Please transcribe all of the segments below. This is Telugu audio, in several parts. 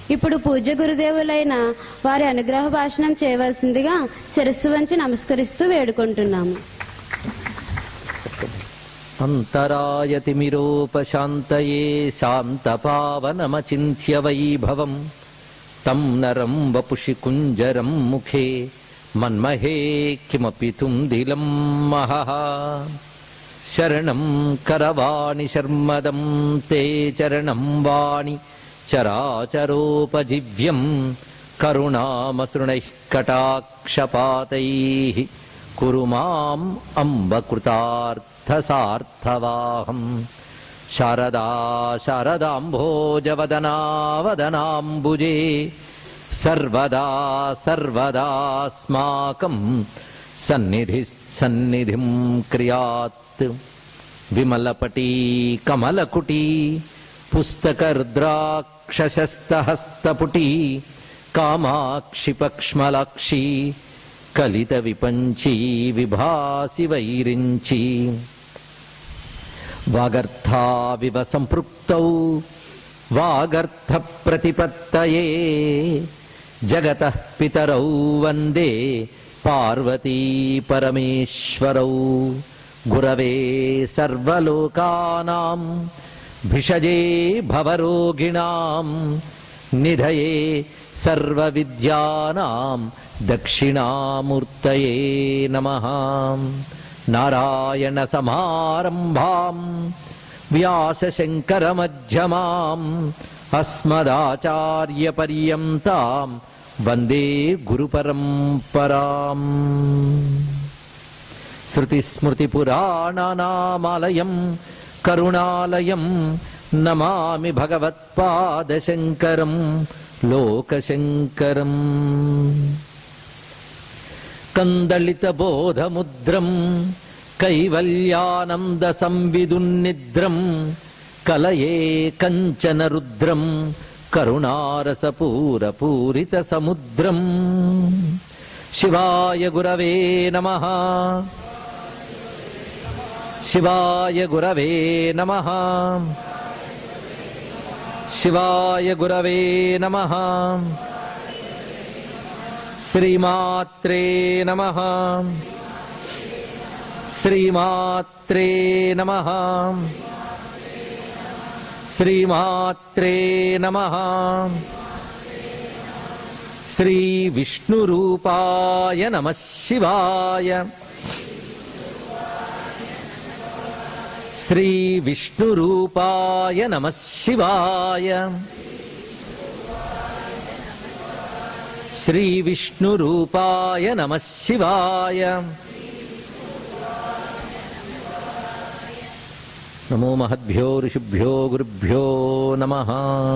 ఇప్పుడు పూజ్య గురుదేవులైన వారి అనుగ్రహ భాషణం చేయవలసిందిగా శిరస్సు వంచి నమస్కరిస్తూ వేడుకుంటున్నాము. అంతరాయతిమిరోపశాంతయే శాంతపావనమచింత్య వైభవం తం నరం వపుషి కుంజరం ముఖే మన్మహే కిమపి తుందిలం మహః. శరణం కరవాణి శర్మదం తే చరణం వాణి చరాచరోపజీవ్యం కరుణామసృణైః కటాక్షపాతైః కురు మాం అంబ కృతార్థసార్థవాహం. శారదా శారదాంభోజవదనా వదనాంబుజే సర్వదా సర్వదాస్మాకం సన్నిధిః సన్నిధిం క్రియాత్. విమలపటీ కమలకుటీ పుస్తకర్ద్రాక్షసస్తహస్తపుటీ కామాక్షి పక్ష్మలాక్షి కలిత విపంచీ విభాసి వైరించి. వాగర్థావివ సంపృక్తౌ వాగర్థ ప్రతిపత్తయే జగతః పితరౌ వందే పార్వతీ పరమేశ్వరౌ. గురవే సర్వలోకానాం భిషజే భవరోగిణాం నిధయే సర్వవిద్యానాం దక్షిణామూర్తయే నమః. నారాయణ సమారంభాం వ్యాసశంకరమధ్యమాం అస్మదాచార్య పర్యంతాం వందే గురుపరంపరాం. శృతిస్మృతిపురాణానామాలయం కరుణాలయం నమామి భగవత్పాదశంకరం లోకశంకరం. కందళితబోధముద్రం కైవల్యానంద సంవిదున్నిద్రం కలయే కంచన రుద్రం కరుణారసపూరపూరిత సముద్రం. శివాయ గురవే నమః. శివాయ గురవే నమః. శివాయ గురవే నమః. శ్రీమాత్రే నమః. శ్రీమాత్రే నమః. శ్రీమాత్రే నమః. శ్రీ విష్ణురూపాయ నమః శివాయ. శ్రీ విష్ణురూపాయ నమః శివాయ. శ్రీ విష్ణురూపాయ నమః శివాయ. నమో మహద్భ్యో ఋషిభ్యో గురుభ్యో నమః.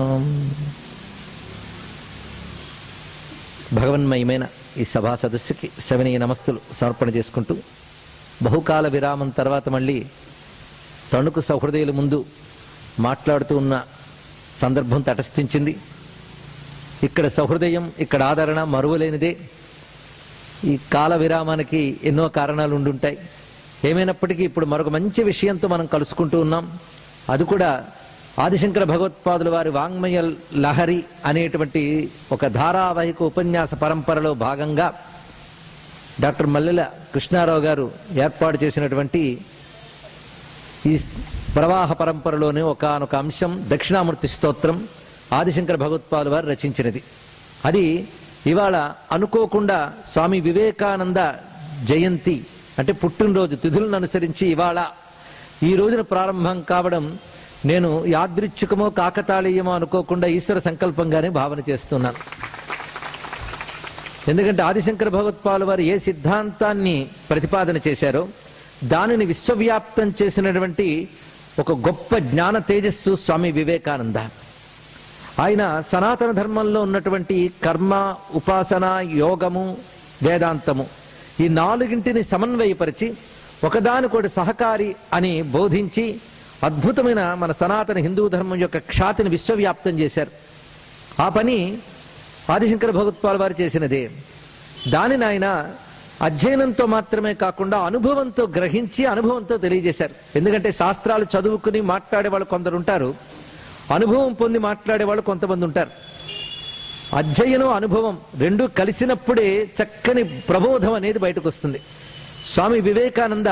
భగవన్మయమైన ఈ సభా సదస్సుకి శవనీయ నమస్సులు సమర్పణ చేసుకుంటూ బహుకాల విరామం తర్వాత మళ్ళీ తణుకు సహృదయుల ముందు మాట్లాడుతూ ఉన్న సందర్భం తటస్థించింది. ఇక్కడ సహృదయం, ఇక్కడ ఆదరణ మరువలేనిదే. ఈ కాల విరామానికి ఎన్నో కారణాలు ఉండుంటాయి. ఏమైనప్పటికీ ఇప్పుడు మరొక మంచి విషయంతో మనం కలుసుకుంటూ ఉన్నాం. అది కూడా ఆదిశంకర భగవత్పాదుల వారి వాంగ్మయ లహరి అనేటువంటి ఒక ధారావాహిక ఉపన్యాస పరంపరలో భాగంగా డాక్టర్ మల్లెల కృష్ణారావు గారు ఏర్పాటు చేసినటువంటి ఈ ప్రవాహ పరంపరలోనే ఒకానొక అంశం దక్షిణామూర్తి స్తోత్రం ఆదిశంకర భగవత్పాదుల వారు రచించినది. అది ఇవాళ అనుకోకుండా స్వామి వివేకానంద జయంతి అంటే పుట్టినరోజు తిథులను అనుసరించి ఇవాళ ఈ రోజున ప్రారంభం కావడం నేను యాదృచ్ఛికమో కాకతాళీయమో అనుకోకుండా ఈశ్వర సంకల్పంగానే భావన చేస్తున్నాను. ఎందుకంటే ఆదిశంకర భగవత్పాదుల వారు ఏ సిద్ధాంతాన్ని ప్రతిపాదన చేశారో దానిని విశ్వవ్యాప్తం చేసినటువంటి ఒక గొప్ప జ్ఞాన తేజస్సు స్వామి వివేకానంద. ఆయన సనాతన ధర్మంలో ఉన్నటువంటి కర్మ, ఉపాసన, యోగము, వేదాంతము ఈ నాలుగింటిని సమన్వయపరిచి ఒకదానికొకటి సహకారి అని బోధించి అద్భుతమైన మన సనాతన హిందూ ధర్మం యొక్క ఖ్యాతిని విశ్వవ్యాప్తం చేశారు. ఆ పని ఆదిశంకర భగవత్పాదుల వారు చేసినదే. దానిని ఆయన అధ్యయనంతో మాత్రమే కాకుండా అనుభవంతో గ్రహించి అనుభవంతో తెలియజేశారు. ఎందుకంటే శాస్త్రాలు చదువుకుని మాట్లాడే వాళ్ళు కొందరు ఉంటారు, అనుభవం పొంది మాట్లాడే వాళ్ళు కొంతమంది ఉంటారు. అధ్యయనం అనుభవం రెండూ కలిసినప్పుడే చక్కని ప్రబోధం అనేది బయటకు వస్తుంది. స్వామి వివేకానంద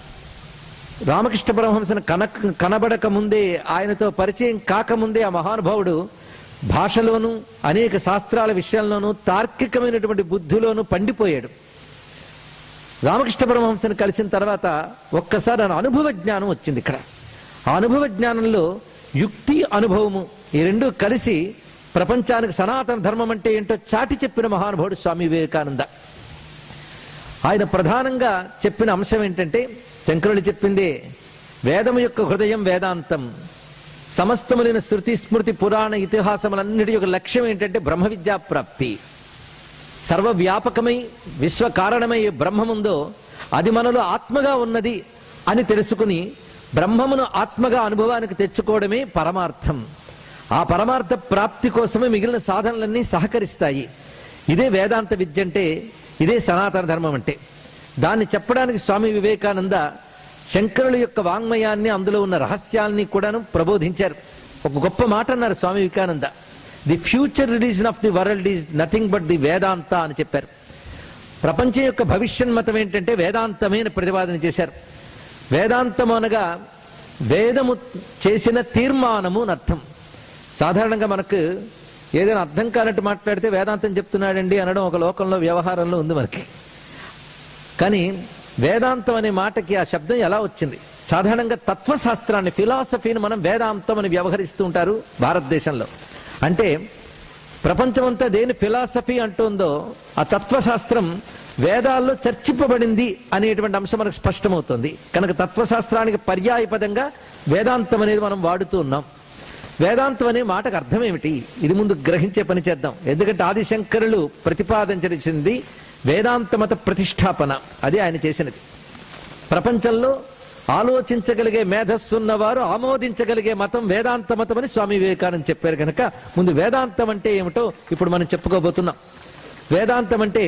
రామకృష్ణ పరమహంసను కనబడక ముందే, ఆయనతో పరిచయం కాకముందే ఆ మహానుభావుడు భాషలోనూ అనేక శాస్త్రాల విషయంలోనూ తార్కికమైనటువంటి బుద్ధిలోనూ పండిపోయాడు. రామకృష్ణ పరమహంసను కలిసిన తర్వాత ఒక్కసారి అనుభవ జ్ఞానం వచ్చింది. ఇక్కడ ఆ అనుభవ జ్ఞానంలో యుక్తి అనుభవము ఈ రెండు కలిసి ప్రపంచానికి సనాతన ధర్మం అంటే ఏంటో చాటి చెప్పిన మహానుభావుడు స్వామి వివేకానంద. ఆయన ప్రధానంగా చెప్పిన అంశం ఏంటంటే, శంకరులు చెప్పిందే, వేదము యొక్క హృదయం వేదాంతం, సమస్తములైన శృతి స్మృతి పురాణ ఇతిహాసములన్నిటి యొక్క లక్ష్యం ఏంటంటే బ్రహ్మ విద్యా ప్రాప్తి. సర్వవ్యాపకమై విశ్వకారణమై బ్రహ్మముందో అది మనలో ఆత్మగా ఉన్నది అని తెలుసుకుని బ్రహ్మమును ఆత్మగా అనుభవానికి తెచ్చుకోవడమే పరమార్థం. ఆ పరమార్థ ప్రాప్తి కోసమే మిగిలిన సాధనలన్నీ సహకరిస్తాయి. ఇదే వేదాంత విద్య అంటే, ఇదే సనాతన ధర్మం అంటే. దాన్ని చెప్పడానికి స్వామి వివేకానంద శంకరుల యొక్క వాంగ్మయాన్ని, అందులో ఉన్న రహస్యాల్ని కూడాను ప్రబోధించారు. ఒక గొప్ప మాట అన్నారు Swami Vivekananda, the future religion of the world is nothing but the Vedanta అని చెప్పారు. ప్రపంచం యొక్క భవిష్యన్మతం ఏంటంటే వేదాంతమైన ప్రతిపాదన చేశారు. వేదాంతం అనగా వేదము చేసిన తీర్మానము అని అర్థం. సాధారణంగా మనకు ఏదైనా అర్థం కానట్టు మాట్లాడితే వేదాంతం చెప్తున్నాడండి అనడం ఒక లోకంలో వ్యవహారంలో ఉంది మనకి. కానీ వేదాంతం అనే మాటకి ఆ శబ్దం ఎలా వచ్చింది? సాధారణంగా తత్వశాస్త్రాన్ని, ఫిలాసఫీని మనం వేదాంతం అని వ్యవహరిస్తూ ఉంటారు భారతదేశంలో. అంటే ప్రపంచమంతా దేని ఫిలాసఫీ అంటుందో ఆ తత్వశాస్త్రం వేదాల్లో చర్చింపబడింది అనేటువంటి అంశం మనకు స్పష్టమవుతుంది. కనుక తత్వశాస్త్రానికి పర్యాయ పదంగా వేదాంతం అనేది మనం వాడుతూ ఉన్నాం. వేదాంతం అనే మాటకు అర్థం ఏమిటి? ఇది ముందు గ్రహించే పని చేద్దాం. ఎందుకంటే ఆదిశంకరులు ప్రతిపాదించింది వేదాంత మత ప్రతిష్టాపన. అది ఆయన చేసినది. ప్రపంచంలో ఆలోచించగలిగే మేధస్సున్నవారు ఆమోదించగలిగే మతం వేదాంత మతం అని స్వామి వివేకానంద చెప్పారు. కనుక ముందు వేదాంతం అంటే ఏమిటో ఇప్పుడు మనం చెప్పుకోబోతున్నాం. వేదాంతం అంటే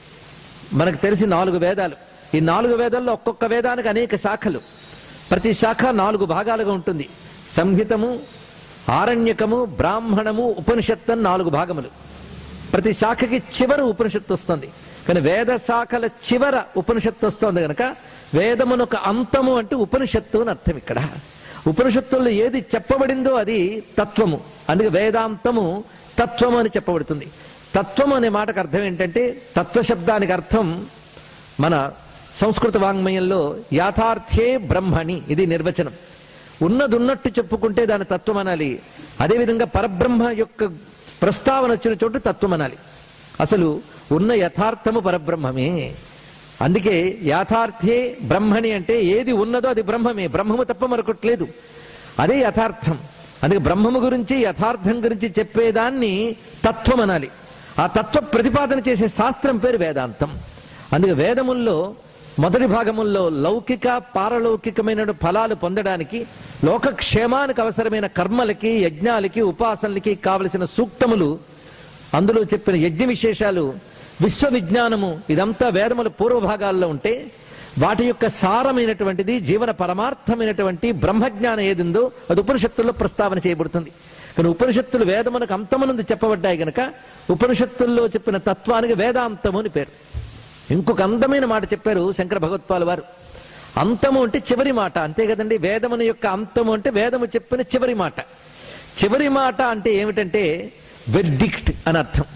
మనకు తెలిసి 4 వేదాలు. ఈ 4 వేదాల్లో ఒక్కొక్క వేదానికి అనేక శాఖలు. ప్రతి శాఖ 4 భాగాలుగా ఉంటుంది. సంహితము, ఆరణ్యకము, బ్రాహ్మణము, ఉపనిషత్తు అని 4 భాగములు. ప్రతి శాఖకి చివర ఉపనిషత్తు వస్తుంది. కానీ వేద శాఖల చివర ఉపనిషత్తు వస్తుంది కనుక వేదమునొక అంతము అంటే ఉపనిషత్తు అని అర్థం. ఇక్కడ ఉపనిషత్తుల్లో ఏది చెప్పబడిందో అది తత్వము. అందుకే వేదాంతము తత్వము అని చెప్పబడుతుంది. తత్వం అనే మాటకు అర్థం ఏంటంటే, తత్వశబ్దానికి అర్థం మన సంస్కృత వాంగ్మయంలో యాథార్థ్యే బ్రహ్మణి, ఇది నిర్వచనం. ఉన్నదున్నట్టు చెప్పుకుంటే దాని తత్వం అనాలి. అదేవిధంగా పరబ్రహ్మ యొక్క ప్రస్తావన వచ్చిన చోటు తత్వం అనాలి. అసలు ఉన్న యథార్థము పరబ్రహ్మమే. అందుకే యాథార్థ్యే బ్రహ్మణి అంటే ఏది ఉన్నదో అది బ్రహ్మమే, బ్రహ్మము తప్ప మరొకట్లేదు, అదే యథార్థం. అందుకే బ్రహ్మము గురించి, యథార్థం గురించి చెప్పేదాన్ని తత్వం అనాలి. ఆ తత్వ ప్రతిపాదన చేసే శాస్త్రం పేరు వేదాంతం. అందుకే వేదముల్లో మొదటి భాగముల్లో లౌకిక పారలౌకికమైన ఫలాలు పొందడానికి, లోకక్షేమానికి అవసరమైన కర్మలకి, యజ్ఞాలకి, ఉపాసనలకి కావలసిన సూక్తములు, అందులో చెప్పిన యజ్ఞ విశేషాలు, విశ్వ విజ్ఞానము, ఇదంతా వేదముల పూర్వభాగాల్లో ఉంటే వాటి యొక్క సారమైనటువంటిది, జీవన పరమార్థమైనటువంటి బ్రహ్మజ్ఞానం ఏదిందో అది ఉపనిషత్తుల్లో ప్రస్తావన చేయబడుతుంది. కానీ ఉపనిషత్తులు వేదమునకు అంతమునందు చెప్పబడ్డాయి గనక ఉపనిషత్తుల్లో చెప్పిన తత్వానికి వేదాంతము అని పేరు. ఇంకొక అందమైన మాట చెప్పారు శంకర భగవత్పాల్ వారు. అంతము అంటే చివరి మాట, అంతే కదండి. వేదముని యొక్క అంతము అంటే వేదము చెప్పిన చివరి మాట. చివరి మాట అంటే ఏమిటంటే వెర్డిక్ట్ అని అర్థం.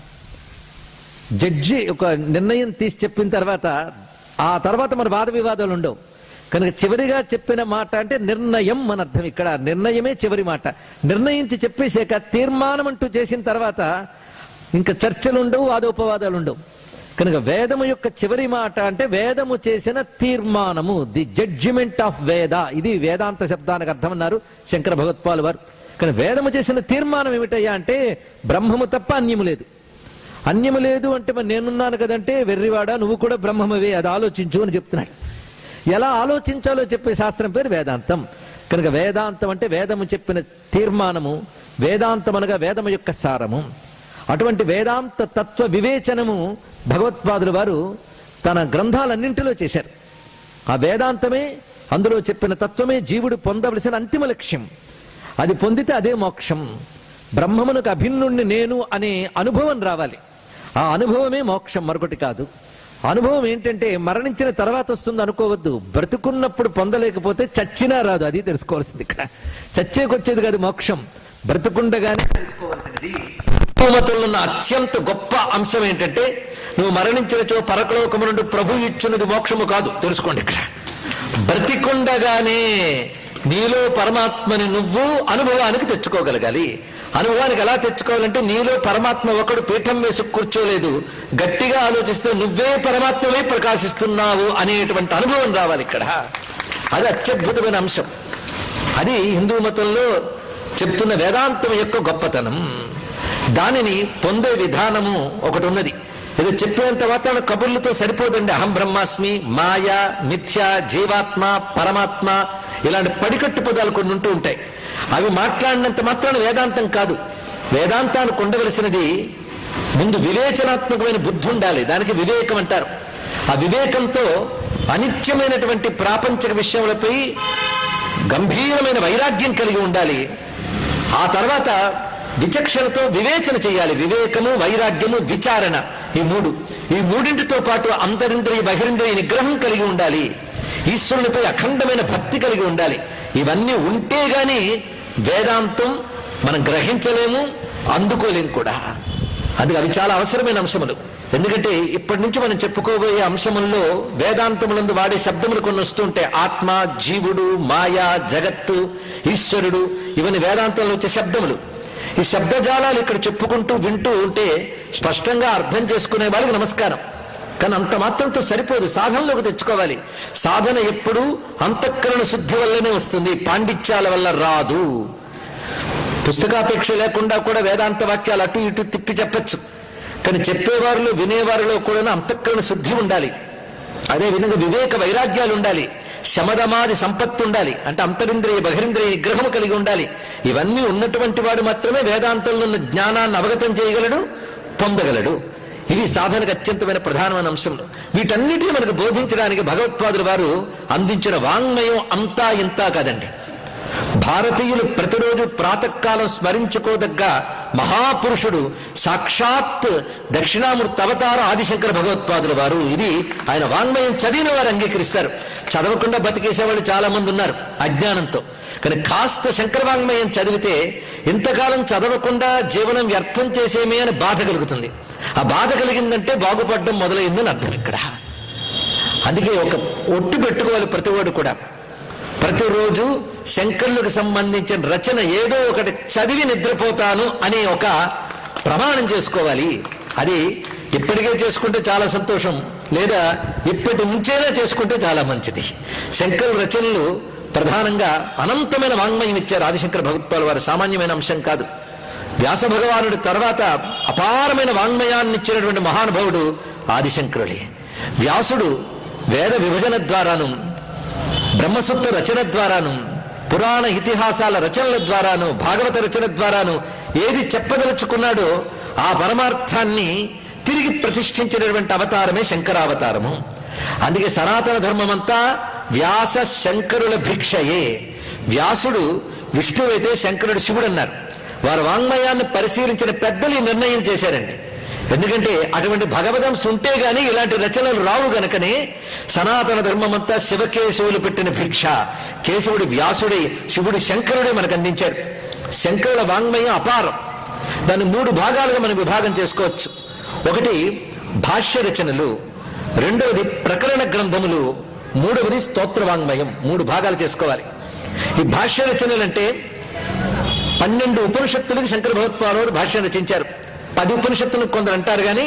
జడ్జి ఒక నిర్ణయం తీసి చెప్పిన తర్వాత ఆ తర్వాత మన వాద వివాదాలు ఉండవు. కనుక చివరిగా చెప్పిన మాట అంటే నిర్ణయం అని అర్థం. ఇక్కడ నిర్ణయమే చివరి మాట. నిర్ణయించి చెప్పేసాక తీర్మానం అంటూ చేసిన తర్వాత ఇంకా చర్చలు ఉండవు, వాదోపవాదాలు ఉండవు. కనుక వేదము యొక్క చివరి మాట అంటే వేదము చేసిన తీర్మానము, ది జడ్జిమెంట్ ఆఫ్ వేద. ఇది వేదాంత శబ్దానికి అర్థం అన్నారు శంకర భగవత్పాల్ వారు. కానీ వేదము చేసిన తీర్మానం ఏమిటయ్యా అంటే బ్రహ్మము తప్ప అన్యము లేదు. అన్యము లేదు అంటే మరి నేనున్నాను కదంటే వెర్రివాడా, నువ్వు కూడా బ్రహ్మమవే, అది ఆలోచించు అని చెప్తున్నాడు. ఎలా ఆలోచించాలో చెప్పే శాస్త్రం పేరు వేదాంతం. కనుక వేదాంతం అంటే వేదము చెప్పిన తీర్మానము, వేదాంతం అనగా వేదము యొక్క సారము. అటువంటి వేదాంత తత్వ వివేచనము భగవత్పాదుల వారు తన గ్రంథాలన్నింటిలో చేశారు. ఆ వేదాంతమే, అందులో చెప్పిన తత్వమే జీవుడు పొందవలసిన అంతిమ లక్ష్యం. అది పొందితే అదే మోక్షం. బ్రహ్మమునకు అభిన్నుణ్ణి నేను అనే అనుభవం రావాలి. ఆ అనుభవమే మోక్షం, మరొకటి కాదు. అనుభవం ఏంటంటే మరణించిన తర్వాత వస్తుంది అనుకోవద్దు. బ్రతుకున్నప్పుడు పొందలేకపోతే చచ్చినా రాదు, అది తెలుసుకోవాల్సింది. ఇక్కడ చచ్చేకొచ్చేది కాదు మోక్షం, బ్రతుకుండగానే తెలుసుకోవాల్సినది. మతంలో ఉన్న అత్యంత గొప్ప అంశం ఏంటంటే నువ్వు మరణించినచో పరలోకము నుండి ప్రభు ఇచ్చినది మోక్షము కాదు, తెలుసుకోండి. ఇక్కడ బ్రతికుండగానే నీలో పరమాత్మని నువ్వు అనుభవానికి తెచ్చుకోగలగాలి. అనుభవానికి ఎలా తెచ్చుకోవాలంటే నీలో పరమాత్మ ఒకడు పీఠం వేసి కూర్చోలేదు, గట్టిగా ఆలోచిస్తే నువ్వే పరమాత్మవే ప్రకాశిస్తున్నావు అనేటువంటి అనుభవం రావాలి ఇక్కడ. అది అత్యద్భుతమైన అంశం. అది హిందూ మతంలో చెప్తున్న వేదాంతం యొక్క గొప్పతనం. దానిని పొందే విధానము ఒకటి ఉన్నది. ఇది చెప్పినంత మాత్రాన కబుర్లతో సరిపోదండి. అహం బ్రహ్మాస్మి, మాయ, మిథ్య, జీవాత్మ, పరమాత్మ ఇలాంటి పడికట్టు పదాలు కొన్ని ఉంటూ ఉంటాయి. అవి మాట్లాడినంత మాత్రాన వేదాంతం కాదు. వేదాంతానికి ఉండవలసినది ముందు వివేచనాత్మకమైన బుద్ధి ఉండాలి. దానికి వివేకం అంటారు. ఆ వివేకంతో అనిత్యమైనటువంటి ప్రాపంచిక విషయములపై గంభీరమైన వైరాగ్యం కలిగి ఉండాలి. ఆ తర్వాత విచక్షణతో వివేచన చేయాలి. వివేకము, వైరాగ్యము, విచారణ, ఈ మూడింటితో పాటు అంతరింద్రియ బహిరింద్రియ నిగ్రహం కలిగి ఉండాలి. ఈశ్వరునిపై అఖండమైన భక్తి కలిగి ఉండాలి. ఇవన్నీ ఉంటే గాని వేదాంతం మనం గ్రహించలేము, అందుకోలేము కూడా. అందుకే అవి చాలా అవసరమైన అంశములు. ఎందుకంటే ఇప్పటి నుంచి మనం చెప్పుకోబోయే అంశముల్లో వేదాంతములందు వాడే శబ్దములు కొన్ని వస్తుంటే ఆత్మ, జీవుడు, మాయా, జగత్తు, ఈశ్వరుడు, ఇవన్నీ వేదాంతంలో వచ్చే శబ్దములు. ఈ శబ్దజాలాలు ఇక్కడ చెప్పుకుంటూ వింటూ ఉంటే స్పష్టంగా అర్థం చేసుకునే వాళ్ళకి నమస్కారం. కానీ అంత మాత్రంతో సరిపోదు, సాధనలోకి తెచ్చుకోవాలి. సాధన ఎప్పుడూ అంతఃకరణ శుద్ధి వల్లనే వస్తుంది, పాండిత్యాల వల్ల రాదు. పుస్తకాపేక్ష లేకుండా కూడా వేదాంత వాక్యాలు అటు ఇటు తిప్పి చెప్పచ్చు. కానీ చెప్పేవారిలో వినేవారిలో కూడా అంతఃకరణ శుద్ధి ఉండాలి. అదేవిధంగా వివేక వైరాగ్యాలు ఉండాలి. శమదమాది సంపత్తి ఉండాలి. అంటే అంతరింద్రియ బహిరింద్రియ నిగ్రహం కలిగి ఉండాలి. ఇవన్నీ ఉన్నటువంటి వాడు మాత్రమే వేదాంతంలో ఉన్న జ్ఞానాన్ని అవగతం చేయగలడు, పొందగలడు. ఇవి సాధనకు అత్యంతమైన ప్రధానమైన అంశంలో. వీటన్నిటిని మనకు బోధించడానికి భగవత్పాదుల వారు అందించిన వాంగ్మయం అంతా ఇంతా కాదండి. భారతీయులు ప్రతిరోజు ప్రాతకాలం స్మరించుకోదగ్గ మహాపురుషుడు సాక్షాత్ దక్షిణామూర్తి అవతార ఆదిశంకర భగవత్పాదుల వారు. ఇది ఆయన వాంగ్మయం చదివిన వారు అంగీకరిస్తారు. చదవకుండా బతికేసేవాళ్ళు చాలా మంది ఉన్నారు అజ్ఞానంతో. కానీ కాస్త శంకర వాంగ్మయం చదివితే ఇంతకాలం చదవకుండా జీవనం వ్యర్థం చేసేమే అని బాధ కలుగుతుంది. ఆ బాధ కలిగిందంటే బాగుపడడం మొదలైందని అర్థం ఇక్కడ. అందుకే ఒక ఒట్టు పెట్టుకోవాలి ప్రతివాడు కూడా. ప్రతిరోజు శంకరులకు సంబంధించిన రచన ఏదో ఒకటి చదివి నిద్రపోతాను అనే ఒక ప్రమాణం చేసుకోవాలి. అది ఇప్పటికే చేసుకుంటే చాలా సంతోషం, లేదా ఇప్పటి నుంచేలా చేసుకుంటే చాలా మంచిది. శంకరుల రచనలు ప్రధానంగా అనంతమైన వాంగ్మయం ఇచ్చారు ఆదిశంకర భగవత్పాదుల వారు. సామాన్యమైన అంశం కాదు. వ్యాస భగవానుడి తర్వాత అపారమైన వాంగ్మయాన్ని ఇచ్చినటువంటి మహానుభావుడు ఆదిశంకరుడే. వ్యాసుడు వేద విభజన ద్వారాను, బ్రహ్మసూత్ర రచన ద్వారాను, పురాణ ఇతిహాసాల రచనల ద్వారాను, భాగవత రచన ద్వారాను ఏది చెప్పదలుచుకున్నాడో ఆ పరమార్థాన్ని తిరిగి ప్రతిష్ఠించినటువంటి అవతారమే శంకరావతారము. అందుకే సనాతన ధర్మమంతా వ్యాస శంకరుల భిక్షయే. వ్యాసుడు విష్ణువు అయితే శంకరుడు శివుడు అన్నారు. వారు వాంగ్మయాన్ని పరిశీలించిన పెద్దలు ఈ నిర్ణయం చేశారండి. ఎందుకంటే అటువంటి భగవదంశ ఉంటే గాని ఇలాంటి రచనలు రావు గనకనే సనాతన ధర్మమంతా శివకేశవులు పెట్టిన భిక్ష. కేశవుడు వ్యాసుడే, శివుడు శంకరుడే మనకు అందించారు. శంకరుల వాంగ్మయం అపారం. దాన్ని 3 భాగాలుగా మనం విభాగం చేసుకోవచ్చు. ఒకటి భాష్య రచనలు, రెండవది ప్రకరణ గ్రంథములు, మూడవది స్తోత్ర వాంగ్మయం. 3 భాగాలు చేసుకోవాలి. ఈ భాష్య రచనలు అంటే 12 ఉపనిషత్తులకు శంకర భగవత్పాదులు భాష్యం రచించారు. 10 ఉపనిషత్తులకు కొందరు అంటారు కానీ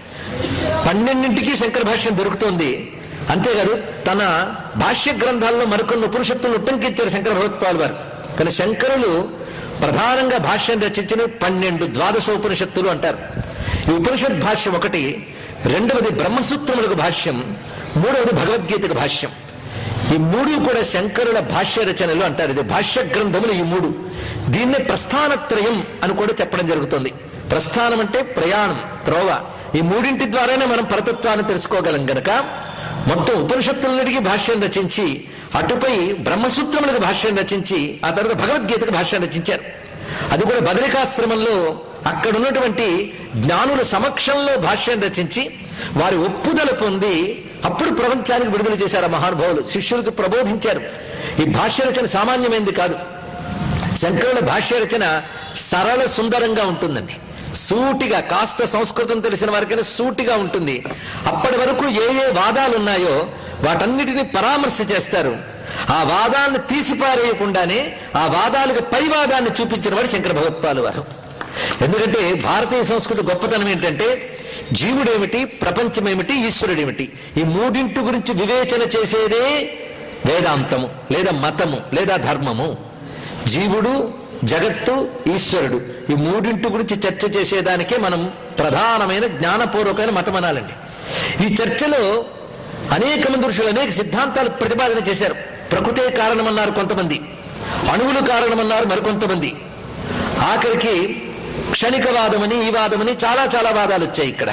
12ంటికి శంకర భాష్యం దొరుకుతోంది. అంతేకాదు తన భాష్య గ్రంథాల్లో మరికొన్ని ఉపనిషత్తులను ఉట్టంకించారు శంకర భగవత్పాదుల వారు. కానీ శంకరులు ప్రధానంగా భాష్యం రచించిన 12 ద్వాదశ ఉపనిషత్తులు అంటారు. ఈ ఉపనిషత్ భాష్యం ఒకటి, రెండవది బ్రహ్మసూత్రములకు భాష్యం, మూడవది భగవద్గీతకు భాష్యం. ఈ 3 కూడా శంకరుల భాష్య రచనలు అంటారు. ఇది భాష్య గ్రంథములు ఈ 3. దీన్నే ప్రస్థానత్రయం అని కూడా చెప్పడం జరుగుతుంది. ప్రస్థానం అంటే ప్రయాణం, త్రోవ. ఈ 3 ద్వారానే మనం పరతత్వాన్ని తెలుసుకోగలం గనక మొత్తం ఉపనిషత్తులన్నిటికీ భాష్యం రచించి, అటుపై బ్రహ్మసూత్రములకు భాష్యం రచించి, ఆ తర్వాత భగవద్గీతకు భాష్యం రచించారు. అది కూడా బదరికాశ్రమంలో అక్కడ ఉన్నటువంటి జ్ఞానుల సమక్షంలో భాష్యం రచించి వారి ఒప్పుదల పొంది అప్పుడు ప్రపంచానికి విడుదల చేశారు ఆ మహానుభావులు. శిష్యులకు ప్రబోధించారు. ఈ భాష్య రచన సామాన్యమైనది కాదు. శంకరుల భాష్య రచన సరళ సుందరంగా ఉంటుందండి. సూటిగా, కాస్త సంస్కృతం తెలిసిన వారికైనా సూటిగా ఉంటుంది. అప్పటి వరకు ఏ ఏ వాదాలు ఉన్నాయో వాటన్నిటిని పరామర్శ చేస్తారు. ఆ వాదాన్ని తీసిపారేయకుండానే ఆ వాదాలకు పై వాదాన్ని చూపించిన వాడు శంకర భగవత్పాలు వారు. ఎందుకంటే భారతీయ సంస్కృతి గొప్పతనం ఏంటంటే జీవుడేమిటి, ప్రపంచమేమిటి, ఈశ్వరుడేమిటి, ఈ మూడింటి గురించి వివేచన చేసేదే వేదాంతము లేదా మతము లేదా ధర్మము. జీవుడు, జగత్తు, ఈశ్వరుడు, ఈ మూడింటి గురించి చర్చ చేసేదానికే మనం ప్రధానమైన జ్ఞానపూర్వకమైన మతం అనాలండి. ఈ చర్చలో అనేక మంది ఋషులు అనేక సిద్ధాంతాలు ప్రతిపాదన చేశారు. ప్రకృతే కారణమన్నారు కొంతమంది, అణువులు కారణమన్నారు మరికొంతమంది, ఆఖరికి క్షణికవాదమని, ఈ వాదమని చాలా చాలా వాదాలు వచ్చాయి. ఇక్కడ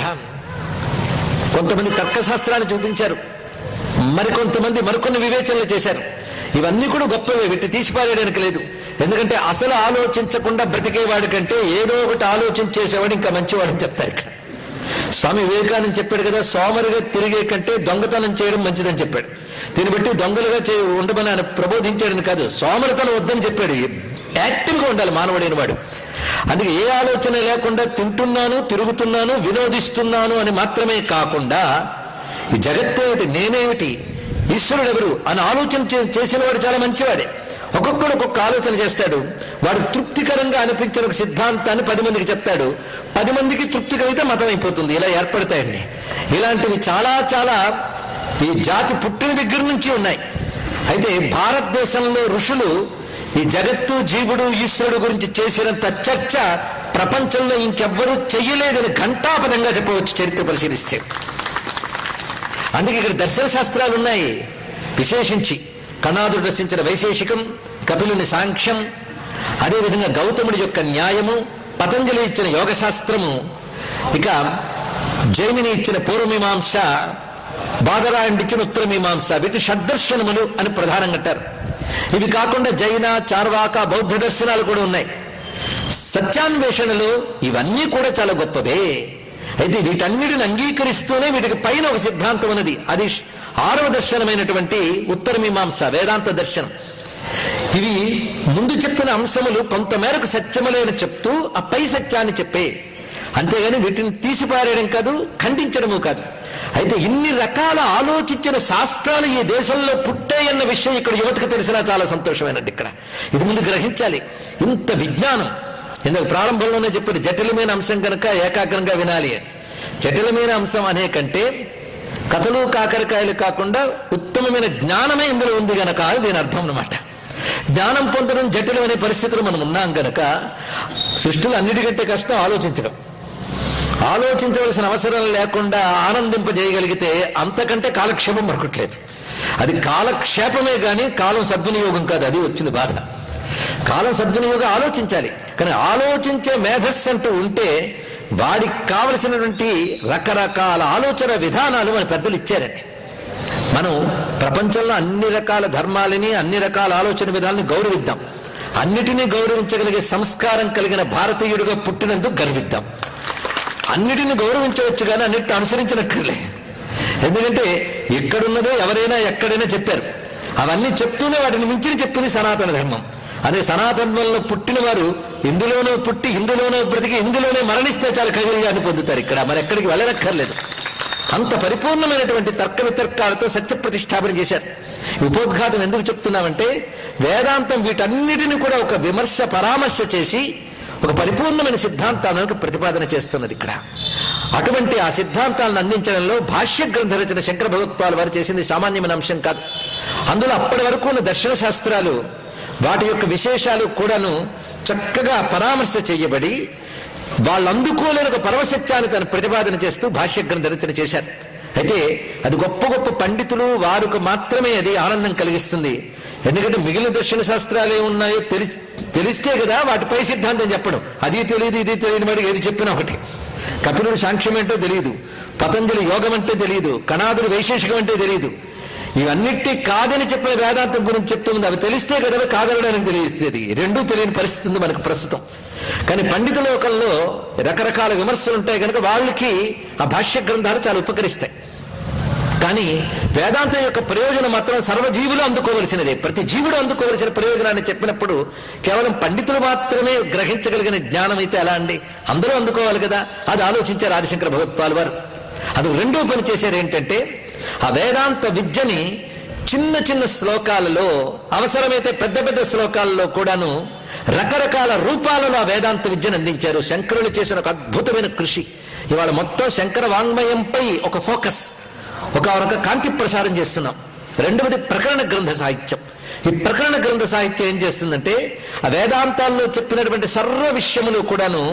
కొంతమంది తర్కశాస్త్రాన్ని చూపించారు, మరికొంతమంది మరికొన్ని వివేచనలు చేశారు. ఇవన్నీ కూడా గొప్పవే, వీటి తీసిపారేయడానికి లేదు. ఎందుకంటే అసలు ఆలోచించకుండా బ్రతికేవాడి కంటే ఏదో ఒకటి ఆలోచించేసేవాడు ఇంకా మంచివాడని చెప్తారు. ఇక్కడ స్వామి వివేకానంద చెప్పాడు కదా, సోమరిగా తిరిగే కంటే దొంగతనం చేయడం మంచిదని చెప్పాడు. దీన్ని బట్టి దొంగలుగా ఉండమని ఆయన ప్రబోధించాడని కాదు, సోమరితనం వద్దని చెప్పాడు. యాక్టివ్గా ఉండాలి మానవుడైన వాడు. అందుకే ఏ ఆలోచన లేకుండా తింటున్నాను, తిరుగుతున్నాను, వినోదిస్తున్నాను అని మాత్రమే కాకుండా ఈ జగత్తేమిటి, నేనేమిటి, ఈశ్వరుడు ఎవరు అని ఆలోచన చేసిన వాడు చాలా మంచివాడే. ఒక్కొక్కడు ఒక్కొక్క ఆలోచన చేస్తాడు. వాడు తృప్తికరంగా అనిపించిన ఒక సిద్ధాంతాన్ని 10 మందికి చెప్తాడు. 10 మందికి తృప్తి కలిగితే మతం అయిపోతుంది. ఇలా ఏర్పడతాయండి. ఇలాంటివి చాలా చాలా ఈ జాతి పుట్టిన దగ్గర నుంచి ఉన్నాయి. అయితే భారతదేశంలో ఋషులు ఈ జగత్తు, జీవుడు, ఈశ్వరుడు గురించి చేసినంత చర్చ ప్రపంచంలో ఇంకెవ్వరూ చెయ్యలేదని ఘంటాపదంగా చెప్పవచ్చు చరిత్ర పరిశీలిస్తే. అందుకే ఇక్కడ దర్శన శాస్త్రాలు ఉన్నాయి. విశేషించి కణాదుడు రచించిన వైశేషికం, కపిలుని సాంఖ్యం, అదేవిధంగా గౌతముడి యొక్క న్యాయము, పతంజలి ఇచ్చిన యోగశాస్త్రము, ఇక జైమిని ఇచ్చిన పూర్వమీమాంస, బాదరాయణుడు ఇచ్చిన ఉత్తరమీమాంస, వీటి షడ్దర్శనములు అని ప్రధానంగా అంటారు. ఇవి కాకుండా జైన, చార్వాక, బౌద్ధ దర్శనాలు కూడా ఉన్నాయి. సత్యాన్వేషణలు ఇవన్నీ కూడా చాలా గొప్పవే. అయితే వీటన్నిటిని అంగీకరిస్తూనే వీటికి పైన ఒక సిద్ధాంతం ఉన్నది. అది 6వ దర్శనమైనటువంటి ఉత్తరమీమాంస, వేదాంత దర్శనం. ఇవి ముందు చెప్పిన అంశములు కొంతమేరకు సత్యములేని చెప్తూ ఆ పై సత్యాన్ని చెప్పే, అంతేగాని వీటిని తీసిపారేయడం కాదు, ఖండించడము కాదు. అయితే ఇన్ని రకాల ఆలోచించిన శాస్త్రాలు ఈ దేశంలో పుట్టాయన్న విషయం ఇక్కడ యువతకు తెలిసినా చాలా సంతోషమైనట్టు. ఇక్కడ ఇది ముందు గ్రహించాలి. ఇంత విజ్ఞానం ఇందుకు ప్రారంభంలోనే చెప్పాడు, జటిలమైన అంశం కనుక ఏకాగ్రంగా వినాలి. జటిలమైన అంశం అనే కంటే కథలు కాకరకాయలు కాకుండా ఉత్తమమైన జ్ఞానమే ఇందులో ఉంది గనక దీని అర్థం అన్నమాట. జ్ఞానం పొందడం జటిలమనే పరిస్థితులు మనం ఉన్నాం గనక సృష్టిలో అన్నిటికంటే కష్టం ఆలోచించడం. ఆలోచించవలసిన అవసరం లేకుండా ఆనందింపజేయగలిగితే అంతకంటే కాలక్షేపం మరొకట్లేదు. అది కాలక్షేపమే కానీ కాలం సద్వినియోగం కాదు. అది వచ్చింది బాధ. కాలం సద్వినియోగం ఆలోచించాలి, కానీ ఆలోచించే మేధస్సు అంటూ ఉంటే వాడికి కావలసినటువంటి రకరకాల ఆలోచన విధానాలు మన పెద్దలు ఇచ్చారండి. మనం ప్రపంచంలో అన్ని రకాల ధర్మాలని, అన్ని రకాల ఆలోచన విధానాలను గౌరవిద్దాం. అన్నిటినీ గౌరవించగలిగే సంస్కారం కలిగిన భారతీయుడిగా పుట్టినందుకు గర్విద్దాం. అన్నిటిని గౌరవించవచ్చు కానీ అన్నిటిని అనుసరించినట్లే. ఎందుకంటే ఎక్కడున్నదో ఎవరైనా ఎక్కడైనా చెప్పారు. అవన్నీ చెప్తూనే వాటిని మించిన చెప్పింది సనాతన ధర్మం. అదే సనాతనంలో పుట్టిన వారు ఇందులోనూ పుట్టి, ఇందులోనూ బ్రతికి, ఇందులోనే మరణిస్తే చాలా కైవల్యాన్ని పొందుతారు. ఇక్కడ మరి ఎక్కడికి వెళ్ళనక్కర్లేదు. అంత పరిపూర్ణమైనటువంటి తర్క వితర్కాలతో సత్య ప్రతిష్టాపన చేశారు. ఉపోద్ఘాతం ఎందుకు చెప్తున్నామంటే వేదాంతం వీటన్నిటిని కూడా ఒక విమర్శ, పరామర్శ చేసి ఒక పరిపూర్ణమైన సిద్ధాంతాలను ప్రతిపాదన చేస్తున్నది ఇక్కడ. అటువంటి ఆ సిద్ధాంతాలను అందించడంలో భాష్య గ్రంథ రచన శంకర భగవత్పాల్ వారు చేసింది సామాన్యమైన అంశం కాదు. అందులో అప్పటి వరకు ఉన్న దర్శన శాస్త్రాలు, వాటి యొక్క విశేషాలు కూడాను చక్కగా పరామర్శ చేయబడి వాళ్ళు అందుకోలేని ఒక పరమసత్యాన్ని తను ప్రతిపాదన చేస్తూ భాష్య గ్రంథ రచన చేశారు. అయితే అది గొప్ప గొప్ప పండితులు వారికి మాత్రమే అది ఆనందం కలిగిస్తుంది. ఎందుకంటే మిగిలిన దర్శన శాస్త్రాలు ఏమున్నాయో తెలిస్తే కదా వాటిపై సిద్ధాంతం చెప్పడం. అది తెలియదు, ఇది తెలియని వాడికి ఏది చెప్పినా ఒకటి. కపిలుడు సాంఖ్యం ఏంటో తెలియదు, పతంజలి యోగం అంటే తెలియదు, కణాదుడు వైశేషికం అంటే తెలియదు. ఇవన్నిటి కాదని చెప్పిన వేదాంతం గురించి చెప్తుంది. అవి తెలిస్తే కదా కాదనడానికి తెలిసేది. రెండూ తెలియని పరిస్థితి ఉంది మనకు ప్రస్తుతం. కానీ పండిత లోకంలో రకరకాల విమర్శలు ఉంటాయి కనుక వాళ్ళకి ఆ భాష్య గ్రంథాలు చాలా ఉపకరిస్తాయి. కానీ వేదాంతం యొక్క ప్రయోజనం మాత్రం సర్వజీవులు అందుకోవలసినదే. ప్రతి జీవుడు అందుకోవలసిన ప్రయోజనాన్ని చెప్పినప్పుడు కేవలం పండితులు మాత్రమే గ్రహించగలిగిన జ్ఞానం అయితే ఎలా అండి? అందరూ అందుకోవాలి కదా. అది ఆలోచించారు ఆదిశంకర భగవత్పాల్ వారు. అది రెండో పని చేశారు ఏంటంటే, ఆ వేదాంత విద్యని చిన్న చిన్న శ్లోకాలలో, అవసరమైతే పెద్ద పెద్ద శ్లోకాలలో కూడాను రకరకాల రూపాలలో ఆ వేదాంత విద్యను అందించారు. శంకరులు చేసిన ఒక అద్భుతమైన కృషి. ఇవాళ మొత్తం శంకర వాంగ్మయంపై ఒక ఫోకస్, ఒక కాంతి ప్రసారం చేస్తున్నాం. రెండవది ప్రకరణ గ్రంథ సాహిత్యం. ఈ ప్రకరణ గ్రంథ సాహిత్యం ఏం చేస్తుందంటే, ఆ వేదాంతాల్లో చెప్పినటువంటి సర్వ విషయములు కూడాను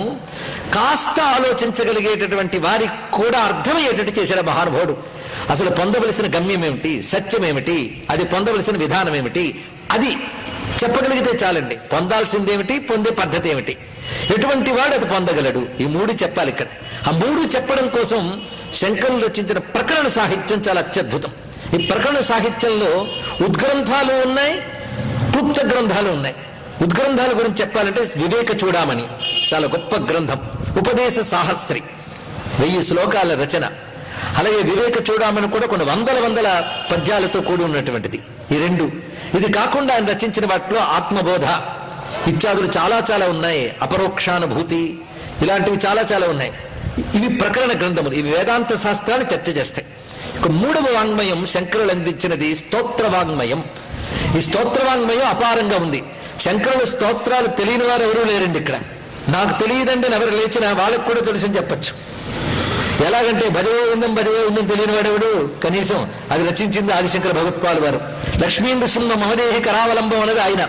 కాస్త ఆలోచించగలిగేటటువంటి వారికి కూడా అర్థమయ్యేటట్టు చేశాడు మహానుభావుడు. అసలు పొందవలసిన గమ్యం ఏమిటి, సత్యం ఏమిటి, అది పొందవలసిన విధానం ఏమిటి, అది చెప్పగలిగితే చాలండి. పొందాల్సిందేమిటి, పొందే పద్ధతి ఏమిటి, ఎటువంటి వాడు అది పొందగలడు, ఈ మూడు చెప్పాలి ఇక్కడ. ఆ మూడు చెప్పడం కోసం శంకరులు రచించిన ప్రకరణ సాహిత్యం చాలా అత్యద్భుతం. ఈ ప్రకరణ సాహిత్యంలో ఉద్గ్రంథాలు ఉన్నాయి, క్లుప్త గ్రంథాలు ఉన్నాయి. ఉద్గ్రంథాల గురించి చెప్పాలంటే వివేక చూడామణి చాలా గొప్ప గ్రంథం. ఉపదేశ సాహస్రి 1000 శ్లోకాల రచన. అలాగే వివేక చూడామని కూడా కొన్ని వందల పద్యాలతో కూడి ఉన్నటువంటిది. ఈ రెండు. ఇది కాకుండా ఆయన రచించిన వాటిలో ఆత్మబోధ ఇత్యాదులు చాలా ఉన్నాయి. అపరోక్షానుభూతి ఇలాంటివి చాలా ఉన్నాయి. ఇవి ప్రకరణ గ్రంథములు. ఇవి వేదాంత శాస్త్రాన్ని చర్చ చేస్తాయి. ఇక మూడవ వాంగ్మయం శంకరులు అందించినది స్తోత్ర వాంగ్మయం. ఈ స్తోత్ర వాంగ్మయం అపారంగా ఉంది. శంకరుల స్తోత్రాలు తెలియని వారు ఎవరూ లేరండి ఇక్కడ. నాకు తెలియదండి అని ఎవరు లేచినా వాళ్ళకు కూడా తెలుసని చెప్పచ్చు. ఎలాగంటే భజవో ఉందని తెలియని వాడెవడు? కనీసం అది రచించింది ఆదిశంకర భగవత్పాల్ వారు. లక్ష్మీ నృసింహ మహదేహి కరావలంబం అనేది ఆయన.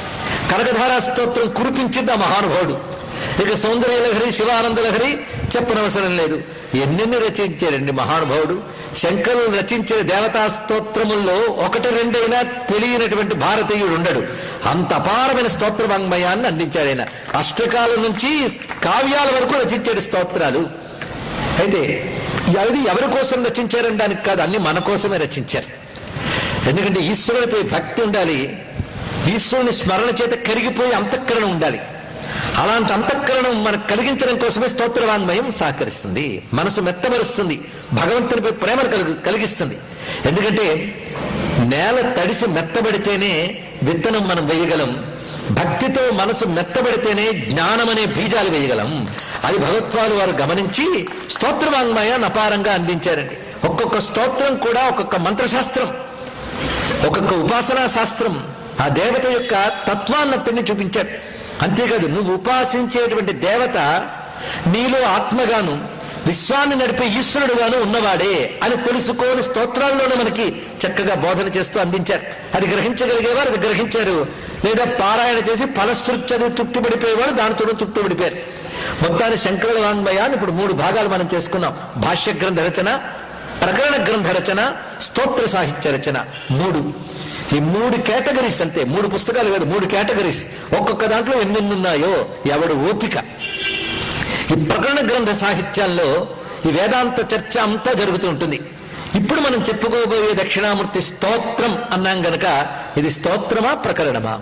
కనకధారా స్తోత్రం కురిపించింది ఆ మహానుభావుడు. ఇక సౌందర్యలహరి, శివానందలహరి చెప్పనవసరం లేదు. ఎన్నెన్ని రచించారండి మహానుభావుడు. శంకరులు రచించిన దేవతా స్తోత్రముల్లో 1-2 తెలియనటువంటి భారతీయుడు ఉండడు. అంత అపారమైన స్తోత్ర వాంగ్మయాన్ని అందించాడు ఆయన. అష్టకాల నుంచి కావ్యాల వరకు రచించాడు స్తోత్రాలు. అయితే అది ఎవరి కోసం రచించారనడానికి కాదు, అన్ని మన కోసమే రచించారు. ఎందుకంటే ఈశ్వరునిపై భక్తి ఉండాలి, ఈశ్వరుని స్మరణ చేత కరిగిపోయి అంతఃకరణ ఉండాలి. అలాంటి అంతఃకరణం మనకు కలిగించడం కోసమే స్తోత్ర వాంగ్మయం సహకరిస్తుంది. మనసు మెత్తబరుస్తుంది, భగవంతునిపై ప్రేమను కలిగిస్తుంది. ఎందుకంటే నేల తడిసి మెత్తబడితేనే విత్తనం మనం వేయగలం. భక్తితో మనసు మెత్తబడితేనే జ్ఞానం అనే బీజాలు వేయగలం. అది భగవత్పాలు వారు గమనించి స్తోత్ర వాంగ్మయాన్ని అపారంగా అందించారండి. ఒక్కొక్క స్తోత్రం కూడా ఒక్కొక్క మంత్రశాస్త్రం, ఒక్కొక్క ఉపాసనా శాస్త్రం, ఆ దేవత యొక్క తత్వాన్నతిని చూపించారు. అంతేకాదు, నువ్వు ఉపాసించేటువంటి దేవత నీలో ఆత్మగాను విశ్వాన్ని నడిపే ఈశ్వరుడుగాను ఉన్నవాడే అని తెలుసుకోని స్తోత్రాల్లోనే మనకి చక్కగా బోధన చేస్తూ అందించారు. అది గ్రహించగలిగేవారు అది గ్రహించారు, లేదా పారాయణ చేసి ఫలశ్రుతి చదువు తృప్తిపడిపోయేవాడు దానితో తృప్తిపడిపోయారు. మొత్తాన్ని శంకరుల వాంగ్మయాన్ని ఇప్పుడు 3 భాగాలు మనం చేసుకున్నాం. భాష్య గ్రంథ రచన, ప్రకరణ గ్రంథ రచన, స్తోత్ర సాహిత్య రచన. 3. ఈ 3 కేటగిరీస్ అంతే. 3 పుస్తకాలు కాదు, 3 కేటగిరీస్. ఒక్కొక్క దాంట్లో ఎన్నెన్ని ఉన్నాయో ఎవడు ఓపిక. ఈ ప్రకరణ గ్రంథ సాహిత్యాల్లో ఈ వేదాంత చర్చ అంతా జరుగుతూ ఉంటుంది. ఇప్పుడు మనం చెప్పుకోబోయే దక్షిణామూర్తి స్తోత్రం అన్నాం గనక ఇది స్తోత్రమా ప్రకరణమా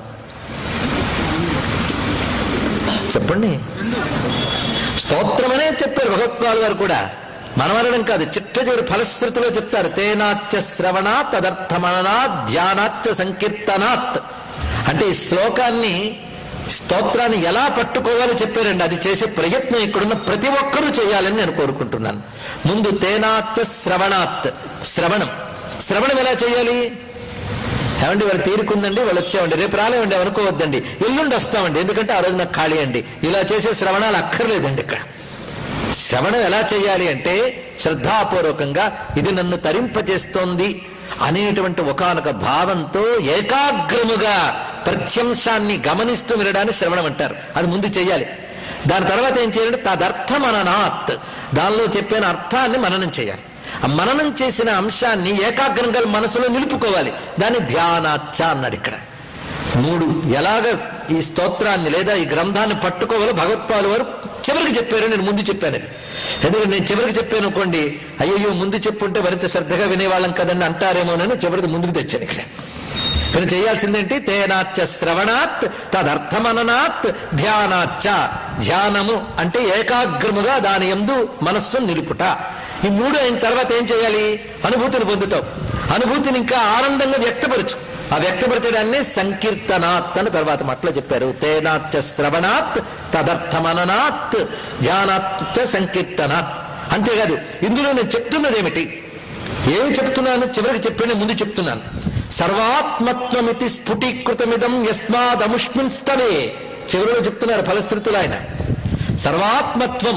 చెప్పండి? స్తోత్రమనే చెప్పారు భగవత్పాల్ వారు కూడా. మనమనడం కాదు, చిట్టచివరి ఫలశ్రుతిలో చెప్తారు. తేనాచ్చ శ్రవణాత్ తదర్థమనాత్ ధ్యానాచ్చ సంకీర్తనాత్. అంటే ఈ శ్లోకాన్ని, స్తోత్రాన్ని ఎలా పట్టుకోవాలో చెప్పారండి. అది చేసే ప్రయత్నం ఇక్కడున్న ప్రతి ఒక్కరూ చేయాలని నేను కోరుకుంటున్నాను. ముందు తేనాచ్చ శ్రవణాత్, శ్రవణం ఎలా చేయాలి? ఏమండి వాళ్ళు తీరుకుందండి, వాళ్ళు వచ్చామండి, రేపు రాలేమండి అనుకోవద్దండి, ఎల్లుండి వస్తామండి ఎందుకంటే ఆ రోజు నాకు ఖాళీ అండి, ఇలా చేసే శ్రవణాలు అక్కర్లేదండి. ఇక్కడ శ్రవణం ఎలా చేయాలి అంటే శ్రద్ధాపూర్వకంగా ఇది నన్ను తరింపజేస్తోంది అనేటువంటి ఒకానొక భావంతో ఏకాగ్రముగా ప్రత్యంశాన్ని గమనిస్తూ వినడాన్ని శ్రవణం అంటారు. అది ముందు చెయ్యాలి. దాని తర్వాత ఏం చేయాలంటే తదర్థమననాత్, దానిలో చెప్పిన అర్థాన్ని మననం చేయాలి. ఆ మననం చేసిన అంశాన్ని ఏకాగ్రంగా మనసులో నిలుపుకోవాలి. దాన్ని ధ్యానాచ్చ అన్నాడు ఇక్కడ. 3 ఎలాగ ఈ స్తోత్రాన్ని లేదా ఈ గ్రంథాన్ని పట్టుకోవాలో భగవత్పాల్ వారు చివరికి చెప్పారు, నేను ముందు చెప్పాను. అది ఎందుకంటే నేను చివరికి చెప్పాను అనుకోండి, అయ్యో ముందు చెప్పుంటే మరింత శ్రద్ధగా వినేవాళ్ళం కదండి అంటారేమోనని చివరికి ముందుకు తెచ్చాను. ఇక్కడ కానీ చేయాల్సిందేంటి? తేనాచ్చ శ్రవణాత్ తదర్థమననాత్ ధ్యానాచ్చ. ధ్యానము అంటే ఏకాగ్రముగా దాని యందు మనస్సును నిలుపుట. ఈ మూడు అయిన తర్వాత ఏం చేయాలి? అనుభూతిని పొందుతావు. అనుభూతిని ఇంకా ఆనందంగా వ్యక్తపరచు. ఆ వ్యక్తపరచడాన్ని సంకీర్తనాత్ అని తర్వాత మాటలో చెప్పారు. తేనాచ్చ శ్రవణాత్ తదర్థమననాత్ ధ్యానాచ్చ సంకీర్తనాత్. అంతేకాదు, ఇందులో నేను చెప్తున్నది ఏమిటి? ఏమి చెప్తున్నాను? చివరికి చెప్పాను, ముందు చెప్తున్నాను. సర్వాత్మత్వమితి స్ఫుటీకృతమిదం యస్మాదముష్మిన్ స్తవే. చివరిలో చెప్తున్నారు ఫలశ్రుతులు ఆయన. సర్వాత్మత్వం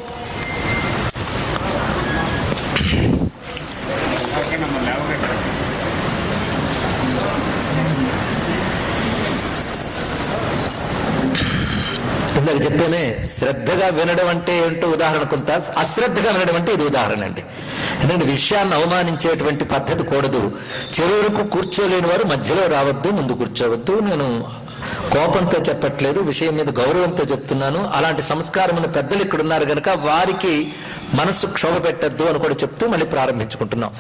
ఇందాక చెప్పానే, శ్రద్ధగా వినడం అంటే ఏంటో ఉదాహరణ కొంత, అశ్రద్ధగా వినడం అంటే ఇది ఉదాహరణ అండి. ఎందుకంటే విషయాన్ని అవమానించేటువంటి పద్ధతి కూడదు. చెరువులకు కూర్చోలేని వారు మధ్యలో రావద్దు, ముందు కూర్చోవద్దు. నేను కోపంతో చెప్పట్లేదు, విషయం మీద గౌరవంతో చెప్తున్నాను. అలాంటి సంస్కారం ఉన్న పెద్దలు ఇక్కడ ఉన్నారు కనుక వారికి మనస్సు క్షోభ పెట్టద్దు అని కూడా చెప్తూ మళ్ళీ ప్రారంభించుకుంటున్నాం.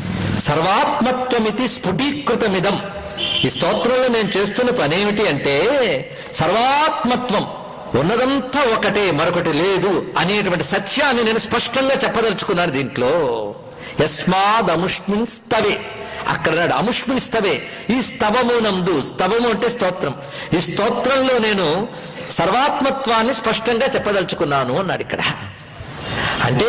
సర్వాత్మత్వమితి స్ఫుటీకృతమిదం. ఈ స్తోత్రంలో నేను చేస్తున్న పని ఏమిటి అంటే, సర్వాత్మత్వం, ఉన్నదంతా ఒకటే, మరొకటి లేదు అనేటువంటి సత్యాన్ని నేను స్పష్టంగా చెప్పదలుచుకున్నాను దీంట్లో. యస్మాద్ అముష్మిన్ స్తవే. అక్కడ నాడు అముష్మిన్ స్తవే. ఈ స్తవమునందు, స్తవము అంటే స్తోత్రం, ఈ స్తోత్రంలో నేను సర్వాత్మత్వాన్ని స్పష్టంగా చెప్పదలుచుకున్నాను అన్నాడు ఇక్కడ. అంటే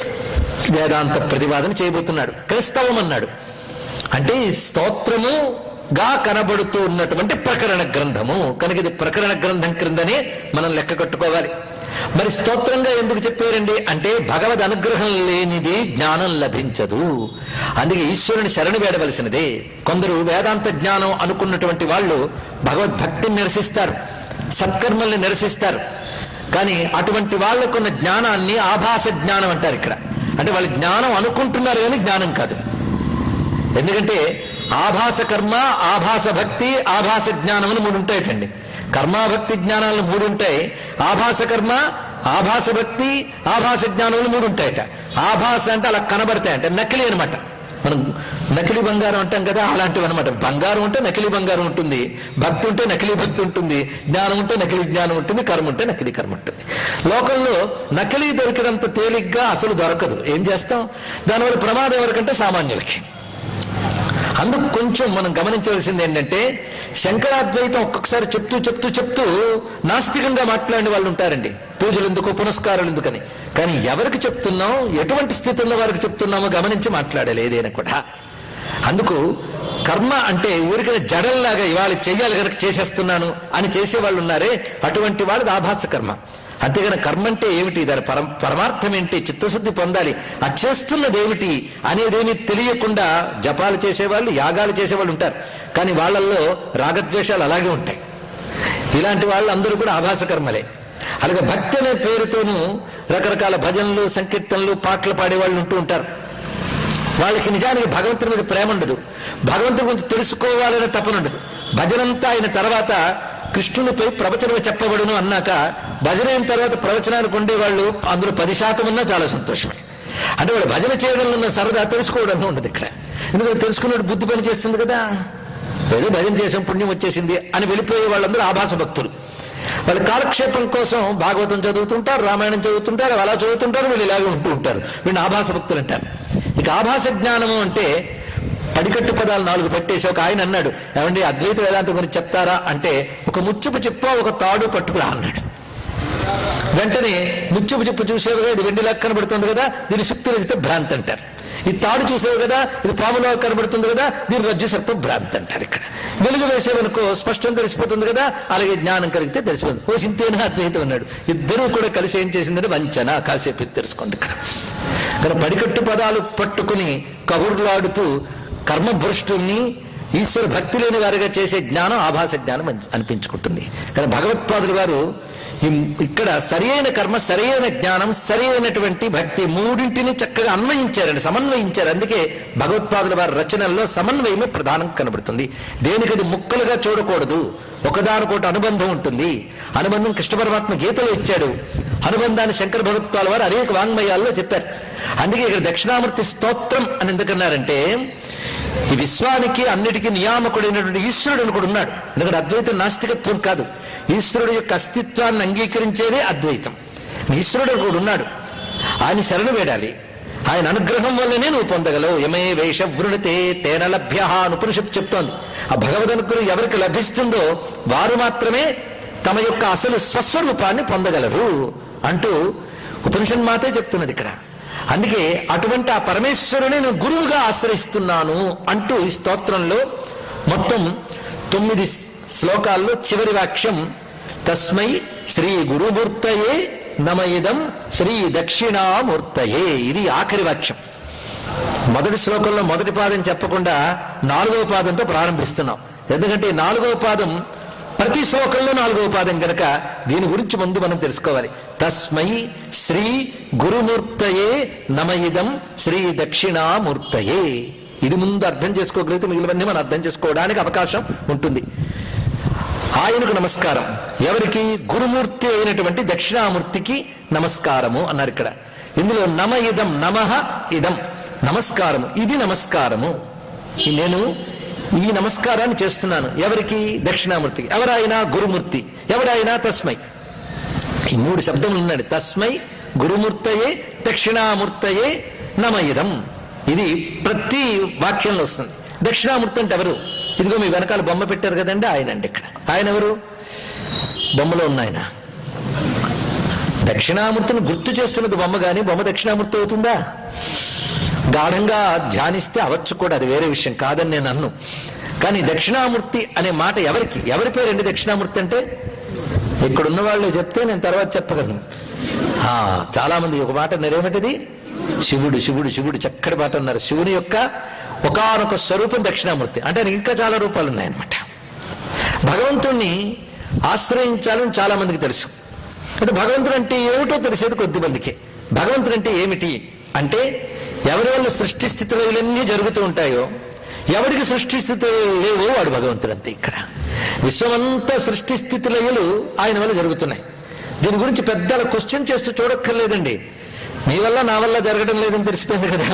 వేదాంత ప్రతిపాదన చేయబోతున్నాడు. క్రైస్తవం అన్నాడు అంటే ఈ స్తోత్రముగా కనబడుతూ ఉన్నటువంటి ప్రకరణ గ్రంథము కనుక ఇది ప్రకరణ గ్రంథం క్రిందనే మనం లెక్క కట్టుకోవాలి. మరి స్తోత్రంగా ఎందుకు చెప్పారండి అంటే, భగవద్ అనుగ్రహం లేనిది జ్ఞానం లభించదు. అందుకే ఈశ్వరుని శరణు వేడవలసినదే. కొందరు వేదాంత జ్ఞానం అనుకున్నటువంటి వాళ్ళు భగవద్భక్తిని నిరసిస్తారు, సత్కర్మల్ని నిరసిస్తారు. కానీ అటువంటి వాళ్ళకున్న జ్ఞానాన్ని ఆభాస జ్ఞానం అంటారు ఇక్కడ. అంటే వాళ్ళు జ్ఞానం అనుకుంటున్నారు కానీ జ్ఞానం కాదు. ఎందుకంటే ఆభాస కర్మ, ఆభాస భక్తి, ఆభాస జ్ఞానం అని మూడు ఉంటాయటండి. కర్మాభక్తి జ్ఞానాలు మూడు ఉంటాయి. ఆభాస కర్మ, ఆభాస భక్తి, ఆభాస జ్ఞానాలు మూడు ఉంటాయట. ఆభాస అంటే అలా కనబడతాయి, అంటే నకిలీ అనమాట. మనం నకిలీ బంగారం అంటాం కదా, అలాంటివి అనమాట. బంగారం ఉంటే నకిలీ బంగారం ఉంటుంది, భక్తి ఉంటే నకిలీ భక్తి ఉంటుంది, జ్ఞానం ఉంటే నకిలీ జ్ఞానం ఉంటుంది, కర్మ ఉంటే నకిలీ కర్మ ఉంటుంది. లోకంలో నకిలీ దొరికినంత తేలిగ్గా అసలు దొరకదు. ఏం చేస్తాం? దానివల్ల ప్రమాదం ఎవరికంటే సామాన్యులకి. అందుకు కొంచెం మనం గమనించవలసింది ఏంటంటే, శంకరాద్వైతం ఒక్కొక్కసారి చెప్తూ నాస్తికంగా మాట్లాడిన వాళ్ళు ఉంటారండి. పూజలు ఎందుకు, పునస్కారాలు ఎందుకని. కానీ ఎవరికి చెప్తున్నాం, ఎటువంటి స్థితిలో వారికి చెప్తున్నామో గమనించి మాట్లాడాలి ఏదైనా కూడా. అందుకు కర్మ అంటే ఊరికైనా జడల్లాగా ఇవాళ చెయ్యాలి కనుక చేసేస్తున్నాను అని చేసేవాళ్ళు ఉన్నారే, అటువంటి వాళ్ళది ఆభాస కర్మ. అంతేగాని కర్మ అంటే ఏమిటి, దాని పరమార్థం ఏంటి, చిత్తశుద్ధి పొందాలి, అది చేస్తున్నది ఏమిటి అనేదేమీ తెలియకుండా జపాలు చేసేవాళ్ళు, యాగాలు చేసేవాళ్ళు ఉంటారు. కానీ వాళ్ళల్లో రాగద్వేషాలు అలాగే ఉంటాయి. ఇలాంటి వాళ్ళు అందరూ కూడా ఆభాస కర్మలే. అలాగే భక్తి అనే పేరుతోనూ రకరకాల భజనలు, సంకీర్తనలు, పాటలు పాడేవాళ్ళు ఉంటూ ఉంటారు. వాళ్ళకి నిజానికి భగవంతుడి మీద ప్రేమ ఉండదు, భగవంతుడి గురించి తెలుసుకోవాలనే తపన ఉండదు. భజనంతా అయిన తర్వాత కృష్ణునిపై ప్రవచనం చెప్పబడును అన్నాక భజన అయిన తర్వాత ప్రవచనానికి ఉండేవాళ్ళు అందులో 10% ఉన్నా చాలా సంతోషమే. అంటే వాళ్ళు భజన చేయడంలో ఉన్న సరదా తెలుసుకోవడంలో ఉండదు ఇక్కడ. ఎందుకంటే తెలుసుకున్నట్టు బుద్ధి పని చేస్తుంది కదా, ఏదో భజన చేసాం పుణ్యం వచ్చేసింది అని వెళ్ళిపోయే వాళ్ళందరూ ఆభాస భక్తులు. వాళ్ళు కాలక్షేపం కోసం భాగవతం చదువుతుంటారు, రామాయణం చదువుతుంటారు, అలా చదువుతుంటారు, వీళ్ళు ఇలాగే ఉంటూ ఉంటారు. వీళ్ళని ఆభాస భక్తులు అంటారు. ఇక ఆభాస జ్ఞానము అంటే పడికట్టు పదాలు 4 పెట్టేసి ఒక ఆయన అన్నాడు, ఏమండి అద్వైత వేదాంతం గురించి చెప్తారా అంటే, ఒక ముచ్చుపు చెప్ప ఒక తాడు పట్టుకురా అన్నాడు. వెంటనే ముచ్చుపు చెప్పు చూసేవి కదా, ఇది వెండిలా కనబడుతుంది కదా, దీని శుక్తి రచితే భ్రాంతి అంటారు. ఈ తాడు చూసేవి కదా, ఇది పాములా కనబడుతుంది కదా, దీని రజ్జు సర్ప భ్రాంతి అంటారు. ఇక్కడ వెలుగు వేసేవనుకో స్పష్టం తెలిసిపోతుంది కదా, అలాగే జ్ఞానం కలిగితే తెలిసిపోతుంది. ఓ సింతేనా అద్వైతం అన్నాడు. ఇద్దరూ కూడా కలిసి ఏం చేసిందంటే వంచన, కాసేపు తెలుసుకోండి. ఇక్కడ పడికట్టు పదాలు పట్టుకుని కబుర్లాడుతూ కర్మభ్రష్టుల్ని ఈశ్వర భక్తి లేని వారిగా చేసే జ్ఞానం ఆభాస జ్ఞానం అనిపించుకుంటుంది. కానీ భగవత్పాదులు గారు ఇక్కడ సరి అయిన కర్మ, సరి అయిన జ్ఞానం, సరి అయినటువంటి భక్తి మూడింటిని చక్కగా అన్వయించారండి, సమన్వయించారు. అందుకే భగవత్పాదుల వారి రచనల్లో సమన్వయమే ప్రధానం కనబడుతుంది. దేనికది ముక్కలుగా చూడకూడదు, ఒకదానికొకటి అనుబంధం ఉంటుంది. అనుబంధం కృష్ణ పరమాత్మ గీతలో ఇచ్చాడు, అనుబంధాన్ని శంకర భగవత్పాదుల వారు అనేక వాంగ్మయాల్లో చెప్పారు. అందుకే ఇక్కడ దక్షిణామూర్తి స్తోత్రం అని ఎందుకన్నారంటే, ఈ విశ్వానికి అన్నిటికీ నియామకుడైనటువంటి ఈశ్వరుడు అని కూడా ఉన్నాడు. ఎందుకంటే అద్వైతం నాస్తికత్వం కాదు, ఈశ్వరుడు యొక్క అస్తిత్వాన్ని అంగీకరించేదే అద్వైతం. ఈశ్వరుడు కూడా ఉన్నాడు, ఆయన శరణు వేడాలి, ఆయన అనుగ్రహం వల్లనే నువ్వు పొందగలవు. యమే వేష వృణతే తేన లభ్య అని ఉపనిషత్తు చెప్తోంది. ఆ భగవద్ అనుగ్రహం ఎవరికి లభిస్తుందో వారు మాత్రమే తమ యొక్క అసలు స్వస్వరూపాన్ని పొందగలరు అంటూ ఉపనిషత్ మాతే చెప్తున్నది ఇక్కడ. అందుకే అటువంటి ఆ పరమేశ్వరుని నేను గురువుగా ఆశ్రయిస్తున్నాను అంటూ ఈ స్తోత్రంలో మొత్తం 9 శ్లోకాల్లో చివరి వాక్యం తస్మై శ్రీ గురుమూర్తయే నమయిదం శ్రీ దక్షిణామూర్తయే, ఇది ఆఖరి వాక్యం. మొదటి శ్లోకంలో మొదటి పాదం చెప్పకుండా 4వ పాదంతో ప్రారంభిస్తున్నాం. ఎందుకంటే 4వ పాదం ప్రతి శ్లోకంలో 4వ పాదం కనుక దీని గురించి ముందు మనం తెలుసుకోవాలి. తస్మై శ్రీ గురుమూర్తయే నమయిదం శ్రీ దక్షిణామూర్తయే, ఇది ముందు అర్థం చేసుకోగలిగితే మిగిలినవన్నీ మనం అర్థం చేసుకోవడానికి అవకాశం ఉంటుంది. ఆయనకు నమస్కారం. ఎవరికి? గురుమూర్తి అయినటువంటి దక్షిణామూర్తికి నమస్కారము అన్నారు ఇక్కడ. ఇందులో నమ ఇదం, నమః ఇదం, నమస్కారము, ఇది నమస్కారము. నేను ఈ నమస్కారాన్ని చేస్తున్నాను. ఎవరికి? దక్షిణామూర్తికి. ఎవరాయన? గురుమూర్తి. ఎవరాయన? తస్మై. ఈ 3 శబ్దములు ఉన్నాడు. తస్మై గురుమూర్తయే దక్షిణామూర్తయే నమ ఇదం, ఇది ప్రతి వాక్యంలో వస్తుంది. దక్షిణామూర్తి అంటే ఎవరు? ఇదిగో మీ వెనకాల బొమ్మ పెట్టారు కదండి, ఆయన అండి. ఇక్కడ ఆయన ఎవరు? బొమ్మలో ఉన్న ఆయన. దక్షిణామూర్తిని గుర్తు చేస్తున్నది బొమ్మ, కానీ బొమ్మ దక్షిణామూర్తి అవుతుందా? గాఢంగా ధ్యానిస్తే అవచ్చు కూడా, అది వేరే విషయం కాదని నేను అన్ను. కానీ దక్షిణామూర్తి అనే మాట ఎవరికి? ఎవరి పేరండి దక్షిణామూర్తి అంటే? ఇక్కడున్న వాళ్ళు చెప్తే నేను తర్వాత చెప్పగలను. చాలా మంది ఒక మాట నేరేమిటది? శివుడు శివుడు శివుడు, చక్కటి మాట అన్నారు. శివుని యొక్క ఒకానొక స్వరూపం దక్షిణామూర్తి అంటే ఇంకా చాలా రూపాలు ఉన్నాయన్నమాట. భగవంతుణ్ణి ఆశ్రయించాలని చాలా మందికి తెలుసు. అయితే భగవంతుడు అంటే ఏమిటో తెలిసేది కొద్ది మందికి. భగవంతుడు అంటే ఏమిటి అంటే, ఎవరి వల్ల సృష్టి స్థితిలన్నీ జరుగుతూ ఉంటాయో, ఎవరికి సృష్టి స్థితులు లేవో వాడు భగవంతుడు అంతే. ఇక్కడ విశ్వమంతా సృష్టి స్థితిలయలు ఆయన వల్ల జరుగుతున్నాయి. దీని గురించి పెద్దల క్వశ్చన్ చేస్తూ చూడక్కర్లేదండి. మీ వల్ల నా వల్ల జరగడం లేదని తెలిసిపోయింది కదా.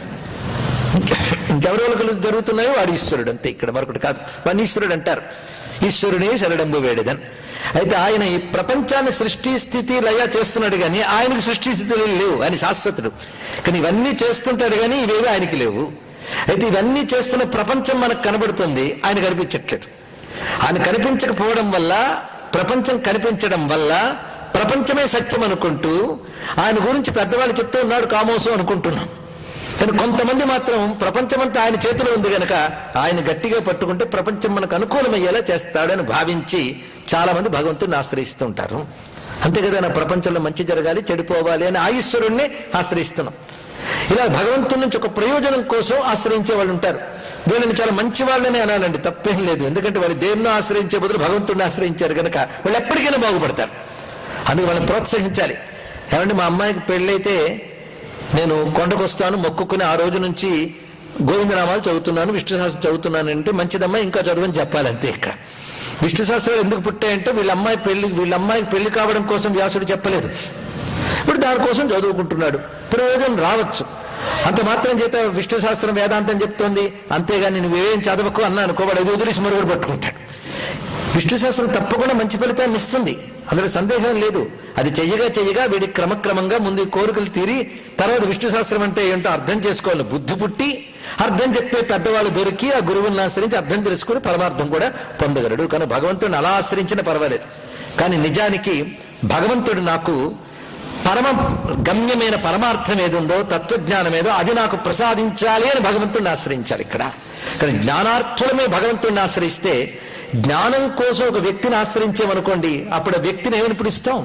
ఇంకెవరి వల్ల జరుగుతున్నాయో వాడు ఈశ్వరుడు అంతే. ఇక్కడ మరొకటి కాదు, వాడిని ఈశ్వరుడు అంటారు. ఈశ్వరునే శరణంబు వేడెదన్. అయితే ఆయన ఈ ప్రపంచాన్ని సృష్టి స్థితి లయ చేస్తున్నాడు కానీ ఆయనకి సృష్టి స్థితులు లేవు, ఆయన శాశ్వతుడు. కానీ ఇవన్నీ చేస్తుంటాడు కానీ ఇవేవి ఆయనకి లేవు. అయితే ఇవన్నీ చేస్తున్న ప్రపంచం మనకు కనబడుతుంది, ఆయన కనిపించట్లేదు. ఆయన కనిపించకపోవడం వల్ల, ప్రపంచం కనిపించడం వల్ల ప్రపంచమే సత్యం అనుకుంటూ ఆయన గురించి పెద్దవాళ్ళు చెప్తూ ఉన్నాడు కామోసం అనుకుంటున్నాం. కానీ కొంతమంది మాత్రం ప్రపంచమంతా ఆయన చేతిలో ఉంది కనుక ఆయన గట్టిగా పట్టుకుంటే ప్రపంచం మనకు అనుకూలమయ్యేలా చేస్తాడని భావించి చాలా మంది భగవంతుడిని ఆశ్రయిస్తూ ఉంటారు. అంతే కదా, నా ప్రపంచంలో మంచి జరగాలి, చెడిపోవాలి అని ఆ ఈశ్వరుణ్ణి ఆశ్రయిస్తున్నాం. ఇలా భగవంతుడి నుంచి ఒక ప్రయోజనం కోసం ఆశ్రయించే వాళ్ళు ఉంటారు. వీళ్ళని చాలా మంచి వాళ్ళని అనాలండి, తప్పేం లేదు. ఎందుకంటే వాళ్ళు దేన్నో ఆశ్రయించే బదులు భగవంతుడిని ఆశ్రయించారు కనుక వాళ్ళు ఎప్పటికైనా బాగుపడతారు. అందుకే వాళ్ళని ప్రోత్సహించాలి. ఏమంటే మా అమ్మాయికి పెళ్ళైతే నేను కొండకు వస్తాను, మొక్కుకుని ఆ రోజు నుంచి గోవిందనామాలు చదువుతున్నాను, విష్ణు సహస్రం చదువుతున్నాను అంటే మంచిదమ్మా ఇంకా చదువుని చెప్పాలంతే. ఇక్కడ విష్ణు సహస్రాలు ఎందుకు పుట్టాయంటే వీళ్ళ అమ్మాయికి పెళ్లి కావడం కోసం వ్యాసుడు చెప్పలేదు. ఇప్పుడు దానికోసం చదువుకుంటున్నాడు, ప్రయోజనం రావచ్చు. అంత మాత్రం చేత విష్ణు సహస్రం వేదాంతం చెప్తోంది, అంతేగాని నువ్వేం చదవకు అన్నా అనుకోవాడు, అది వదిలేసి మరొకటి పట్టుకుంటాడు. విష్ణు సహస్రం తప్పకుండా మంచి ఫలితాన్ని ఇస్తుంది, అందులో సందేహం లేదు. అది చెయ్యగా వీడి క్రమక్రమంగా ముందు కోరికలు తీరి తర్వాత విష్ణు సహస్రం అంటే ఏంటో అర్థం చేసుకోవాలి. బుద్ధి పుట్టి అర్థం చెప్పే పెద్దవాళ్ళు దొరికి ఆ గురువులను ఆశ్రయించి అర్థం తెలుసుకుని పరమార్థం కూడా పొందగలడు. కానీ భగవంతుడిని అలా ఆశ్రయించినా పర్వాలేదు. కానీ నిజానికి భగవంతుడు నాకు పరమ గమ్యమైన పరమార్థం ఏదుందో, తత్వజ్ఞానం ఏదో అది నాకు ప్రసాదించాలి అని భగవంతుడిని ఆశ్రయించాలి. ఇక్కడ కానీ జ్ఞానార్థులమే భగవంతుడిని ఆశ్రయిస్తే, జ్ఞానం కోసం ఒక వ్యక్తిని ఆశ్రయించామనుకోండి, అప్పుడు ఆ వ్యక్తిని ఏమని పిలుస్తాం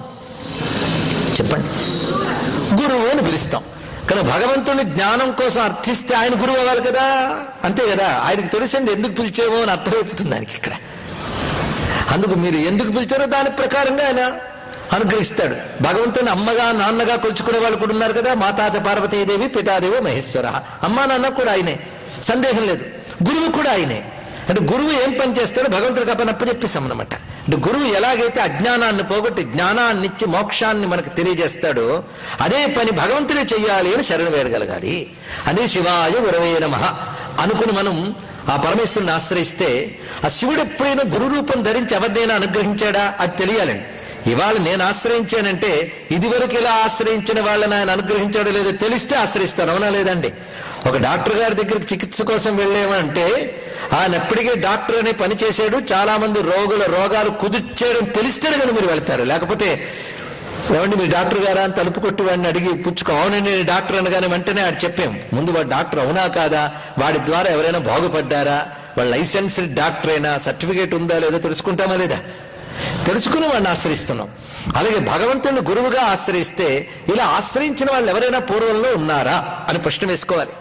చెప్పండి? గురువు అని పిలుస్తాం. కానీ భగవంతుని జ్ఞానం కోసం అర్థిస్తే ఆయన గురువు అవ్వాలి కదా, అంతే కదా. ఆయనకు తెలిసండి ఎందుకు పిలిచేమో అని అర్థమైపోతుంది ఆయనకి ఇక్కడ. అందుకు మీరు ఎందుకు పిలిచారో దాని ప్రకారంగా ఆయన అనుగ్రహిస్తాడు. భగవంతుని అమ్మగా నాన్నగా కొలుచుకునే వాళ్ళు కూడా ఉన్నారు కదా, మాతాచ పార్వతీదేవి పితాదేవో మహేశ్వర, అమ్మా నాన్న కూడా ఆయనే, సందేహం లేదు. గురువు కూడా ఆయనే. అంటే గురువు ఏం పని చేస్తాడో భగవంతుడికి అప్పచెప్పిస్తాం అనమాట. అంటే గురువు ఎలాగైతే అజ్ఞానాన్ని పోగొట్టి జ్ఞానాన్ని ఇచ్చి మోక్షాన్ని మనకు తెలియజేస్తాడో అదే పని భగవంతుడే చెయ్యాలి అని శరణు వేడగలగాలి. అదే శివాయ గురవే నమః అనుకుని మనం ఆ పరమేశ్వరుని ఆశ్రయిస్తే, ఆ శివుడు ఎప్పుడైనా గురు రూపం ధరించి ఎవరినైనా అనుగ్రహించాడా అది తెలియాలండి. ఇవాళ నేను ఆశ్రయించానంటే ఇదివరకు ఇలా ఆశ్రయించిన వాళ్ళని ఆయన అనుగ్రహించాడో లేదో తెలిస్తే ఆశ్రయిస్తాను, అవునా లేదండి? ఒక డాక్టర్ గారి దగ్గరికి చికిత్స కోసం వెళ్ళేమంటే ఆయన ఎప్పటికీ డాక్టర్ అనే పని చేశాడు, చాలా మంది రోగాలు కుదిర్చాడని తెలిస్తేనే కానీ మీరు వెళ్తారు. లేకపోతే ఏమండి మీరు డాక్టర్ గారా అని తలుపు కొట్టి వాడిని అడిగి పుచ్చుకో, అవునండి నేను డాక్టర్ అనగానే వెంటనే ఆడు చెప్పాం, ముందు వాడు డాక్టర్ అవునా కాదా, వాడి ద్వారా ఎవరైనా బాగుపడ్డారా, వాడు లైసెన్స్డ్ డాక్టర్ అయినా, సర్టిఫికేట్ ఉందా లేదో తెలుసుకుంటామా లేదా, తెలుసుకుని వాడిని ఆశ్రయిస్తున్నాం. అలాగే భగవంతుని గురువుగా ఆశ్రయిస్తే ఇలా ఆశ్రయించిన వాళ్ళు ఎవరైనా పూర్వంలో ఉన్నారా అని ప్రశ్న వేసుకోవాలి.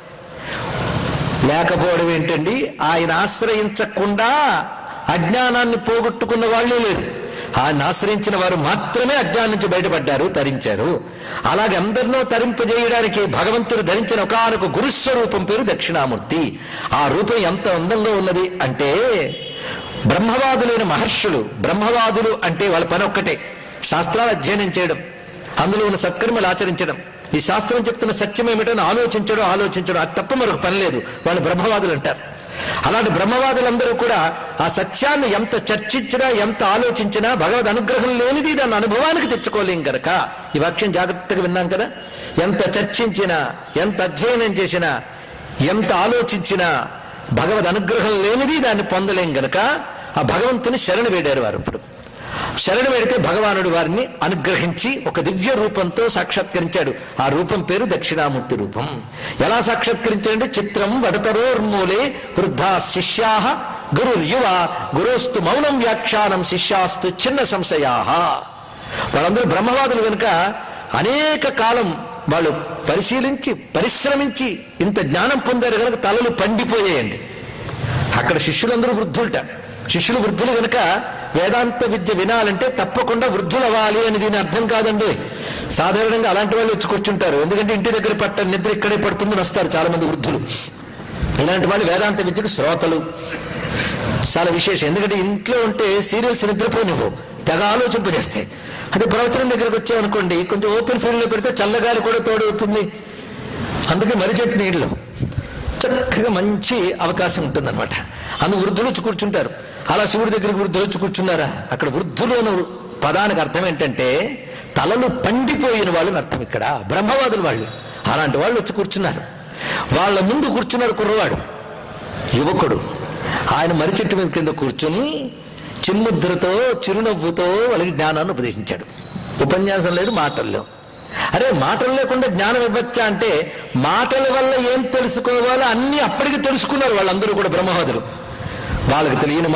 లేకపోవడం ఏంటండి, ఆయన ఆశ్రయించకుండా అజ్ఞానాన్ని పోగొట్టుకున్న వాళ్ళే లేరు. ఆయన ఆశ్రయించిన వారు మాత్రమే అజ్ఞానం నుంచి బయటపడ్డారు, తరించారు. అలాగే అందరినో తరింపజేయడానికి భగవంతుడు ధరించిన ఒకానొక గురుస్వరూపం పేరు దక్షిణామూర్తి. ఆ రూపం ఎంత అందంగా ఉన్నది అంటే, బ్రహ్మవాదులైన మహర్షులు, బ్రహ్మవాదులు అంటే వాళ్ళ పని ఒక్కటే, శాస్త్రాలు అధ్యయనం చేయడం, అందులో ఉన్న సత్కర్మలు ఆచరించడం, ఈ శాస్త్రం చెప్తున్న సత్యం ఏమిటని ఆలోచించడం అది తప్ప మరొక పని లేదు. వాళ్ళు బ్రహ్మవాదులు అంటారు. అలాంటి బ్రహ్మవాదులందరూ కూడా ఆ సత్యాన్ని ఎంత చర్చించినా ఎంత ఆలోచించినా భగవద్ అనుగ్రహం లేనిది దాన్ని అనుభవానికి తెచ్చుకోలేం గనక, ఈ వాక్యం జాగ్రత్తగా విన్నాం కదా, ఎంత చర్చించినా ఎంత అధ్యయనం చేసినా ఎంత ఆలోచించినా భగవద్ అనుగ్రహం లేనిది దాన్ని పొందలేం గనక ఆ భగవంతుని శరణు వేడారు వారు. ఇప్పుడు శరణు వేడితే భగవానుడు వారిని అనుగ్రహించి ఒక దివ్య రూపంతో సాక్షాత్కరించాడు. ఆ రూపం పేరు దక్షిణామూర్తి రూపం. ఎలా సాక్షాత్కరించాడంటే, చిత్రం వడతరోర్మూలే వృద్ధా శిష్యా గురుర్యువ గురోస్తు మౌనం వ్యాఖ్యానం శిష్యాస్తు చిన్న సంశయా. వాళ్ళందరూ బ్రహ్మవాదులు కనుక అనేక కాలం వాళ్ళు పరిశీలించి పరిశ్రమించి ఇంత జ్ఞానం పొందారు కనుక తలలు పండిపోయాయండి. అక్కడ శిష్యులందరూ వృద్ధులట. శిష్యులు వృద్ధులు కనుక వేదాంత విద్య వినాలంటే తప్పకుండా వృద్ధులు అవ్వాలి అని దీని అర్థం కాదండి. సాధారణంగా అలాంటి వాళ్ళు వచ్చి కూర్చుంటారు, ఎందుకంటే ఇంటి దగ్గర పట్ట నిద్ర ఇక్కడే పడుతుందని వస్తారు చాలా మంది వృద్ధులు. ఇలాంటి వాళ్ళు వేదాంత విద్యకు శ్రోతలు చాలా విశేషం. ఎందుకంటే ఇంట్లో ఉంటే సీరియల్స్ నిద్రపోనివ్వు, తెగ ఆలోచింపజేస్తాయి. అదే ప్రవచనం దగ్గరికి వచ్చామనుకోండి, కొంచెం ఓపెన్ ఫీల్డ్ లో పెడితే చల్లగాలి కూడా తోడవుతుంది. అందుకే మర్రి చెట్టు నీళ్ళు చక్కగా మంచి అవకాశం ఉంటుందన్నమాట. అందుకు వృద్ధులు వచ్చి కూర్చుంటారు. అలా శివుడి దగ్గరికి వృద్ధులు వచ్చి కూర్చున్నారా, అక్కడ వృద్ధులు అనే పదానికి అర్థం ఏంటంటే తలలు పండిపోయిన వాళ్ళని అర్థం. ఇక్కడ బ్రహ్మవాదులు వాళ్ళు, అలాంటి వాళ్ళు వచ్చి కూర్చున్నారు. వాళ్ళ ముందు కూర్చున్నాడు కుర్రవాడు, యువకుడు. ఆయన మర్రి చెట్టు మీద కింద కూర్చుని చిన్ముద్రతో చిరునవ్వుతో వాళ్ళకి జ్ఞానాన్ని ఉపదేశించాడు. ఉపన్యాసం లేదు, మాటల్లో. అరే మాటలు లేకుండా జ్ఞానం ఇవ్వచ్చా అంటే, మాటల వల్ల ఏం తెలుసుకోవాలో అన్ని అప్పటికి తెలుసుకున్నారు వాళ్ళందరూ కూడా బ్రహ్మవాదులు. వాళ్ళకి తెలియని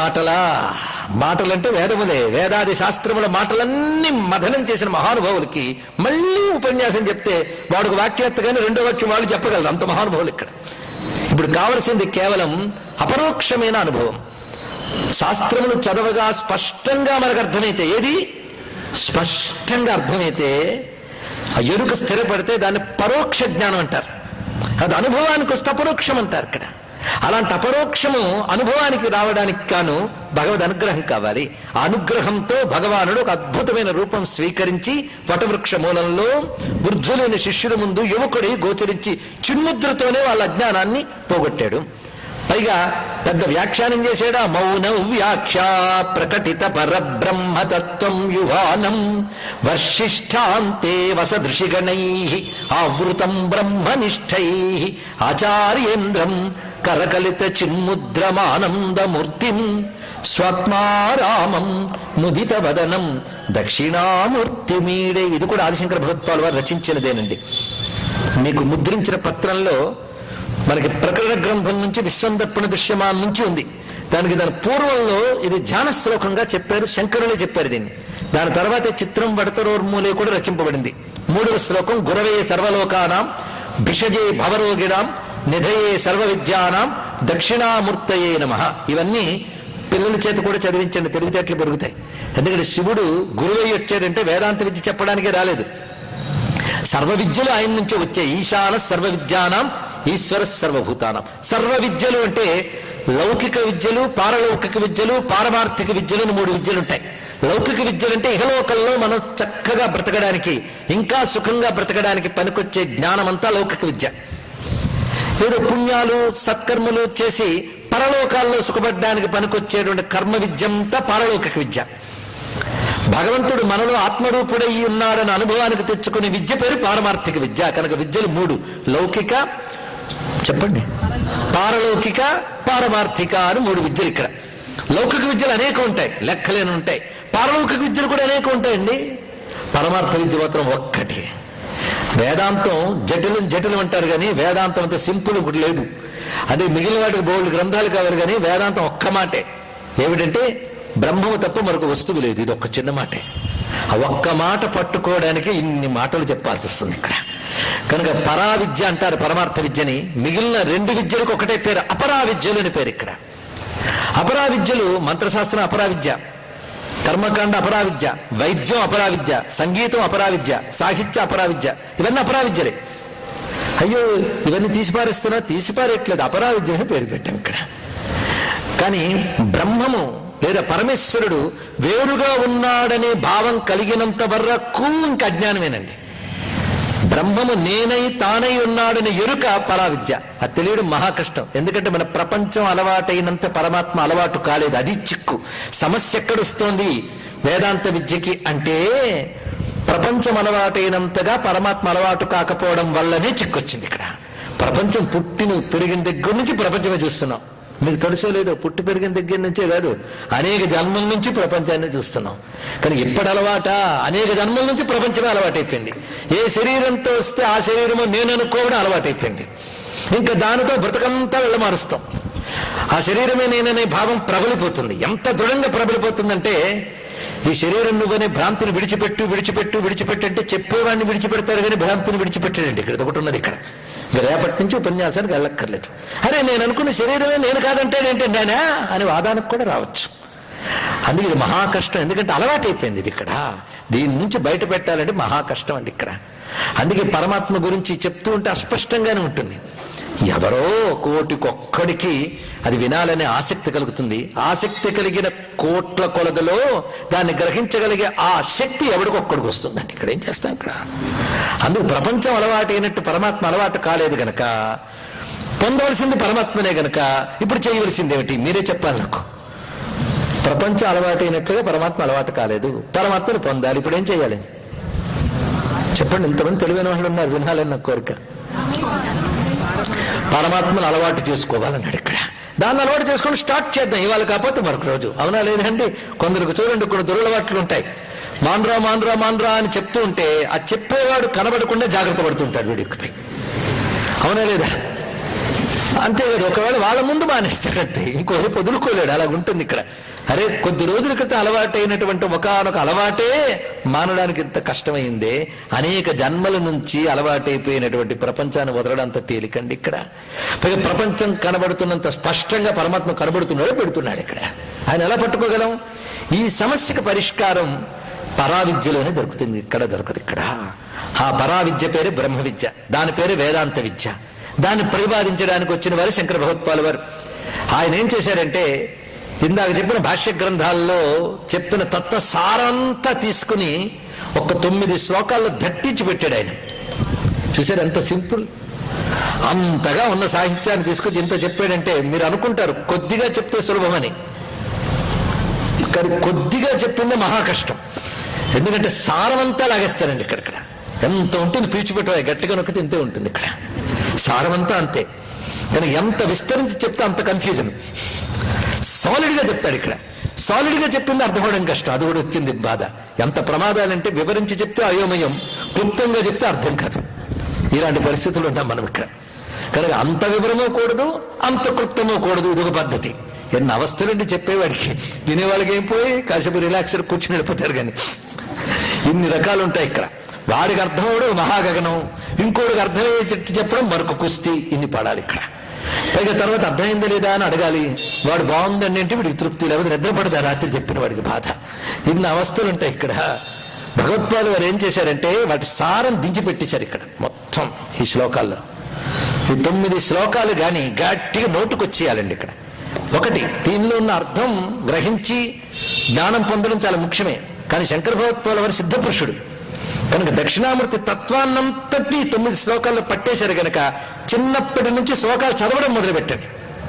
మాటలంటే వేదములే, వేదాది శాస్త్రముల మాటలన్నీ మథనం చేసిన మహానుభావులకి మళ్ళీ ఉపన్యాసం చెప్తే వాడికి వాక్యాత్తగానే రెండో వాక్యం వాళ్ళు చెప్పగలరు, అంత మహానుభావులు ఇక్కడ. ఇప్పుడు కావలసింది కేవలం అపరోక్షమైన అనుభవం. శాస్త్రములు చదవగా స్పష్టంగా మనకు అర్థమైతే, ఏది స్పష్టంగా అర్థమైతే, ఆ ఎరుక స్థిరపడితే దాన్ని పరోక్ష జ్ఞానం అంటారు. అది అనుభవానికి వస్తే అపరోక్షం అంటారు ఇక్కడ. అలాంటి అపరోక్షము అనుభవానికి రావడానికి కాను భగవద్ అనుగ్రహం కావాలి. ఆ అనుగ్రహంతో భగవానుడు ఒక అద్భుతమైన రూపం స్వీకరించి వటవృక్ష మూలంలో వృద్ధులైన శిష్యుల ముందు యువకుడి గోచరించి చిన్ముద్రతోనే వాళ్ళ అజ్ఞానాన్ని పోగొట్టాడు. పైగా పెద్ద వ్యాఖ్యానం చేశాడా, మౌన వ్యాఖ్యా ప్రకటిత పరబ్రహ్మతత్వం యువానం వర్షిష్ఠాంతే వసదృషిగణై ఆవృతం బ్రహ్మనిష్టై ఆచార్యేంద్రం కరకలిత చిన్ముద్రమానందమూర్తిం స్వాత్మారామం ముదిత వదనం దక్షిణామూర్తిమీడే. ఇది కూడా ఆదిశంకర భగవత్పాల్ వారు రచించినదేనండి. మీకు ముద్రించిన పత్రంలో మనకి ప్రకరణ గ్రంథం నుంచి విశ్వందర్పణ దృశ్యమాన్ నుంచి ఉంది. దాని పూర్వంలో ఇది ధ్యాన శ్లోకంగా చెప్పారు, శంకరులే చెప్పారు దీన్ని. దాని తర్వాత చిత్రం వడతరోర్మూలే కూడా రచింపబడింది. 3వ శ్లోకం గురవే సర్వలోకానాం భిషజే భవరోగిణాం నిధయే సర్వ విద్యానాం దక్షిణామూర్తయే నమః. ఇవన్నీ పిల్లల చేత కూడా చదివించండి, తెలివితేటలు పెరుగుతాయి. ఎందుకంటే శివుడు గురువై వచ్చాడంటే వేదాంత విద్య చెప్పడానికే రాలేదు. సర్వ విద్యలు ఆయన నుంచే వచ్చాయి. ఈశాన సర్వ విద్యానాం ఈశ్వర సర్వభూతానం. సర్వ విద్యలు అంటే లౌకిక విద్యలు, పారలౌకిక విద్యలు, పారమార్థిక విద్యలు అని 3 విద్యలు ఉంటాయి. లౌకిక విద్యలు అంటే ఇహలోకంలో మనం చక్కగా బ్రతకడానికి, ఇంకా సుఖంగా బ్రతకడానికి పనికొచ్చే జ్ఞానం అంతా లౌకిక విద్య. ఏదో పుణ్యాలు సత్కర్మలు చేసి పరలోకాల్లో సుఖపడడానికి పనికొచ్చేటువంటి కర్మ విద్య అంతా పారలౌకిక విద్య. భగవంతుడు మనలో ఆత్మరూపుడై ఉన్నాడని అనుభవానికి తెచ్చుకునే విద్య పేరు పారమార్థిక విద్య. కనుక విద్యలు 3: లౌకిక, చెప్పండి, పారలౌకిక, పారమార్థిక అని 3 విద్యలు ఇక్కడ. లౌకిక విద్యలు అనేకం ఉంటాయి, లెక్కలేని ఉంటాయి. పారలౌకిక విద్యలు కూడా అనేకం ఉంటాయండి. పరమార్థ విద్య మాత్రం ఒక్కటి. వేదాంతం జటిలం అంటారు కానీ వేదాంతం అంత సింపుల్ ఒకటి లేదు. అదే మిగిలిన వాటికి బోల్డ్ గ్రంథాలు కావాలి కానీ వేదాంతం ఒక్క మాటే. ఏమిటంటే బ్రహ్మము తప్ప మరొక వస్తువు లేదు. ఇది ఒక్క చిన్న మాటే. ఆ ఒక్క మాట పట్టుకోవడానికి ఇన్ని మాటలు చెప్పాల్సి వస్తుంది ఇక్కడ. కనుక పరా విద్య అంటారు పరమార్థ విద్యని. మిగిలిన 2 విద్యలకు ఒకటే పేరు, అపరా విద్యలు అని పేరు ఇక్కడ. అపరా విద్యలు మంత్రశాస్త్రం అపరా విద్య, కర్మకాండ అపరా విద్య, వైద్యం అపరా విద్య, సంగీతం అపరా విద్య, సాహిత్య అపరా విద్య. ఇవన్నీ అపరా విద్యలే. అయ్యో ఇవన్నీ తీసిపారేస్తున్నా, తీసిపారేయట్లేదు, అపరా విద్య అని పేరు పెట్టాం ఇక్కడ. కానీ బ్రహ్మము లేదా పరమేశ్వరుడు వేరుగా ఉన్నాడనే భావం కలిగినంత వరకు ఇంకా అజ్ఞానమేనండి. బ్రహ్మము నేనై తానై ఉన్నాడని ఎరుక పరా విద్య. అది తెలియడం మహా కష్టం. ఎందుకంటే మన ప్రపంచం అలవాటైనంత పరమాత్మ అలవాటు కాలేదు. అది చిక్కు. సమస్య ఎక్కడొస్తోంది వేదాంత విద్యకి అంటే ప్రపంచం అలవాటైనంతగా పరమాత్మ అలవాటు కాకపోవడం వల్లనే చిక్కొచ్చింది ఇక్కడ. ప్రపంచం పుట్టిన పెరిగిన దగ్గర నుంచి ప్రపంచమే చూస్తున్నాం. మీకు తెలుసో లేదో, పుట్టి పెరిగిన దగ్గర నుంచే కాదు, అనేక జన్మల నుంచి ప్రపంచాన్ని చూస్తున్నాం. కానీ ఎప్పటి అలవాట? అనేక జన్మల నుంచి ప్రపంచమే అలవాటైపోయింది. ఏ శరీరంతో వస్తే ఆ శరీరము నేను అనుకోవడం అలవాటైపోయింది. ఇంకా దానితో బ్రతకంతా వెళ్ళమారుస్తాం. ఆ శరీరమే నేననే భావం ప్రబలిపోతుంది. ఎంత దృఢంగా ప్రబలిపోతుందంటే ఈ శరీరం నువ్వనే భ్రాంతిని విడిచిపెట్టు అంటే చెప్పేవాడిని విడిచిపెడతారు కానీ భ్రాంతిని విడిచిపెట్టాడండి. ఇక్కడ ఒకటి ఉన్నది. ఇక్కడ రేపటి నుంచి ఉపన్యాసానికి వెళ్ళక్కర్లేదు. అరే నేను అనుకున్న శరీరమే నేను కాదంటే ఏంటంటే అని వాదానికి కూడా రావచ్చు. అందుకే ఇది మహా కష్టం. ఎందుకంటే అలవాటైపోయింది ఇది ఇక్కడ. దీని నుంచి బయట పెట్టాలంటే మహా కష్టం అండి ఇక్కడ. అందుకే పరమాత్మ గురించి చెప్తూ ఉంటే అస్పష్టంగానే ఉంటుంది. ఎవరో కోటికొక్కడికి అది వినాలనే ఆసక్తి కలుగుతుంది. ఆసక్తి కలిగిన కోట్ల కొలదలో దాన్ని గ్రహించగలిగే ఆ శక్తి ఎవడికొక్కడికి వస్తుందండి. ఇక్కడ ఏం చేస్తాం ఇక్కడ? అందుకు ప్రపంచం అలవాటైనట్టు పరమాత్మ అలవాటు కాలేదు గనక, పొందవలసింది పరమాత్మనే గనక ఇప్పుడు చేయవలసింది ఏమిటి మీరే చెప్పాలి నాకు. ప్రపంచం అలవాటైనట్లుగా పరమాత్మ అలవాటు కాలేదు, పరమాత్మను పొందాలి. ఇప్పుడు ఏం చేయాలి చెప్పండి? ఇంతమంది తెలివైన వాళ్ళు ఉన్నారు, వినాలని నాకు కోరిక. పరమాత్మను అలవాటు చేసుకోవాలన్నాడు ఇక్కడ. దాన్ని అలవాటు చేసుకొని స్టార్ట్ చేద్దాం, ఇవాళ కాకపోతే మరొక రోజు. అవునా లేదండి? కొందరికి చూడండి కొన్ని దురలవాట్లు ఉంటాయి. మాన్రా అని చెప్తూ ఉంటే ఆ చెప్పేవాడు కనబడకుండా జాగ్రత్త పడుతుంటాడు వీడిపై. అవునా లేదా? అంతే కదా. ఒకవేళ వాళ్ళ ముందు మానేస్తాడంతే, ఇంకో వదులుకోలేడు. అలాగుంటుంది ఇక్కడ. అరే కొద్ది రోజుల క్రితం అలవాటైనటువంటి ఒకనొక అలవాటే మానడానికి ఇంత కష్టమైందే. అనేక జన్మల నుంచి అలవాటైపోయినటువంటి ప్రపంచాన్ని వదలడంత తేలికండి ఇక్కడ. పైగా ప్రపంచం కనబడుతున్నంత స్పష్టంగా పరమాత్మ కనబడుతున్నాడో పెడుతున్నాడు ఇక్కడ. ఆయన ఎలా పట్టుకోగలం? ఈ సమస్యకు పరిష్కారం పరావిద్యలోనే దొరుకుతుంది, ఇక్కడ దొరకదు. ఇక్కడ ఆ పరావిద్య పేరు బ్రహ్మ విద్య, దాని పేరు వేదాంత విద్య. దాన్ని ప్రతిపాదించడానికి వచ్చిన వారు శంకర భగవత్పాల్ వారు. ఆయన ఏం చేశారంటే ఇందాక చెప్పిన భాష్య గ్రంథాల్లో చెప్పిన తత్వ సారంతా తీసుకుని ఒక 9 శ్లోకాల్లో దట్టించి పెట్టాడు ఆయన. చూసారు ఎంత సింపుల్. అంతగా ఉన్న సాహిత్యాన్ని తీసుకొచ్చి ఇంత చెప్పాడంటే మీరు అనుకుంటారు కొద్దిగా చెప్తే సులభమని. కానీ కొద్దిగా చెప్పిందే మహా కష్టం. ఎందుకంటే సారమంతా లాగేస్తారండి ఇక్కడ. ఎంత ఉంటుంది పీచిపెట్టాలి, గట్టిగా నొక్కితే ఇంతే ఉంటుంది ఇక్కడ. సారమంతా అంతే. కానీ ఎంత విస్తరించి చెప్తే అంత కన్ఫ్యూజన్. సాలిడ్గా చెప్తాడు ఇక్కడ. సాలిడ్గా చెప్పింది అర్థమవడం కష్టం. అది కూడా వచ్చింది బాధ. ఎంత ప్రమాదాలంటే వివరించి చెప్తే అయోమయం, క్లుప్తంగా చెప్తే అర్థం కాదు. ఇలాంటి పరిస్థితులు ఉంటాం మనం ఇక్కడ. కనుక అంత వివరమో కూడదు, అంత క్లుప్తమో కూడదు. ఇదొక పద్ధతి. ఎన్ని అవస్థలుండి చెప్పేవాడికి, వినేవాళ్ళకి ఏం పోయి కాసేపు రిలాక్సర్ కూర్చుని వెళ్ళిపోతారు. కానీ ఇన్ని రకాలు ఉంటాయి ఇక్కడ. వాడికి అర్థమవడం మహాగగనం, ఇంకోటికి అర్థమయ్యే చెప్పడం మరొక కుస్తీ. ఇన్ని పడాలి ఇక్కడ. పైగా తర్వాత అర్థమైందా లేదా అని అడగాలి. వాడు బాగుందండి అంటే వీడికి తృప్తి, లేకపోతే నిద్రపడదా రాత్రి చెప్పిన వాడికి బాధ. ఇన్ని అవస్థలు ఉంటాయి ఇక్కడ. భగవత్పాలు వారు ఏం చేశారంటే వాటి సారం దించిపెట్టేశారు ఇక్కడ మొత్తం ఈ శ్లోకాల్లో. ఈ 9 శ్లోకాలు కానీ గట్టిగా నోటుకొచ్చేయాలండి ఇక్కడ. ఒకటి, దీనిలో ఉన్న అర్థం గ్రహించి జ్ఞానం పొందడం చాలా ముఖ్యమే. కానీ శంకర భగవత్పాల వారి సిద్ధపురుషుడు కనుక దక్షిణామూర్తి తత్వాన్నంతటి 9 శ్లోకాల్లో పట్టేశారు కనుక చిన్నప్పటి నుంచి శ్లోకాలు చదవడం మొదలుపెట్టండి.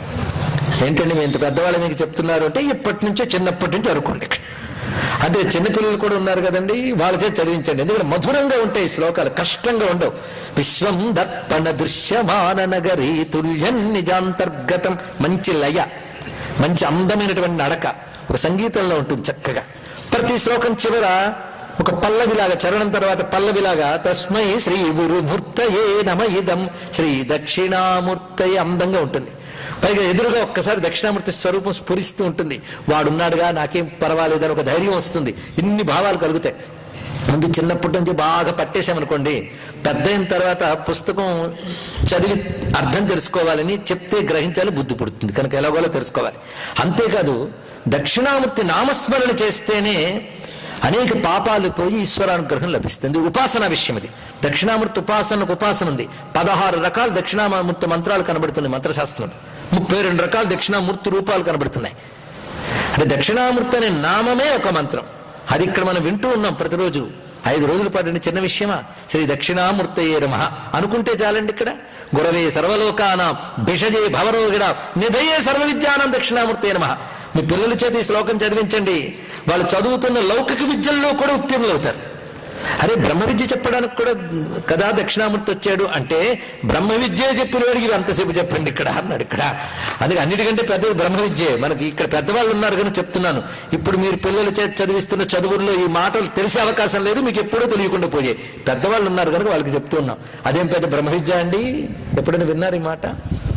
ఏంటండి మీ ఇంత పెద్దవాళ్ళు మీకు చెప్తున్నారు అంటే ఇప్పటి నుంచే చిన్నప్పటి నుంచి అనుకోండి. అదే చిన్నపిల్లలు కూడా ఉన్నారు కదండి, వాళ్ళ చేతి చదివించండి. ఎందుకంటే మధురంగా ఉంటాయి శ్లోకాలు, కష్టంగా ఉండవు. విశ్వం దర్పణ దృశ్యమాన నగరీ తుల్యం నిజాంతర్గతం. మంచి లయ, మంచి అందమైనటువంటి నడక ఒక సంగీతంలో ఉంటుంది చక్కగా. ప్రతి శ్లోకం చివర ఒక పల్లవిలాగా, చరణం తర్వాత పల్లవిలాగా తస్మై శ్రీ గురుమూర్తయే నమ ఇదం శ్రీ దక్షిణామూర్తయే అందంగా ఉంటుంది. పైగా ఎదురుగా ఒక్కసారి దక్షిణామూర్తి స్వరూపం స్ఫురిస్తూ ఉంటుంది. వాడున్నాడుగా, నాకేం పర్వాలేదని ఒక ధైర్యం వస్తుంది. ఇన్ని భావాలు కలుగుతాయి. ముందు చిన్నప్పటి నుంచి బాగా పట్టేశామనుకోండి, పెద్ద అయిన తర్వాత పుస్తకం చదివి అర్థం తెలుసుకోవాలని చెప్తే గ్రహించాలి, బుద్ధి పుడుతుంది. కనుక ఎలాగోలా తెలుసుకోవాలి. అంతేకాదు దక్షిణామూర్తి నామస్మరణ చేస్తేనే అనేక పాపాలు పోయి ఈశ్వరానుగ్రహం లభిస్తుంది. ఉపాసన విషయం ఇది. దక్షిణామూర్తి ఉపాసనకు ఉపాసన ఉంది. 16 రకాల దక్షిణామూర్తి మంత్రాలు కనబడుతున్నాయి మంత్రశాస్త్రంలో. 32 రకాల దక్షిణామూర్తి రూపాలు కనబడుతున్నాయి. అంటే దక్షిణామూర్తి అనే నామమే ఒక మంత్రం. అది ఇక్కడ మనం వింటూ ఉన్నాం ప్రతిరోజు 5 రోజుల పాటు. చిన్న విషయమా? శ్రీ దక్షిణామూర్తయే నమః అనుకుంటే చాలండి. ఇక్కడ గురవే సర్వలోకానాం భిషజే భవరోగిణ నిధయే సర్వ విద్యానాం దక్షిణామూర్తయే నమః. మీ పిల్లల చేతి ఈ శ్లోకం చదివించండి, వాళ్ళు చదువుతున్న లౌకిక విద్యల్లో కూడా ఉత్తీర్ణులు అవుతారు. అరే బ్రహ్మ విద్య చెప్పడానికి కూడా కదా దక్షిణామూర్తి వచ్చాడు అంటే, బ్రహ్మ విద్య చెప్పిన వాడికి అంతసేపు చెప్పండి ఇక్కడ అన్నాడు. ఇక్కడ అందుకే అన్నిటికంటే పెద్దది బ్రహ్మ విద్యే. మనకి ఇక్కడ పెద్దవాళ్ళు ఉన్నారు కానీ చెప్తున్నాను. ఇప్పుడు మీరు పిల్లల చేతి చదివిస్తున్న చదువుల్లో ఈ మాటలు తెలిసే అవకాశం లేదు, మీకు ఎప్పుడూ తెలియకుండా పోయే పెద్దవాళ్ళు ఉన్నారు కనుక వాళ్ళకి చెప్తున్నాం. అదేం పెద్ద బ్రహ్మ విద్య అండి, ఎప్పుడైనా విన్నారు ఈ మాట?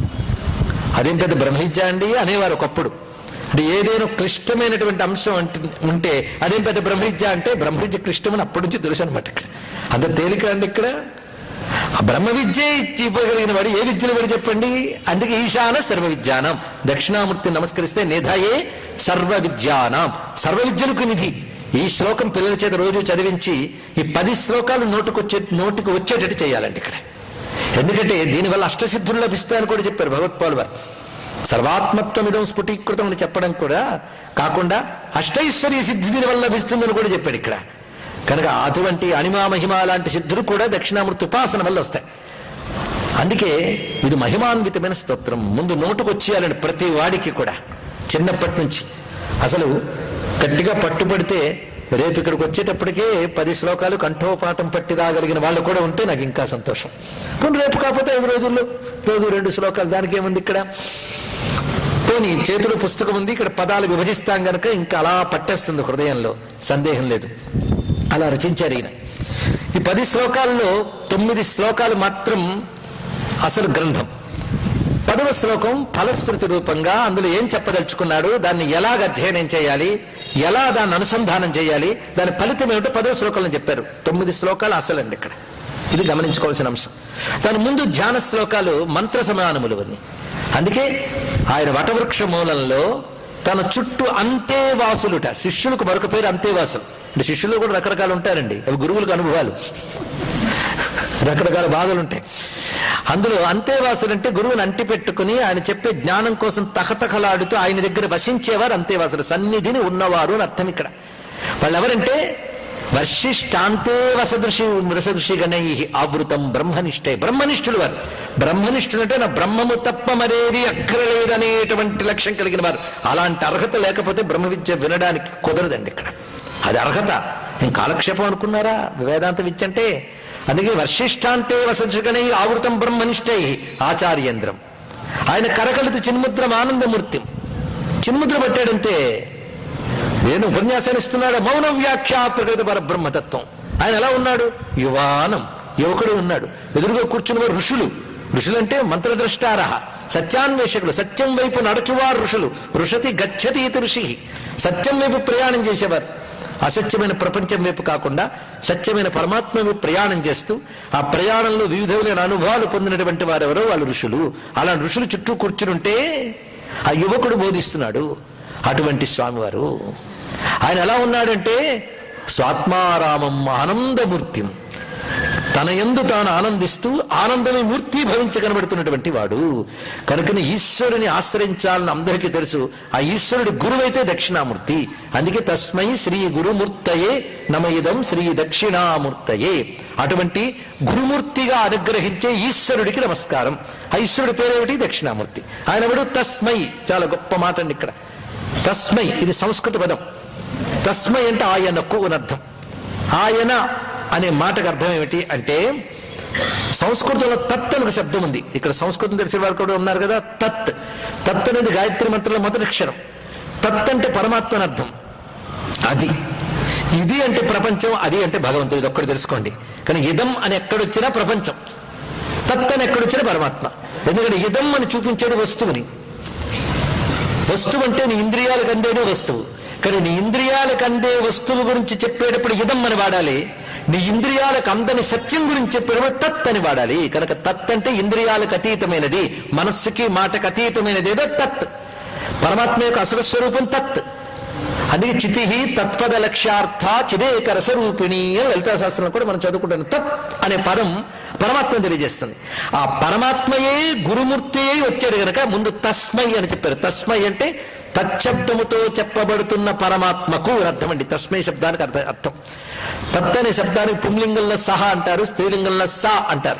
అదేం పెద్ద బ్రహ్మ విద్య అండి అనేవారు ఒకప్పుడు. అంటే ఏదైనా క్లిష్టమైనటువంటి అంశం ఉంటే అదేం పెద్ద బ్రహ్మవిద్య అంటే, బ్రహ్మవిద్య క్లిష్టమని అప్పటి నుంచి తెలుసు అనమాట. ఇక్కడ అంత తేలిక అండి. ఇక్కడ ఆ బ్రహ్మ విద్య ఇవ్వగలిగిన వాడు ఏ విద్యలు వాడు చెప్పండి. అందుకే ఈశాన సర్వ విద్యానం. దక్షిణామూర్తిని నమస్కరిస్తే నిధయే సర్వ విద్యానం, సర్వ విద్యలకు నిధి. ఈ శ్లోకం పిల్లల చేత రోజు చదివించి ఈ 10 శ్లోకాలు నోటికి వచ్చేటట్టు చేయాలండి ఇక్కడ. ఎందుకంటే దీనివల్ల అష్టసిద్ధులు లభిస్తాయని కూడా చెప్పారు భగవత్పాలు వారు. సర్వాత్మత్వం ఇదం స్ఫుటీకృతం అని చెప్పడం కూడా కాకుండా అష్టైశ్వర్య సిద్ధి దీని వల్ల లభిస్తుందని కూడా చెప్పాడు ఇక్కడ. కనుక అటువంటి అణిమా మహిమ లాంటి సిద్ధులు కూడా దక్షిణామూర్తి ఉపాసన వల్ల వస్తాయి. అందుకే ఇది మహిమాన్వితమైన స్తోత్రం. ముందు నోటుకు వచ్చేయాలండి ప్రతి వాడికి కూడా చిన్నప్పటి నుంచి. అసలు గట్టిగా పట్టుపడితే రేపు ఇక్కడికి వచ్చేటప్పటికే 10 శ్లోకాలు కంఠోపాఠం పట్టి రాగలిగిన వాళ్ళు కూడా ఉంటే నాకు ఇంకా సంతోషం. కొన్ని రేపు కాకపోతే 5 రోజుల్లో రోజు 2 శ్లోకాలు, దానికి ఏముంది ఇక్కడ. పోనీ చేతిలో పుస్తకం ఉంది, ఇక్కడ పదాలు విభజిస్తాం గనక ఇంకా అలా పట్టేస్తుంది హృదయంలో, సందేహం లేదు. అలా రచించారు ఈయన. ఈ 10 శ్లోకాల్లో 9 శ్లోకాలు మాత్రం అసలు గ్రంథం. 10వ శ్లోకం ఫలశ్రుతి రూపంగా అందులో ఏం చెప్పదలుచుకున్నాడు, దాన్ని ఎలాగ అధ్యయనం చేయాలి, ఎలా దాన్ని అనుసంధానం చేయాలి, దాని ఫలితం ఏమిటో 10వ శ్లోకంలో చెప్పారు. 9 శ్లోకాలు అసలండి ఇక్కడ. ఇది గమనించుకోవాల్సిన అంశం. దాని ముందు ధ్యాన శ్లోకాలు మంత్ర సమానములు అన్నీ. అందుకే ఆయన వటవృక్ష మూలంలో తన చుట్టూ అంతేవాసులుట. శిష్యులకు మరొక పేరు అంతేవాసులు. అంటే శిష్యులు కూడా రకరకాలు ఉంటారండి, అవి గురువులకు అనుభవాలు, రకరకాల బాధలు ఉంటాయి. అందులో అంతేవాసులు అంటే గురువుని అంటి పెట్టుకుని ఆయన చెప్పే జ్ఞానం కోసం తహతహలాడుతూ ఆయన దగ్గర వసించేవారు అంతేవాసులు. సన్నిధిని ఉన్నవారు అని అర్థం ఇక్కడ. వాళ్ళు ఎవరంటే వర్షిష్టాంతే వసదృషి గణై ఆవృతం బ్రహ్మనిష్ఠై. బ్రహ్మనిష్ఠులు వారు. బ్రహ్మనిష్ఠులు అంటే నా బ్రహ్మము తప్ప మరేది అక్కరలేదనేటువంటి లక్ష్యం కలిగిన వారు. అలాంటి అర్హత లేకపోతే బ్రహ్మ విద్య వినడానికి కుదరదండి ఇక్కడ. అది అర్హత. నేను కాలక్షేపం అనుకున్నారా వేదాంత విద్య అంటే? అందుకే వర్షిష్టాంతే వసదృషిగణై ఆవృతం బ్రహ్మనిష్టై ఆచార్యేంద్రం. ఆయన కరకలిత చిన్ముద్రం ఆనందమూర్తి. చిన్ముద్ర పట్టాడంతే. నేను ఉపన్యాసాన్ని ఇస్తున్నాడు. మౌన వ్యాఖ్యా ప్రకృతి పరబ్రహ్మతత్వం. ఆయన ఎలా ఉన్నాడు? యువానం, యువకుడు ఉన్నాడు. ఎదురుగా కూర్చున్న ఋషులు. ఋషులంటే మంత్రద్రష్టారహ, సత్యాన్వేషకులు, సత్యం వైపు నడుచువారు ఋషులు. ఋషతి గచ్చతి ఇతి ఋషి. సత్యం వైపు ప్రయాణం చేసేవారు. అసత్యమైన ప్రపంచం వైపు కాకుండా సత్యమైన పరమాత్మ వైపు ప్రయాణం చేస్తూ ఆ ప్రయాణంలో వివిధమైన అనుభవాలు పొందినటువంటి వారెవరో వాళ్ళు ఋషులు. అలా ఋషులు చుట్టూ కూర్చునుంటే ఆ యువకుడు బోధిస్తున్నాడు. అటువంటి స్వామివారు ఆయన ఎలా ఉన్నాడంటే స్వాత్మారామం ఆనందమూర్తిం, తన యందు తాను ఆనందిస్తూ ఆనందమే మూర్తి భవించి కనబడుతున్నటువంటి వాడు. కనుకని ఈశ్వరుని ఆశ్రయించాలని అందరికీ తెలుసు. ఆ ఈశ్వరుడి గురువైతే దక్షిణామూర్తి. అందుకే తస్మై శ్రీ గురుమూర్తయే నమయిదం శ్రీ దక్షిణామూర్తయే. అటువంటి గురుమూర్తిగా అనుగ్రహించే ఈశ్వరుడికి నమస్కారం. ఆ ఈశ్వరుడి పేరేమిటి? దక్షిణామూర్తి. ఆయన ఎవడు? తస్మై. చాలా గొప్ప మాట అండి ఇక్కడ. తస్మై ఇది సంస్కృత పదం. తస్మై అంటే ఆయనకు అని అర్థం. ఆయన అనే మాటకు అర్థం ఏమిటి అంటే సంస్కృతంలో తత్ అని ఒక శబ్దం ఉంది. ఇక్కడ సంస్కృతం తెలిసిన వారు కూడా ఉన్నారు కదా. తత్ తత్ అనేది గాయత్రి మంత్రంలో మొదటి అక్షరం. తత్ అంటే పరమాత్మ అని అర్థం. అది ఇది అంటే ప్రపంచం, అది అంటే భగవంతుడు. ఇది ఒక్కటి తెలుసుకోండి. కానీ ఇదం అని ఎక్కడొచ్చినా ప్రపంచం, తత్ అని ఎక్కడొచ్చినా పరమాత్మ. ఎందుకంటే ఇదం అని చూపించేది వస్తువుని. వస్తువు అంటే నీ ఇంద్రియాలకు అందేదే వస్తువు. కానీ నీ ఇంద్రియాలకు అందే వస్తువు గురించి చెప్పేటప్పుడు ఇదం అని వాడాలి. నీ ఇంద్రియాలకు అందని సత్యం గురించి చెప్పేటప్పుడు తత్ అని వాడాలి. కనుక తత్ అంటే ఇంద్రియాలకు అతీతమైనది, మనస్సుకి మాటకు అతీతమైనది ఏదో తత్. పరమాత్మ యొక్క అసలు స్వరూపం తత్. అది చితి తత్పద లక్ష్యార్థ చిదేక రసరూపిణి అని లలితా శాస్త్రంలో కూడా మనం చదువుకుంటాం. తత్ అనే పదం పరమాత్మ తెలియజేస్తుంది. ఆ పరమాత్మయే గురుమూర్తి అయి వచ్చాడు కనుక ముందు తస్మై అని చెప్పారు. తస్మై అంటే తచ్చబ్దముతో చెప్పబడుతున్న పరమాత్మకు అర్థం అండి. తస్మై శబ్దానికి అర్థం. తత్ అనే శబ్దానికి పుంలింగంలో సహ అంటారు, స్త్రీలింగంలో సా అంటారు.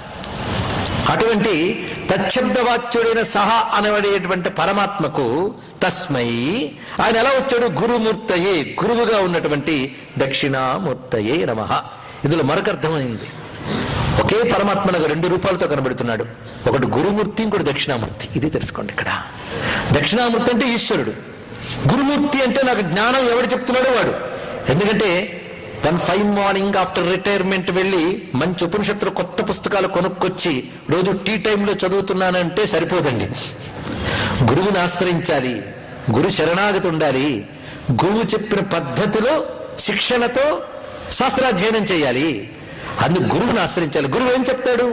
అటువంటి తచ్చబ్దవాచ్యుడైన సహ అనబడేటువంటి పరమాత్మకు తస్మై. ఆయన ఎలా వచ్చాడు? గురుమూర్తయే, గురువుగా ఉన్నటువంటి దక్షిణామూర్తయే నమః. ఇందులో మరొక అర్థమైంది. ఒకే పరమాత్మనగా రెండు రూపాలతో కనబడుతున్నాడు. ఒకటి గురుమూర్తి, ఇంకోటి దక్షిణామూర్తి. ఇది తెలుసుకోండి. ఇక్కడ దక్షిణామూర్తి అంటే ఈశ్వరుడు, గురుమూర్తి అంటే నాకు జ్ఞానం ఎవడు చెప్తున్నాడో వాడు. ఎందుకంటే one fine morning after retirement వెళ్ళి మంచి ఉపనిషత్తులు కొత్త పుస్తకాలు కొనుక్కొచ్చి రోజు టీ టైంలో చదువుతున్నానంటే సరిపోదండి. గురువుని ఆశ్రయించాలి, గురు శరణాగతి ఉండాలి, గురువు చెప్పిన పద్ధతిలో శిక్షణతో శాస్త్రాధ్యయనం చేయాలి. అందుకు గురువుని ఆశ్రయించాలి. గురువు ఏం చెప్తాడు?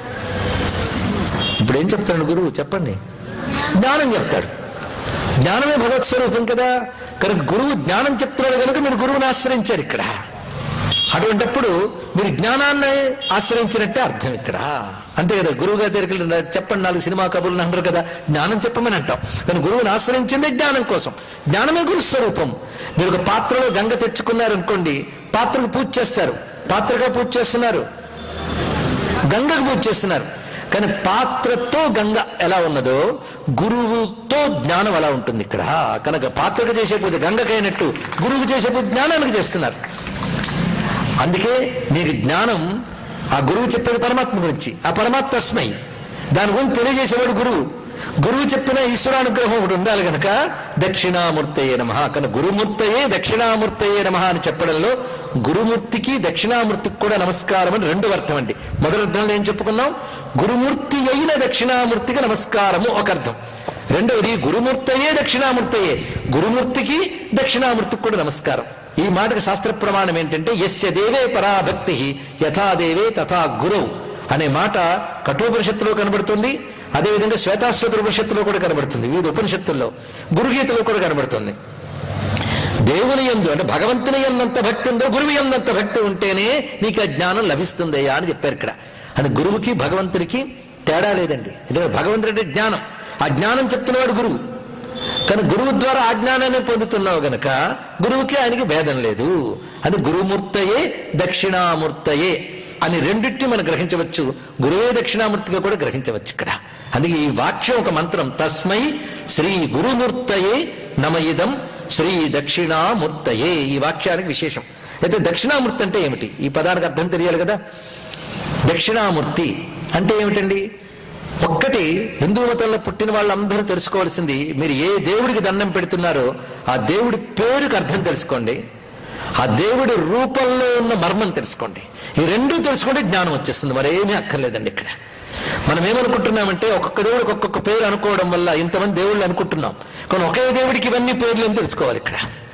ఇప్పుడు ఏం చెప్తాడు గురువు? చెప్పండి. జ్ఞానం చెప్తాడు. జ్ఞానమే భగవత్ స్వరూపం కదా. కనుక గురువు జ్ఞానం చెప్తున్నాడు కనుక మీరు గురువుని ఆశ్రయించారు ఇక్కడ. అటువంటిప్పుడు మీరు జ్ఞానాన్ని ఆశ్రయించినట్టే అర్థం ఇక్కడ. అంతే కదా. గురువు గారి దగ్గరికి చెప్పండి 4 సినిమా కబుర్లు అంటారు కదా, జ్ఞానం చెప్పమని అంటాం. కానీ గురువుని ఆశ్రయించిందే జ్ఞానం కోసం. జ్ఞానమే గురు స్వరూపం. మీరు ఒక పాత్రలో గంగ తెచ్చుకున్నారనుకోండి, పాత్రకు పూజ చేస్తారు, పాత్రగా పూజ చేస్తున్నారు, గంగకు పూజ చేస్తున్నారు. కానీ పాత్రతో గంగ ఎలా ఉన్నదో గురువుతో జ్ఞానం అలా ఉంటుంది ఇక్కడ. కనుక పాత్రకు చేసే పూజ గంగకైనట్టు గురువుకు చేసే పూజ జ్ఞానానికి చేస్తున్నారు. అందుకే మీకు జ్ఞానం ఆ గురువు చెప్పేది పరమాత్మ గురించి, ఆ పరమాత్మ తస్మై, దాని గురించి తెలియజేసేవాడు గురువు. గురువు చెప్పిన ఈశ్వరానుగ్రహం ఒకటి ఉండాలి కనుక దక్షిణామూర్తయే నమః. కనుక గురుమూర్తయే దక్షిణామూర్తయే నమః అని చెప్పడంలో గురుమూర్తికి దక్షిణామూర్తికి కూడా నమస్కారం అని రెండు అర్థం అండి. మొదటి అర్థంలో ఏం చెప్పుకున్నాం? గురుమూర్తి అయిన దక్షిణామూర్తికి నమస్కారము ఒక అర్థం. రెండవది గురుమూర్తయే దక్షిణామూర్తయే, గురుమూర్తికి దక్షిణామూర్తికి కూడా నమస్కారం. ఈ మాటకు శాస్త్ర ప్రమాణం ఏంటంటే యస్య దేవే పరాభక్తి యథా దేవే తథా గురౌ అనే మాట కఠోపనిషత్తులో కనబడుతుంది. అదేవిధంగా శ్వేతాశ్వత ఉపనిషత్తులో కూడా కనబడుతుంది, వివిధ ఉపనిషత్తుల్లో, గురుగీతలో కూడా కనబడుతుంది. దేవుని యందు అంటే భగవంతుని యందంత భక్తి ఉందో గురువు యందంత భక్తి ఉంటేనే నీకు ఆ జ్ఞానం లభిస్తుందయ్యా అని చెప్పారు ఇక్కడ. అని గురువుకి భగవంతుడికి తేడా లేదండి. ఎందుకంటే భగవంతుడి అంటే జ్ఞానం, ఆ జ్ఞానం చెప్తున్నవాడు గురువు. కానీ గురువు ద్వారా ఆ జ్ఞానాన్ని పొందుతున్నావు గనక గురువుకి ఆయనకి భేదం లేదు. అది గురుమూర్తయే దక్షిణామూర్తయే అని రెండింటిని మనం గ్రహించవచ్చు. గురువే దక్షిణామూర్తిగా కూడా గ్రహించవచ్చు ఇక్కడ. అందుకే ఈ వాక్యం ఒక మంత్రం. తస్మై శ్రీ గురుమూర్తయే నమయిదం శ్రీ దక్షిణామూర్తయే. ఈ వాక్యానికి విశేషం. అయితే దక్షిణామూర్తి అంటే ఏమిటి? ఈ పదానికి అర్థం తెలియాలి కదా. దక్షిణామూర్తి అంటే ఏమిటండి? ఒక్కటి హిందూ మతంలో పుట్టిన వాళ్ళందరూ తెలుసుకోవాల్సింది, మీరు ఏ దేవుడికి దండం పెడుతున్నారో ఆ దేవుడి పేరుకి అర్థం తెలుసుకోండి, ఆ దేవుడి రూపంలో ఉన్న మర్మం తెలుసుకోండి. ఈ రెండూ తెలుసుకుంటే జ్ఞానం వచ్చేస్తుంది. మరేమీ అక్కర్లేదండి. ఇక్కడ మనం ఏమనుకుంటున్నామంటే ఒక్కొక్క దేవుడికి ఒక్కొక్క పేరు అనుకోవడం వల్ల ఇంతమంది దేవుళ్ళు అనుకుంటున్నాం. కానీ ఒకే దేవుడికి ఇవన్నీ పేర్లు అని తెలుసుకోవాలి ఇక్కడ.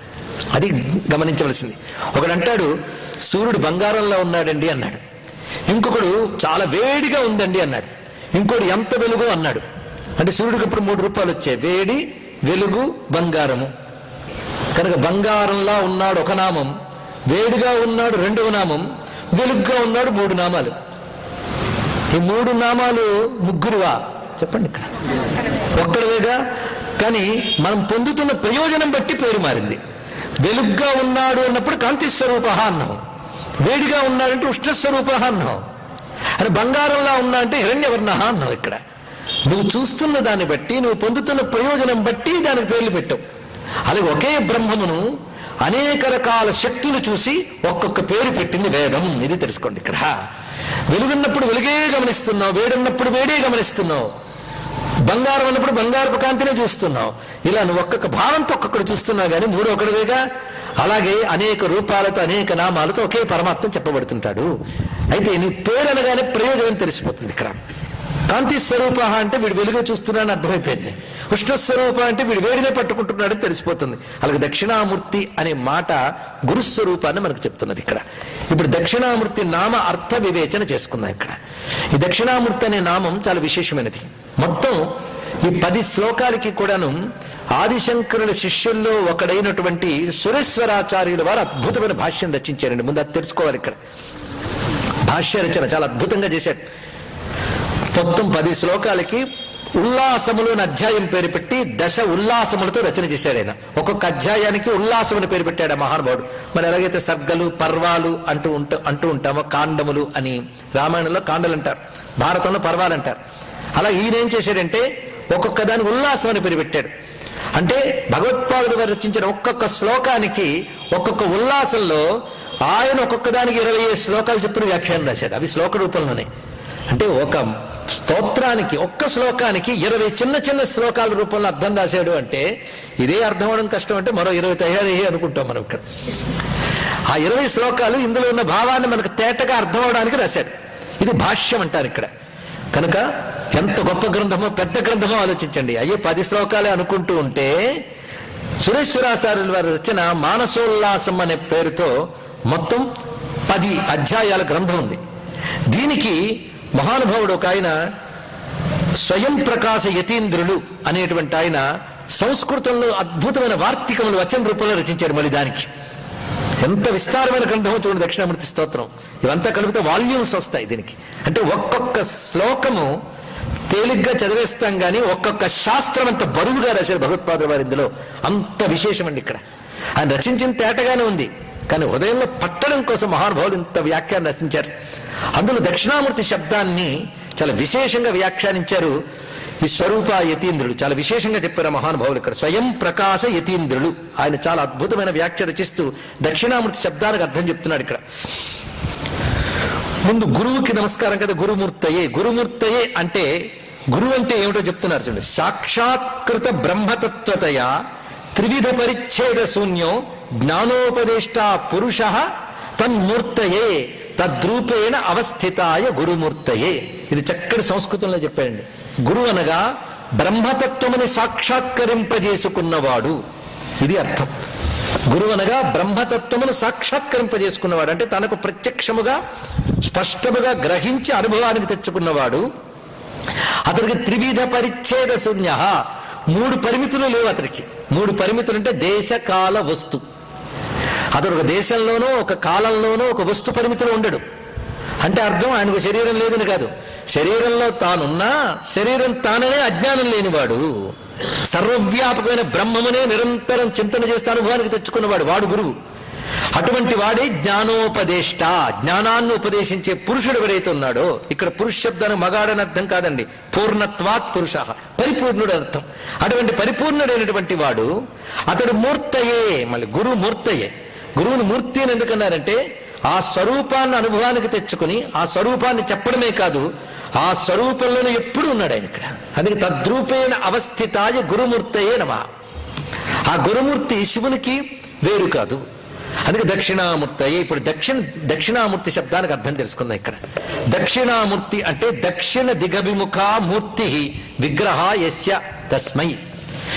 అది గమనించవలసింది. ఒకడు అంటాడు సూర్యుడు బంగారంలో ఉన్నాడండి అన్నాడు, ఇంకొకడు చాలా వేడిగా ఉందండి అన్నాడు, ఇంకోటి ఎంత వెలుగు అన్నాడు. అంటే సూర్యుడికి ఇప్పుడు 3 రూపాయలు వచ్చాయి, వేడి, వెలుగు, బంగారము. కనుక బంగారంలా ఉన్నాడు ఒక నామం, వేడిగా ఉన్నాడు 2వ నామం, వెలుగుగా ఉన్నాడు 3 నామాలు. ఈ 3 నామాలు ముగ్గురువా చెప్పండి? ఇక్కడ ఒక్కడేగా. కానీ మనం పొందుతున్న ప్రయోజనం బట్టి పేరు మారింది. వెలుగ్గా ఉన్నాడు అన్నప్పుడు కాంతి స్వరూప అన్నాం, వేడిగా ఉన్నాడంటే ఉష్ణస్వరూప అన్నాం, అని బంగారంలా ఉన్నా అంటే హిరణ్యవర్ణ అన్నావు. ఇక్కడ నువ్వు చూస్తున్న దాన్ని బట్టి, నువ్వు పొందుతున్న ప్రయోజనం బట్టి దానికి పేర్లు పెట్టావు. అలాగే ఒకే బ్రహ్మమును అనేక రకాల శక్తులు చూసి ఒక్కొక్క పేరు పెట్టింది వేదం. ఇది తెలుసుకోండి. ఇక్కడ వెలుగున్నప్పుడు వెలుగే గమనిస్తున్నావు, వేడున్నప్పుడు వేడే గమనిస్తున్నావు, బంగారం అన్నప్పుడు బంగారపు కాంతినే చూస్తున్నావు. ఇలా నువ్వు ఒక్కొక్క భావంతో ఒక్కొక్కడు చూస్తున్నావు, కానీ 3 ఒకటివేగా. అలాగే అనేక రూపాలతో అనేక నామాలతో ఒకే పరమాత్మ చెప్పబడుతుంటాడు. అయితే నీ పేరు అనగానే ప్రయోజనం తెలిసిపోతుంది. ఇక్కడ కాంతి స్వరూప అంటే వీడు వెలుగు చూస్తున్నాడని అర్థమైపోయింది, ఉష్ణస్వరూప అంటే వీడు వేడినే పట్టుకుంటున్నాడని తెలిసిపోతుంది. అలాగే దక్షిణామూర్తి అనే మాట గురుస్వరూపాన్ని మనకు చెప్తున్నది. ఇక్కడ ఇప్పుడు దక్షిణామూర్తి నామ అర్థ వివేచన చేసుకుందాం. ఇక్కడ ఈ దక్షిణామూర్తి అనే నామం చాలా విశేషమైనది. మొత్తం ఈ 10 శ్లోకాలకి కూడాను ఆదిశంకరుల శిష్యుల్లో ఒకడైనటువంటి సురేశ్వరాచార్యుల వారు అద్భుతమైన భాష్యం రచించారండి. ముందు అది తెలుసుకోవాలి. ఇక్కడ భాష్య రచన చాలా అద్భుతంగా చేశారు. మొత్తం 10 శ్లోకాలకి ఉల్లాసములు అని అధ్యాయం పేరు పెట్టి 10 ఉల్లాసములతో రచన చేశాడు ఆయన. ఒక్కొక్క అధ్యాయానికి ఉల్లాసముని పేరు పెట్టాడు ఆ మహానుభావుడు. మరి ఎలాగైతే సర్గలు, పర్వాలు అంటూ ఉంటామో, కాండములు అని రామాయణంలో కాండలు అంటారు, భారతంలో పర్వాలు అంటారు. అలా ఈయనేం చేశాడంటే ఒక్కొక్క దానికి ఉల్లాసం అని పేరు పెట్టాడు. అంటే భగవత్పాదుడు వారు రచించిన ఒక్కొక్క శ్లోకానికి ఒక్కొక్క ఉల్లాసంలో ఆయన ఒక్కొక్క దానికి 25 శ్లోకాలు చెప్పిన వ్యాఖ్యానం రాశాడు. అవి శ్లోక రూపంలోనే. అంటే ఒక స్తోత్రానికి ఒక్క శ్లోకానికి 20 చిన్న చిన్న శ్లోకాల రూపంలో అర్థం రాశాడు. అంటే ఇదే అర్థం అవడం కష్టం, అంటే మరో 20 తయారయ్యే అనుకుంటాం మనం. ఇక్కడ ఆ 20 శ్లోకాలు ఇందులో ఉన్న భావాన్ని మనకు తేటగా అర్థం అవడానికి రాశాడు. ఇది భాష్యం అంటారు ఇక్కడ. కనుక ఎంత గొప్ప గ్రంథమో, పెద్ద గ్రంథమో ఆలోచించండి. అయ్యే 10 శ్లోకాలే అనుకుంటూ ఉంటే సురేశ్వరాచార్యుల వారి రచన మానసోల్లాసం అనే పేరుతో మొత్తం 10 అధ్యాయాల గ్రంథం ఉంది. దీనికి మహానుభావుడు ఒక ఆయన స్వయం ప్రకాశ యతీంద్రులు అనేటువంటి ఆయన సంస్కృతంలో అద్భుతమైన వార్తికములు వచన రూపంలో రచించాడు. మళ్ళీ దానికి ఎంత విస్తారమైన గ్రంథమో చూడండి దక్షిణామూర్తి స్తోత్రం. ఇవంతా కలిపితే వాల్యూమ్స్ వస్తాయి దీనికి. అంటే ఒక్కొక్క శ్లోకము తేలిగ్గా చదివేస్తాం, కానీ ఒక్కొక్క శాస్త్రం అంత బరువుగా రాశారు భగవత్పాదుల వారి. ఇందులో అంత విశేషం అండి. ఇక్కడ ఆయన రచించిన తేటగానే ఉంది, కానీ హృదయంలో పట్టడం కోసం మహానుభావులు ఇంత వ్యాఖ్యానం రచించారు. అందులో దక్షిణామూర్తి శబ్దాన్ని చాలా విశేషంగా వ్యాఖ్యానించారు. ఈ స్వరూప యతీంద్రుడు చాలా విశేషంగా చెప్పారు మహానుభావులు. ఇక్కడ స్వయం ప్రకాశ యతీంద్రుడు ఆయన చాలా అద్భుతమైన వ్యాఖ్య రచిస్తూ దక్షిణామూర్తి శబ్దానికి అర్థం చెప్తున్నాడు. ఇక్కడ ముందు గురువుకి నమస్కారం కదా, గురుమూర్తయే. గురుమూర్తయే అంటే గురువు అంటే ఏమిటో చెప్తున్నారు చూడండి. సాక్షాత్కృత బ్రహ్మతత్వతయా త్రివిధ పరిచ్ఛేద శూన్యం జ్ఞానోపదేష్ట పురుష తన్మూర్తయే తద్రూపేణ అవస్థితాయ గురుమూర్తయే. ఇది చక్కటి సంస్కృతంలో చెప్పాడండి. గురువు అనగా బ్రహ్మతత్వముని సాక్షాత్కరింపజేసుకున్నవాడు, ఇది అర్థం. గురువు అనగా బ్రహ్మతత్వమును సాక్షాత్కరింపజేసుకున్నవాడు, అంటే తనకు ప్రత్యక్షముగా స్పష్టముగా గ్రహించి అనుభవానికి తెచ్చుకున్నవాడు. అతనికి త్రివిధ పరిచ్ఛేద శూన్య, 3 పరిమితులు లేవు అతనికి. 3 పరిమితులు అంటే దేశ కాల వస్తు. అతడు ఒక దేశంలోనో ఒక కాలంలోనో ఒక వస్తు పరిమితిలో ఉండడు. అంటే అర్థం ఆయనకు శరీరం లేదని కాదు, శరీరంలో తానున్నా శరీరం తాననే అజ్ఞానం లేనివాడు, సర్వవ్యాపకమైన బ్రహ్మమునే నిరంతరం చింతన చేస్తే అనుభవానికి తెచ్చుకున్నవాడు, వాడు గురువు. అటువంటి వాడే జ్ఞానోపదేష్ట, జ్ఞానాన్ని ఉపదేశించే పురుషుడు ఎవరైతే ఉన్నాడో, ఇక్కడ పురుష శబ్దానికి మగాడని అర్థం కాదండి, పూర్ణత్వాత్ పురుష, పరిపూర్ణుడు అర్థం. అటువంటి పరిపూర్ణుడైనటువంటి వాడు అతడు మూర్తయే. మళ్ళీ గురువు మూర్తయే. గురువుని మూర్తి అని ఎందుకన్నారంటే ఆ స్వరూపాన్ని అనుభవానికి తెచ్చుకుని ఆ స్వరూపాన్ని చెప్పడమే కాదు, ఆ స్వరూపంలోనే ఎప్పుడు ఉన్నాడు ఆయన ఇక్కడ. అందుకే తద్రూపేణ అవస్థితాయ గురుమూర్తయే నమః. ఆ గురుమూర్తి శివునికి వేరు కాదు, అందుకే దక్షిణామూర్తయే. ఇప్పుడు దక్షిణామూర్తి శబ్దానికి అర్థం తెలుసుకుందాం. ఇక్కడ దక్షిణామూర్తి అంటే దక్షిణ దిగభిముఖా మూర్తి విగ్రహ యస్య తస్మై.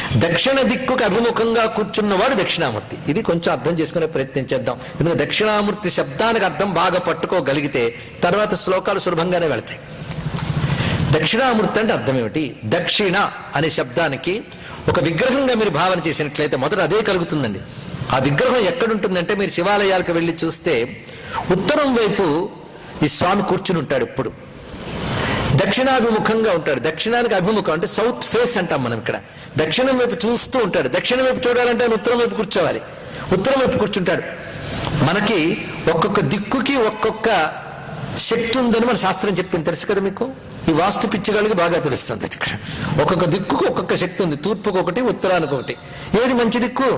దక్షిణ దిక్కుకు అభిముఖంగా కూర్చున్నవాడు దక్షిణామూర్తి. ఇది కొంచెం అర్థం చేసుకునే ప్రయత్నం చేద్దాం. ఎందుకంటే దక్షిణామూర్తి శబ్దానికి అర్థం బాగా పట్టుకోగలిగితే తర్వాత శ్లోకాలు సులభంగానే వెళ్తాయి. దక్షిణామూర్తి అంటే అర్థం ఏమిటి? దక్షిణ అనే శబ్దానికి ఒక విగ్రహంగా మీరు భావన చేసినట్లయితే మొదట అదే కలుగుతుందండి. ఆ విగ్రహం ఎక్కడుంటుందంటే మీరు శివాలయాలకు వెళ్ళి చూస్తే ఉత్తరం వైపు ఈ స్వామి కూర్చుని ఉంటాడు. ఎప్పుడు దక్షిణాభిముఖంగా ఉంటాడు. దక్షిణానికి అభిముఖం అంటే సౌత్ ఫేస్ అంటాం మనం. ఇక్కడ దక్షిణం వైపు చూస్తూ ఉంటాడు. దక్షిణం వైపు చూడాలంటే ఆయన ఉత్తరం వైపు కూర్చోవాలి. ఉత్తరం వైపు కూర్చుంటాడు. మనకి ఒక్కొక్క దిక్కుకి ఒక్కొక్క శక్తి ఉందని మన శాస్త్రం చెప్పింది, తెలుసు కదా మీకు. ఈ వాస్తు పిచ్చిగాళ్ళకి బాగా తెలుస్తుంది. ఇక్కడ ఒక్కొక్క దిక్కుకు ఒక్కొక్క శక్తి ఉంది. తూర్పుకు ఒకటి, ఉత్తరానికి ఒకటి. ఏది మంచి దిక్కు?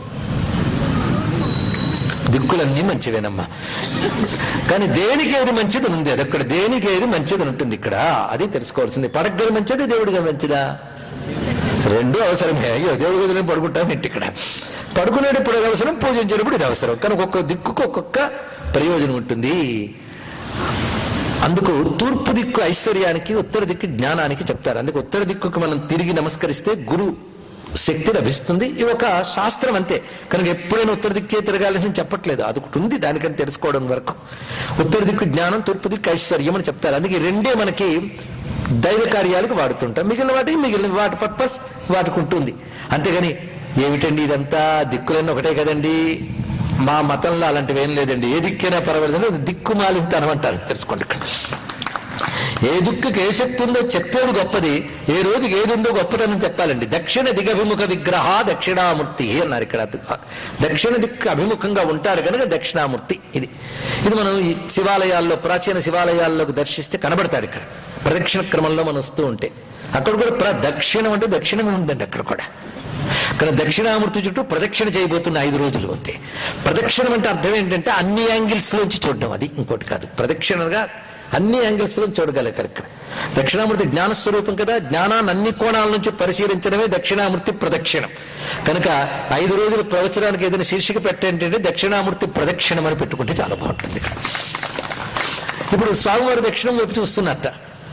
దిక్కులన్నీ మంచివేనమ్మా, కానీ దేనికి ఏది మంచిది ఉంది. అది అక్కడ దేనికి ఏది మంచిది ఉంటుంది. ఇక్కడ అది తెలుసుకోవాల్సింది. పడగది మంచిది, దేవుడిగా మంచిదా? రెండు అవసరమే. అయ్యో దేవుడి గదిలో పడుకుంటాం ఏంటి? ఇక్కడ పడుకునేటప్పుడు అది అవసరం, పూజించేటప్పుడు ఇది అవసరం. కానీ ఒక్కొక్క దిక్కుకు ఒక్కొక్క ప్రయోజనం ఉంటుంది. అందుకు తూర్పు దిక్కు ఐశ్వర్యానికి, ఉత్తర దిక్కు జ్ఞానానికి చెప్తారు. అందుకు ఉత్తర దిక్కుకు మనం తిరిగి నమస్కరిస్తే గురు శక్తి లభిస్తుంది. ఇది ఒక శాస్త్రం అంతే. కనుక ఎప్పుడైనా ఉత్తర దిక్కే తిరగాలని చెప్పట్లేదు, అది ఒకటి ఉంది. దానికని తెలుసుకోవడం వరకు ఉత్తర దిక్కు జ్ఞానం, తూర్పు దిక్కు ఐశ్వర్యం అని చెప్తారు. అందుకే రెండే మనకి దైవ కార్యాలకు వాడుతుంటాం. మిగిలిన వాటి పర్పస్ వాటికి ఉంటుంది. అంతేగాని ఏమిటండి ఇదంతా దిక్కులన్నీ ఒకటే కదండి, మా మతంలో అలాంటివి ఏం లేదండి, ఏ దిక్కైనా పర్వాలేదు, దిక్కుమాలింతనం అంటారు. తెలుసుకోండి. ఇక్కడ ఏ దిక్కుకి ఏ శక్తి ఉందో చెప్పేది గొప్పది, ఏ రోజుకి ఏది ఉందో గొప్పతనం చెప్పాలండి. దక్షిణ దిగభిముఖ విగ్రహ దక్షిణామూర్తి అన్నారు. ఇక్కడ దక్షిణ దిక్కు అభిముఖంగా ఉంటారు కనుక దక్షిణామూర్తి. ఇది మనం ఈ శివాలయాల్లో, ప్రాచీన శివాలయాల్లోకి దర్శిస్తే కనబడతాడు. ఇక్కడ ప్రదక్షిణ క్రమంలో మనం వస్తూ ఉంటే అక్కడ కూడా ప్రదక్షిణం అంటే దక్షిణమే ఉందండి. అక్కడ కూడా కానీ దక్షిణామూర్తి చుట్టూ ప్రదక్షిణ చేయబోతున్న 5 రోజులు అంతే. ప్రదక్షిణం అంటే అర్థం ఏంటంటే అన్ని యాంగిల్స్ లోంచి చూడడం, అది ఇంకోటి కాదు. ప్రదక్షిణగా అన్ని యాంగిల్స్ లో చూడగలగారు. ఇక్కడ దక్షిణామూర్తి జ్ఞానస్వరూపం కదా, జ్ఞానాన్ని అన్ని కోణాల నుంచి పరిశీలించడమే దక్షిణామూర్తి ప్రదక్షిణం. కనుక 5 రోజుల ప్రవచనానికి ఏదైనా శీర్షిక పెట్టేంటంటే దక్షిణామూర్తి ప్రదక్షిణం అని పెట్టుకుంటే చాలా బాగుంటుంది. ఇక్కడ ఇప్పుడు స్వామివారి దక్షిణం వైపు చూస్తున్నట్ట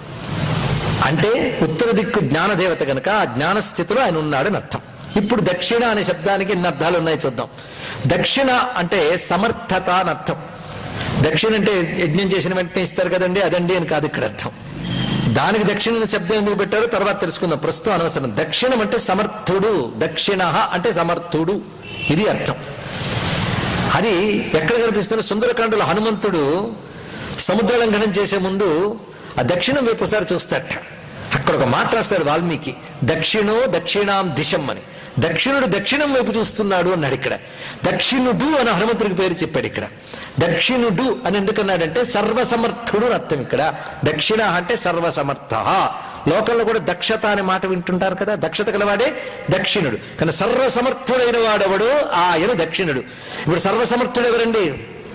అంటే ఉత్తర దిక్కు జ్ఞానదేవత కనుక ఆ జ్ఞాన స్థితిలో ఆయన ఉన్నాడని అర్థం. ఇప్పుడు దక్షిణ అనే శబ్దానికి ఎన్ని అర్థాలు ఉన్నాయో చూద్దాం. దక్షిణ అంటే సమర్థత అని అర్థం. దక్షిణ అంటే యజ్ఞం చేసిన వెంటనే ఇస్తారు కదండి, అదండి అని కాదు ఇక్కడ అర్థం. దానికి దక్షిణ శబ్దం ఎందుకు పెట్టారో తర్వాత తెలుసుకుందాం, ప్రస్తుతం అనవసరం. దక్షిణం అంటే సమర్థుడు, దక్షిణ అంటే సమర్థుడు, ఇది అర్థం. అది ఎక్కడ కనిపిస్తుంది? సుందరకాండలో హనుమంతుడు సముద్ర లంఘనం చేసే ముందు ఆ దక్షిణం వైపు ఒకసారి చూస్తాట. అక్కడ ఒక మాట రాస్తాడు వాల్మీకి, దక్షిణో దక్షిణాం దిశం అని. దక్షిణుడు దక్షిణం వైపు చూస్తున్నాడు అన్నాడు. ఇక్కడ దక్షిణుడు అని హనుమంతుడికి పేరు చెప్పాడు. ఇక్కడ దక్షిణుడు అని ఎందుకన్నాడంటే సర్వసమర్థుడు అర్థం. ఇక్కడ దక్షిణ అంటే సర్వసమర్థ. లోకంలో కూడా దక్షత అనే మాట వింటుంటారు కదా, దక్షత గలవాడే దక్షిణుడు. కానీ సర్వసమర్థుడైన వాడెవడు? ఆయన దక్షిణుడు. ఇప్పుడు సర్వసమర్థుడు ఎవరండి?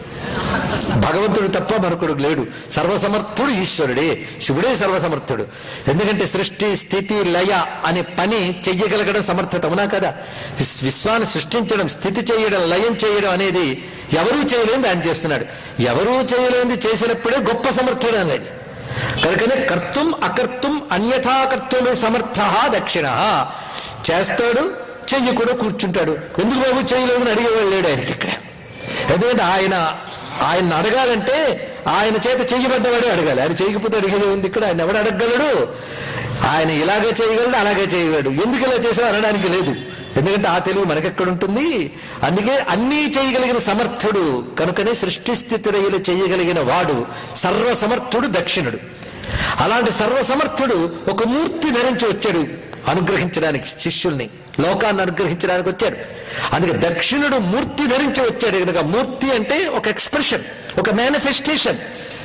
భగవంతుడు తప్ప మరొకడు లేడు. సర్వసమర్థుడు ఈశ్వరుడే, శివుడే సర్వసమర్థుడు. ఎందుకంటే సృష్టి స్థితి లయ అనే పని చెయ్యగలగడం సమర్థత, అవునా కదా? విశ్వాన్ని సృష్టించడం, స్థితి చేయడం, లయం చేయడం అనేది ఎవరూ చేయలేని ఆయన చేస్తున్నాడు. ఎవరూ చేయలేని చేసినప్పుడే గొప్ప సమర్థుడు అనేది. కనుకనే కర్తుం అకర్తుం అన్యథాకర్తులు సమర్థ దక్షిణ. చేస్తాడు, చెయ్యి కూడా కూర్చుంటాడు. ఎందుకు బాబు చేయలేదని అడిగేవాళ్ళు లేడు ఆయనకి ఇక్కడ. ఎందుకంటే ఆయన అడగాలంటే ఆయన చేత చెయ్యబడ్డవాడే అడగాలి. ఆయన చేయకపోతే అడిగేది ఉంది. ఇక్కడ ఆయన ఎవడు అడగగలడు? ఆయన ఇలాగే చేయగలడు, అలాగే చేయగలడు. ఎందుకు ఇలా చేసావు అనడానికి లేదు. ఎందుకంటే ఆ తెలివి మనకెక్కడుంటుంది? అందుకే అన్నీ చేయగలిగిన సమర్థుడు కనుకనే సృష్టి స్థితిరయులు చేయగలిగిన వాడు సర్వసమర్థుడు దక్షిణుడు. అలాంటి సర్వసమర్థుడు ఒక మూర్తి ధరించి వచ్చాడు అనుగ్రహించడానికి, శిష్యుల్ని, లోకాన్ని అనుగ్రహించడానికి వచ్చాడు. అందుకే దక్షిణుడు మూర్తి ధరించి వచ్చాడు. కనుక మూర్తి అంటే ఒక ఎక్స్ప్రెషన్, ఒక మేనిఫెస్టేషన్.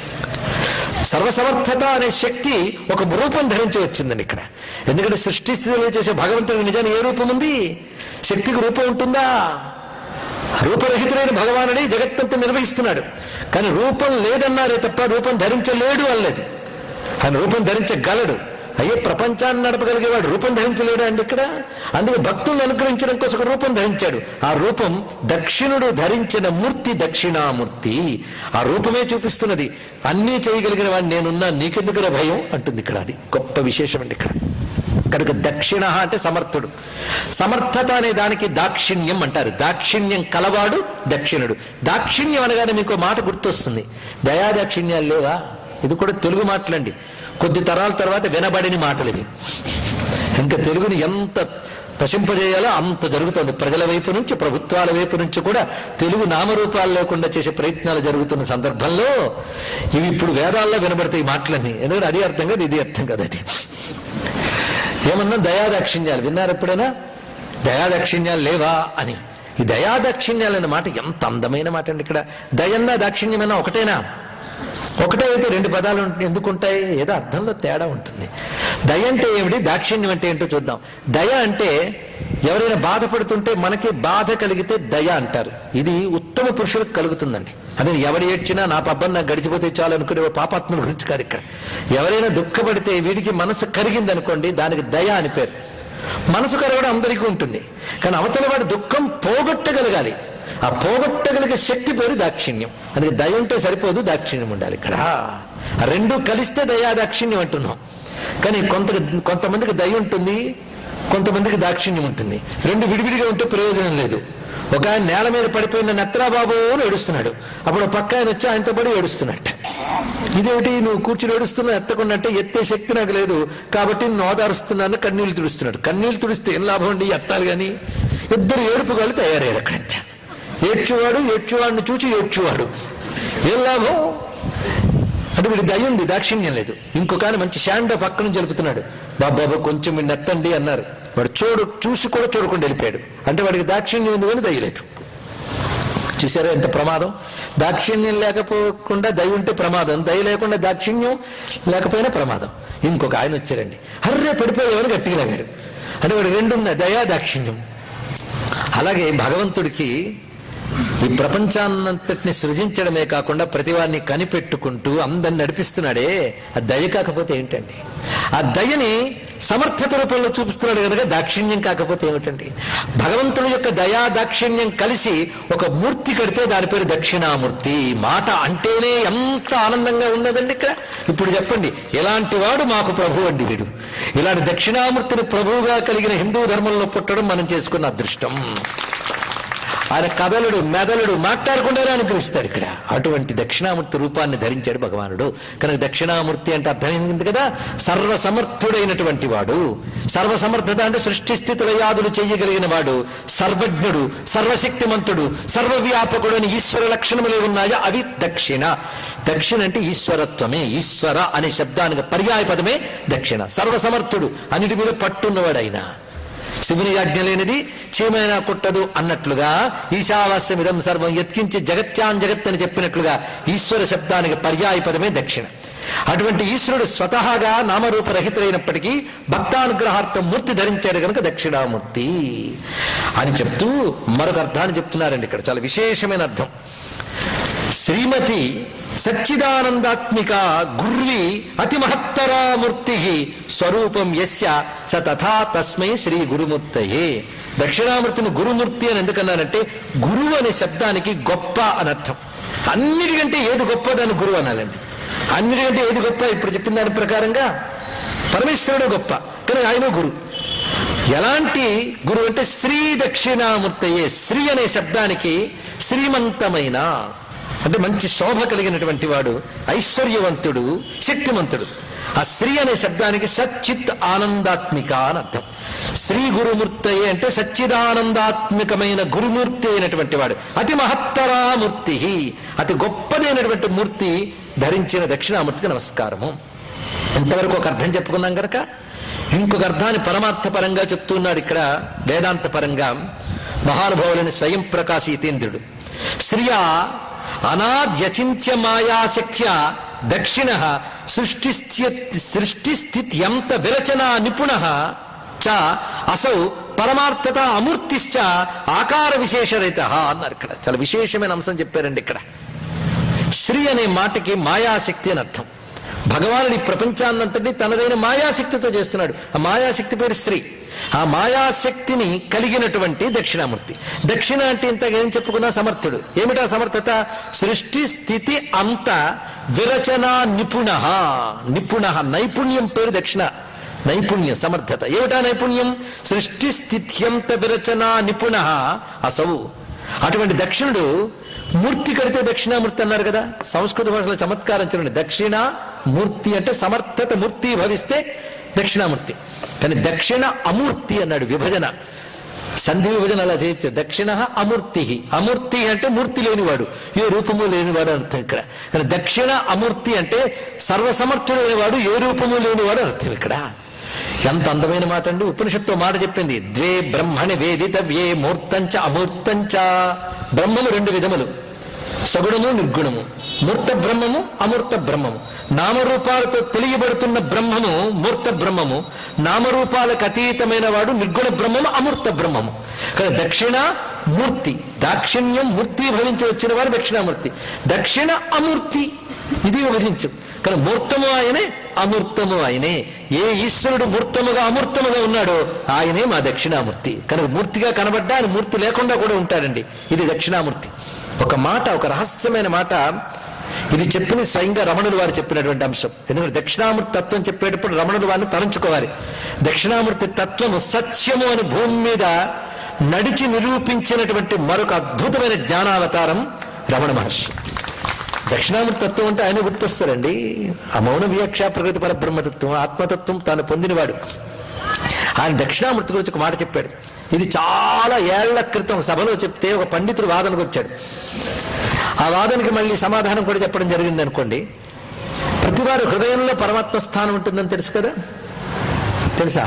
సర్వసమర్థత అనే శక్తి ఒక రూపం ధరించి వచ్చిందండి ఇక్కడ. ఎందుకంటే సృష్టి స్థితిలో చేసే భగవంతుడికి నిజానికి ఏ రూపం ఉంది? శక్తికి రూపం ఉంటుందా? రూపరహితుడైన భగవానుడే జగత్తంతా నిర్వహిస్తున్నాడు. కానీ రూపం లేదన్నారే తప్ప రూపం ధరించలేడు అనలేదు. ఆయన రూపం ధరించగలడు. అయ్యే ప్రపంచాన్ని నడపగలిగేవాడు రూపం ధరించలేడా అండి ఇక్కడ? అందుకే భక్తులను అనుగ్రహించడం కోసం ఒక రూపం ధరించాడు. ఆ రూపం దక్షిణుడు ధరించిన మూర్తి దక్షిణామూర్తి. ఆ రూపమే చూపిస్తున్నది అన్నీ చేయగలిగిన వాడు నేనున్నా, నీకెందుకురా భయం అంటుంది ఇక్కడ. అది గొప్ప విశేషం అండి ఇక్కడ. కనుక దక్షిణ అంటే సమర్థుడు. సమర్థత అనే దానికి దాక్షిణ్యం అంటారు. దాక్షిణ్యం కలవాడు దక్షిణుడు. దాక్షిణ్యం అనగానే మీకు మాట గుర్తొస్తుంది. దయాదాక్షిణ్యాలు లేవా? ఇది కూడా తెలుగు మాటలండి. కొద్ది తరాల తర్వాత వినబడిన మాటలు ఇవి. ఇంకా తెలుగుని ఎంత నశింపజేయాలో అంత జరుగుతుంది. ప్రజల వైపు నుంచి, ప్రభుత్వాల వైపు నుంచి కూడా తెలుగు నామరూపాలు లేకుండా చేసే ప్రయత్నాలు జరుగుతున్న సందర్భంలో ఇవి ఇప్పుడు వేదాల్లో వినబడతాయి మాటలన్నీ. ఎందుకంటే అది అర్థం కాదు, ఇది అర్థం కాదు. అది ఏమన్నా దయాదాక్షిణ్యాలు విన్నారు ఎప్పుడైనా? దయాదాక్షిణ్యాలు లేవా అని. ఈ దయాదాక్షిణ్యాలు అనే మాట ఎంత అందమైన మాట అండి. ఇక్కడ దయన్నా దాక్షిణ్యమైనా ఒకటేనా? ఒకటే అయితే రెండు పదాలు ఎందుకు ఉంటాయి? ఏదో అర్థంలో తేడా ఉంటుంది. దయ అంటే ఏమిటి, దాక్షిణ్యం అంటే ఏంటో చూద్దాం. దయ అంటే ఎవరైనా బాధపడుతుంటే మనకి బాధ కలిగితే దయ అంటారు. ఇది ఉత్తమ పురుషులకు కలుగుతుందండి. అదే ఎవరు ఏడ్చినా నా పబ్బం నాకు గడిచిపోతే చాలు అనుకునే పాపాత్ముల గురించి కాదు ఇక్కడ. ఎవరైనా దుఃఖపడితే వీడికి మనసు కరిగింది అనుకోండి, దానికి దయ అని పేరు. మనసు కరగడం అందరికీ ఉంటుంది, కానీ అవతల వాడి దుఃఖం పోగొట్టగలగాలి. ఆ పోగొట్టగలిగే శక్తి పేరు దాక్షిణ్యం. అందుకే దయ ఉంటే సరిపోదు, దాక్షిణ్యం ఉండాలి. ఇక్కడ ఆ రెండు కలిస్తే దయా దాక్షిణ్యం అంటున్నాం. కానీ కొంతమందికి దయ ఉంటుంది, కొంతమందికి దాక్షిణ్యం ఉంటుంది. రెండు విడివిడిగా ఉంటే ప్రయోజనం లేదు. ఒక ఆయన నేల మీద పడిపోయిన నెత్రాబాబు అని ఏడుస్తున్నాడు. అప్పుడు పక్క ఆయన వచ్చి ఆయనతో పడి ఏడుస్తున్నట్ట. ఇదేమిటి నువ్వు కూర్చుని ఏడుస్తున్నావు, ఎత్తకుండా అంటే ఎత్తే శక్తి నాకు లేదు కాబట్టి నేను ఓదారుస్తున్నాను, కన్నీళ్లు తుడుస్తున్నాడు. కన్నీళ్లు తుడిస్తే ఏం లాభం అండి, ఎత్తాలి కానీ. ఇద్దరు ఏడుపుగాళ్ళు తయారయ్యారు అక్కడంతా. ఏడ్చువాడు ఏడ్చువాడిని చూచి ఏడ్చువాడు. ఏం లాభం అంటే వీడి దయ ఉంది, దాక్షిణ్యం లేదు. ఇంకొక ఆయన మంచి శాండో పక్కన జరుపుతున్నాడు. బాబాబా కొంచెం వీడిని ఎత్తండి అన్నారు. వాడు చూసి కూడా చూడకుండా వెళ్ళిపోయాడు. అంటే వాడికి దాక్షిణ్యం ఉంది కానీ దయ లేదు. చూసారా ఎంత ప్రమాదం? దాక్షిణ్యం లేకపోకుండా దయ ఉంటే ప్రమాదం, దయ లేకుండా దాక్షిణ్యం లేకపోయినా ప్రమాదం. ఇంకొక ఆయన వచ్చారండి, హర్రే పడిపోయేవారు గట్టిగా లాగాడు. అంటే వాడు రెండున్నాయి, దయా దాక్షిణ్యం. అలాగే భగవంతుడికి ఈ ప్రపంచాన్నంతటిని సృజించడమే కాకుండా ప్రతివాడిని కనిపెట్టుకుంటూ అందరిని నడిపిస్తున్నాడే, ఆ దయ కాకపోతే ఏంటండి? ఆ దయని సమర్థత రూపంలో చూపిస్తున్నాడు కనుక దాక్షిణ్యం కాకపోతే ఏమిటండి? భగవంతుడి యొక్క దయా దాక్షిణ్యం కలిసి ఒక మూర్తి కడితే దాని పేరు దక్షిణామూర్తి. మాట అంటేనే ఎంత ఆనందంగా ఉన్నదండి ఇక్కడ. ఇప్పుడు చెప్పండి, ఎలాంటి వాడు మాకు ప్రభు అండి వీడు. ఇలాంటి దక్షిణామూర్తిని ప్రభువుగా కలిగిన హిందూ ధర్మంలో పుట్టడం మనం చేసుకున్న అదృష్టం. ఆయన కదలుడు మెదలుడు మాట్లాడకుండానే అనుగ్రహిస్తాడు ఇక్కడ. అటువంటి దక్షిణామూర్తి రూపాన్ని ధరించాడు భగవానుడు. కనుక దక్షిణామూర్తి అంటే అర్థం ఏంది కదా, సర్వసమర్థుడైనటువంటి వాడు. సర్వసమర్థత అంటే సృష్టి స్థితి లయాదులు చేయగలిగిన వాడు, సర్వజ్ఞుడు, సర్వశక్తిమంతుడు, సర్వవ్యాపకుడు అని ఈశ్వర లక్షణములే ఉన్నాయో అవి దక్షిణ. దక్షిణ అంటే ఈశ్వరత్వమే. ఈశ్వర అనే శబ్దానికి పర్యాయ పదమే దక్షిణ. సర్వసమర్థుడు, అన్నిటి మీద పట్టున్నవాడు ఆయన. శివుని ఆజ్ఞ లేనిది చీమైనా కుట్టదు అన్నట్లుగా ఈశావాస్యమిదం సర్వం యత్కించి జగత్యాన్ జగత్ అని చెప్పినట్లుగా ఈశ్వర శబ్దానికి పర్యాయ పదమే దక్షిణ. అటువంటి ఈశ్వరుడు స్వతహాగా నామరూపరహితుడైనప్పటికీ భక్తానుగ్రహార్థం మూర్తి ధరించాడు కనుక దక్షిణామూర్తి అని చెప్తూ మరొక అర్థాన్ని చెప్తున్నారండి ఇక్కడ. చాలా విశేషమైన అర్థం. శ్రీమతి సచ్చిదానందాత్మిక గుర్వి అతి మహత్తరామూర్తి స్వరూపం యస్య స తథా తస్మై శ్రీ గురుమూర్తయే. దక్షిణామూర్తిని గురుమూర్తి అని ఎందుకన్నానంటే గురువు అనే శబ్దానికి గొప్ప అని అర్థం. అన్నిటికంటే ఏది గొప్ప దాన్ని గురువు అనాలండి. అన్నిటికంటే ఏది గొప్ప? ఇప్పుడు చెప్పిన దాని ప్రకారంగా పరమేశ్వరుడు గొప్ప, కానీ ఆయన గురు. ఎలాంటి గురువు అంటే శ్రీ దక్షిణామూర్తయే. శ్రీ అనే శబ్దానికి శ్రీమంతమైన అంటే మంచి శోభ కలిగినటువంటి వాడు, ఐశ్వర్యవంతుడు, శక్తిమంతుడు. ఆ శ్రీ అనే శబ్దానికి సచ్చిత్ ఆనందాత్మిక అని అర్థం. శ్రీ గురుమూర్తయే అంటే సచ్చిదానందాత్మికమైన గురుమూర్తి అయినటువంటి వాడు. అతి మహత్తరామూర్తి, అతి గొప్పదైనటువంటి మూర్తి ధరించిన దక్షిణామూర్తికి నమస్కారము. ఇంతవరకు ఒక అర్థం చెప్పుకున్నాం కనుక ఇంకొక అర్థాన్ని పరమార్థ పరంగా చెప్తున్నాడు ఇక్కడ. వేదాంత పరంగా మహానుభావులని స్వయం ప్రకాశితేంద్రుడు శ్రియా అనాద్యచింత్య మాయాశక్త్య దక్షిణ సృష్టిస్థిత్యంత విరచనా నిపుణ చ అసౌ పరమార్థత అమూర్తిశ్చ ఆకార విశేషరహిత అన్నారు. ఇక్కడ చాలా విశేషమైన అంశం చెప్పారండి. ఇక్కడ శ్రీ అనే మాటకి మాయాశక్తి అని అర్థం. భగవానుడి ప్రపంచాన్నంతటినీ తనదైన మాయాశక్తితో చేస్తున్నాడు. ఆ మాయాశక్తి పేరు శ్రీ. ఆ మాయాశక్తిని కలిగినటువంటి దక్షిణామూర్తి. దక్షిణ అంటే ఇంతగా ఏం చెప్పుకున్నా సమర్థుడు. ఏమిటా సమర్థత? సృష్టి స్థితి అంత విరచన నిపుణ. నిపుణ నైపుణ్యం పేరు దక్షిణ. నైపుణ్యం, సమర్థత. ఏమిటా నైపుణ్యం? సృష్టి స్థిత్యంత విరచన నిపుణ అసౌ. అటువంటి దక్షిణుడు మూర్తి కడితే దక్షిణామూర్తి అన్నారు కదా. సంస్కృత భాషలో చమత్కారం చూడండి. దక్షిణ మూర్తి అంటే సమర్థత మూర్తి భవిస్తే దక్షిణామూర్తి. కానీ దక్షిణ అమూర్తి అన్నాడు. విభజన, సంధి విభజన అలా చేయొచ్చు. దక్షిణ అమూర్తి. అమూర్తి అంటే మూర్తి లేనివాడు, ఏ రూపము లేనివాడు అర్థం ఇక్కడ. కానీ దక్షిణ అమూర్తి అంటే సర్వసమర్థుడైనవాడు, ఏ రూపము లేనివాడు అర్థం ఇక్కడ. ఎంత అందమైన మాట అండి. ఉపనిషత్తు మాట చెప్పింది, ద్వే బ్రహ్మణి వేదితవ్యే మూర్తంచ అమూర్తంచ. బ్రహ్మము రెండు విధములు, సగుణము నిర్గుణము. మూర్త బ్రహ్మము, అమూర్త బ్రహ్మము. నామరూపాలతో తెలియబడుతున్న బ్రహ్మము మూర్త బ్రహ్మము, నామరూపాలకు అతీతమైన వాడు నిర్గుణ బ్రహ్మము, అమూర్త బ్రహ్మము. కానీ దక్షిణ మూర్తి, దాక్షిణ్యం మూర్తి భవించి వచ్చిన వాడు దక్షిణామూర్తి. దక్షిణ అమూర్తి, ఇది విభజించు. కానీ మూర్తము ఆయనే, అమూర్తము ఆయనే. ఏ ఈశ్వరుడు మూర్తముగా అమూర్తముగా ఉన్నాడో ఆయనే మా దక్షిణామూర్తి. కనుక మూర్తిగా కనబడ్డా ఆయన మూర్తి లేకుండా కూడా ఉంటాడండి. ఇది దక్షిణామూర్తి. ఒక మాట, ఒక రహస్యమైన మాట. ఇది చెప్పిన స్వయంగా రమణులు వారు చెప్పినటువంటి అంశం. ఎందుకంటే దక్షిణామూర్తి తత్వం చెప్పేటప్పుడు రమణులు వారిని తలంచుకోవాలి. దక్షిణామూర్తి తత్వము సత్యము అని భూమి మీద నడిచి నిరూపించినటువంటి మరొక అద్భుతమైన జ్ఞానావతారం రమణ మహర్షి. దక్షిణామూర్తి తత్వం అంటే ఆయన గుర్తొస్తారండి. ఆ మౌన వ్యాఖ్య ప్రకృతి పరబ్రహ్మతత్వం, ఆత్మతత్వం తాను పొందినవాడు. ఆయన దక్షిణామూర్తి గురించి ఒక మాట చెప్పాడు. ఇది చాలా ఏళ్ల క్రితం సభలో చెప్తే ఒక పండితుడు వాదనకు వచ్చాడు. ఆ వాదనకి మళ్ళీ సమాధానం కూడా చెప్పడం జరిగింది అనుకోండి. ప్రతివారు హృదయంలో పరమాత్మ స్థానం ఉంటుందని తెలుసు కదా. తెలుసా?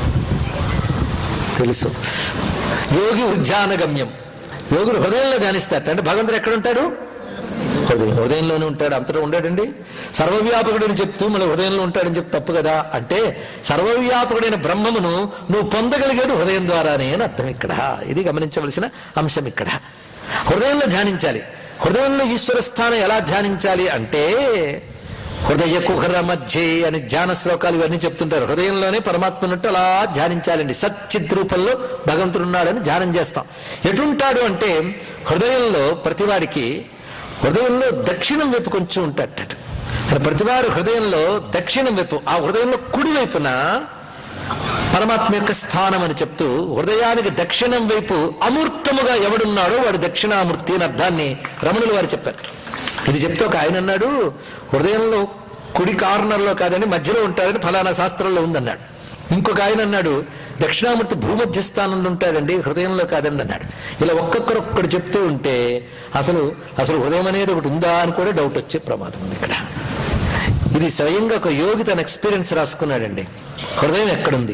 తెలుసు. యోగి ఉజ్జానగమ్యం. యోగుడు హృదయంలో ధ్యానిస్తారట. అంటే భగవంతుడు ఎక్కడ ఉంటాడు? హృదయంలోనే ఉంటాడు. అంతటా ఉండడండి. సర్వవ్యాపకుడిని చెప్తూ మళ్ళీ హృదయంలో ఉంటాడని చెప్తే తప్పు కదా. అంటే సర్వవ్యాపకుడైన బ్రహ్మమును నువ్వు పొందగలిగాడు హృదయం ద్వారానే అని అర్థం ఇక్కడ. ఇది గమనించవలసిన అంశం ఇక్కడ. హృదయంలో ధ్యానించాలి. హృదయంలో ఈశ్వర స్థానం ఎలా ధ్యానించాలి అంటే హృదయ కుహర మధ్య అని ధ్యాన శ్లోకాలు ఇవన్నీ చెప్తుంటారు. హృదయంలోనే పరమాత్మ ఉన్నట్టు అలా ధ్యానించాలండి. సచ్చిత్ రూపంలో భగవంతుడు ఉన్నాడని ధ్యానం చేస్తాం. ఎటుంటాడు అంటే హృదయంలో ప్రతివాడికి హృదయంలో దక్షిణం వైపు కొంచెం ఉంటాడట. ప్రతివారు హృదయంలో దక్షిణం వైపు, ఆ హృదయంలో కుడి వైపున పరమాత్మ యొక్క స్థానం అని చెప్తూ హృదయానికి దక్షిణం వైపు అమూర్తముగా ఎవడున్నాడో వాడు దక్షిణామూర్తి అని అర్థాన్ని రమణులు వారు చెప్పారు. ఇది చెప్తే ఒక ఆయన అన్నాడు, హృదయంలో కుడి కార్నర్లో కాదని మధ్యలో ఉంటాడని ఫలానా శాస్త్రంలో ఉందన్నాడు. ఇంకొక ఆయన అన్నాడు, దక్షిణామూర్తి భూమధ్య స్థానంలో ఉంటాడండి, హృదయంలో కాదండి అన్నాడు. ఇలా ఒక్కొక్కరు చెప్తూ ఉంటే అసలు హృదయం అనేది ఒకటి ఉందా అని కూడా డౌట్ వచ్చే ప్రమాదం ఉంది ఇక్కడ. ఇది స్వయంగా ఒక యోగి తన ఎక్స్పీరియన్స్ రాసుకున్నాడండి. హృదయం ఎక్కడుంది?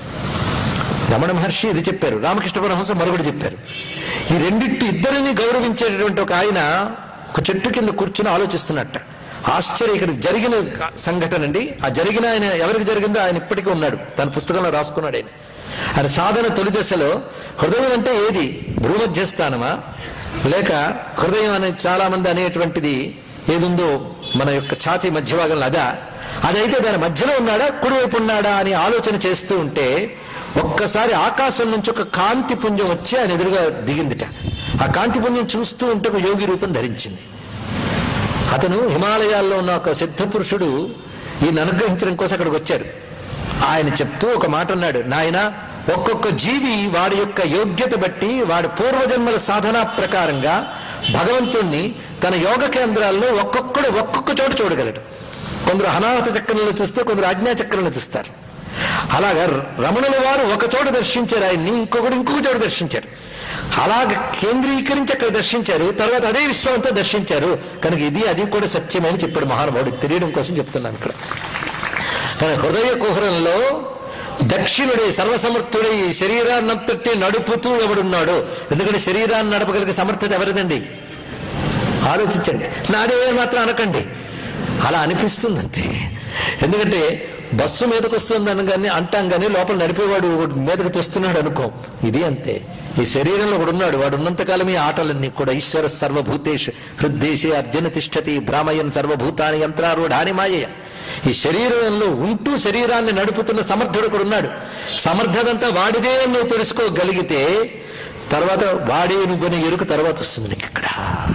రమణ మహర్షి ఇది చెప్పారు, రామకృష్ణ పరమహంస మరొకటి చెప్పారు. ఈ ఇద్దరిని గౌరవించేటటువంటి ఒక ఆయన ఒక చెట్టు కింద కూర్చుని ఆలోచిస్తున్నట్ట. ఆశ్చర్య ఇక్కడ జరిగిన సంఘటన అండి. ఆ జరిగిన ఆయన ఎవరికి జరిగిందో ఆయన ఇప్పటికీ ఉన్నాడు, తన పుస్తకంలో రాసుకున్నాడు. ఆయన సాధన తొలి దశలో హృదయం అంటే ఏది? భూమధ్యస్థానమా లేక హృదయం అనే చాలా మంది అనేటువంటిది ఏదుందో మన యొక్క ఛాతీ మధ్య భాగంలో అదైతే దాని మధ్యలో ఉన్నాడా కుడివైపు ఉన్నాడా అని ఆలోచన చేస్తూ ఉంటే ఒక్కసారి ఆకాశం నుంచి ఒక కాంతి పుంజం వచ్చి ఆయన ఎదురుగా దిగిందిట. ఆ కాంతి పుంజం చూస్తూ ఉంటే ఒక యోగి రూపం ధరించింది. అతను హిమాలయాల్లో ఉన్న ఒక సిద్ధ పురుషుడు ఈయన అనుగ్రహించడం కోసం అక్కడికి వచ్చాడు. ఆయన చెప్తూ ఒక మాట అన్నాడు, నాయన, ఒక్కొక్క జీవి వాడి యొక్క యోగ్యత బట్టి వాడి పూర్వజన్మల సాధనా ప్రకారంగా భగవంతుణ్ణి తన యోగ కేంద్రాల్లో ఒక్కొక్క చోట చూడగలడు. కొందరు అనాహత చక్రంలో చూస్తే కొందరు ఆజ్ఞా చక్రంలో చూస్తారు. అలాగా రమణుల వారు ఒక చోట దర్శించారు ఆయన్ని, ఇంకొక చోట దర్శించారు. అలాగ కేంద్రీకరించి అక్కడ దర్శించారు. తర్వాత అదే విశ్వం అంతా దర్శించారు. కనుక అది కూడా సత్యమని చెప్పాడు మహానుభావుడు. తెలియడం కోసం చెప్తున్నాను ఇక్కడ. కానీ హృదయ కుహరంలో దక్షిణుడే సర్వసమర్థుడే ఈ శరీరాన్నంతటి నడుపుతూ ఎవడున్నాడు. ఎందుకంటే శరీరాన్ని నడపగలిగే సమర్థత ఎవరిదండి? ఆలోచించండి. నాదే మాత్రం అనకండి, అలా అనిపిస్తుంది అంతే. ఎందుకంటే బస్సు మీదకి వస్తుంది అనగానే అంటాం కానీ లోపల నడిపేవాడు మీదకి తెస్తున్నాడు అనుకో. ఇది అంతే. ఈ శరీరంలో కూడా ఉన్నాడు, వాడు ఉన్నంతకాలం ఈ ఆటలన్నీ కూడా. ఈశ్వర సర్వభూతేష్ హృద్దేశే అర్జున తిష్టతి భ్రామయన్ సర్వభూతాని యంత్రారూఢాని మాయయ. ఈ శరీరంలో ఉంటూ శరీరాన్ని నడుపుతున్న సమర్థుడు కూడా ఉన్నాడు. సమర్థదంతా వాడిదే నువ్వు తెలుసుకోగలిగితే తర్వాత వాడే నువ్వుని ఎరుకు తర్వాత వస్తుంది నీకు ఇక్కడ.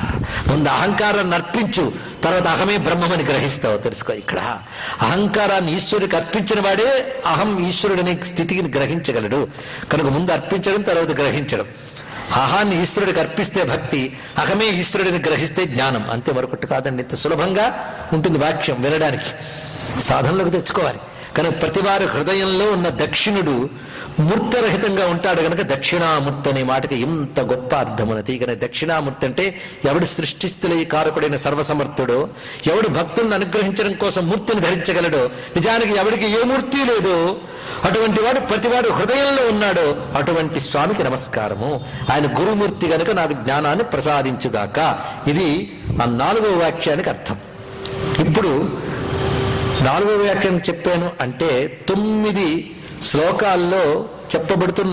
ముందు అహంకారాన్ని అర్పించు, తర్వాత అహమే బ్రహ్మమని గ్రహిస్తావు. తెలుసుకో, ఇక్కడ అహంకారాన్ని ఈశ్వరుడికి అర్పించిన వాడే అహం ఈశ్వరుడనే స్థితిని గ్రహించగలడు. కనుక ముందు అర్పించడం, తర్వాత గ్రహించడం. అహాన్ని ఈశ్వరుడికి అర్పిస్తే భక్తి, అహమే ఈశ్వరుడిని గ్రహిస్తే జ్ఞానం. అంతే, మరొకటి కాదండి. ఇంత సులభంగా ఉంటుంది వాక్యం వినడానికి, సాధనలోకి తెచ్చుకోవాలి. కనుక ప్రతివారి హృదయంలో ఉన్న దక్షిణుడు మూర్తరహితంగా ఉంటాడు కనుక దక్షిణామూర్తి అనే మాటకి ఇంత గొప్ప అర్థం ఉన్నది. కనుక దక్షిణామూర్తి అంటే ఎవడు సృష్టిస్థులై కారకుడైన సర్వసమర్థుడో, ఎవడు భక్తులను అనుగ్రహించడం కోసం మూర్తిని ధరించగలడో, నిజానికి ఎవడికి ఏ మూర్తి లేదో అటువంటి వాడు ప్రతివాడు హృదయంలో ఉన్నాడో అటువంటి స్వామికి నమస్కారము. ఆయన గురుమూర్తి గనుక నాకు జ్ఞానాన్ని ప్రసాదించుగాక. ఇది ఆ 4వ వాక్యానికి అర్థం. ఇప్పుడు 4వ వాక్యం చెప్పాను అంటే 9 శ్లోకాల్లో చెప్పబడుతున్న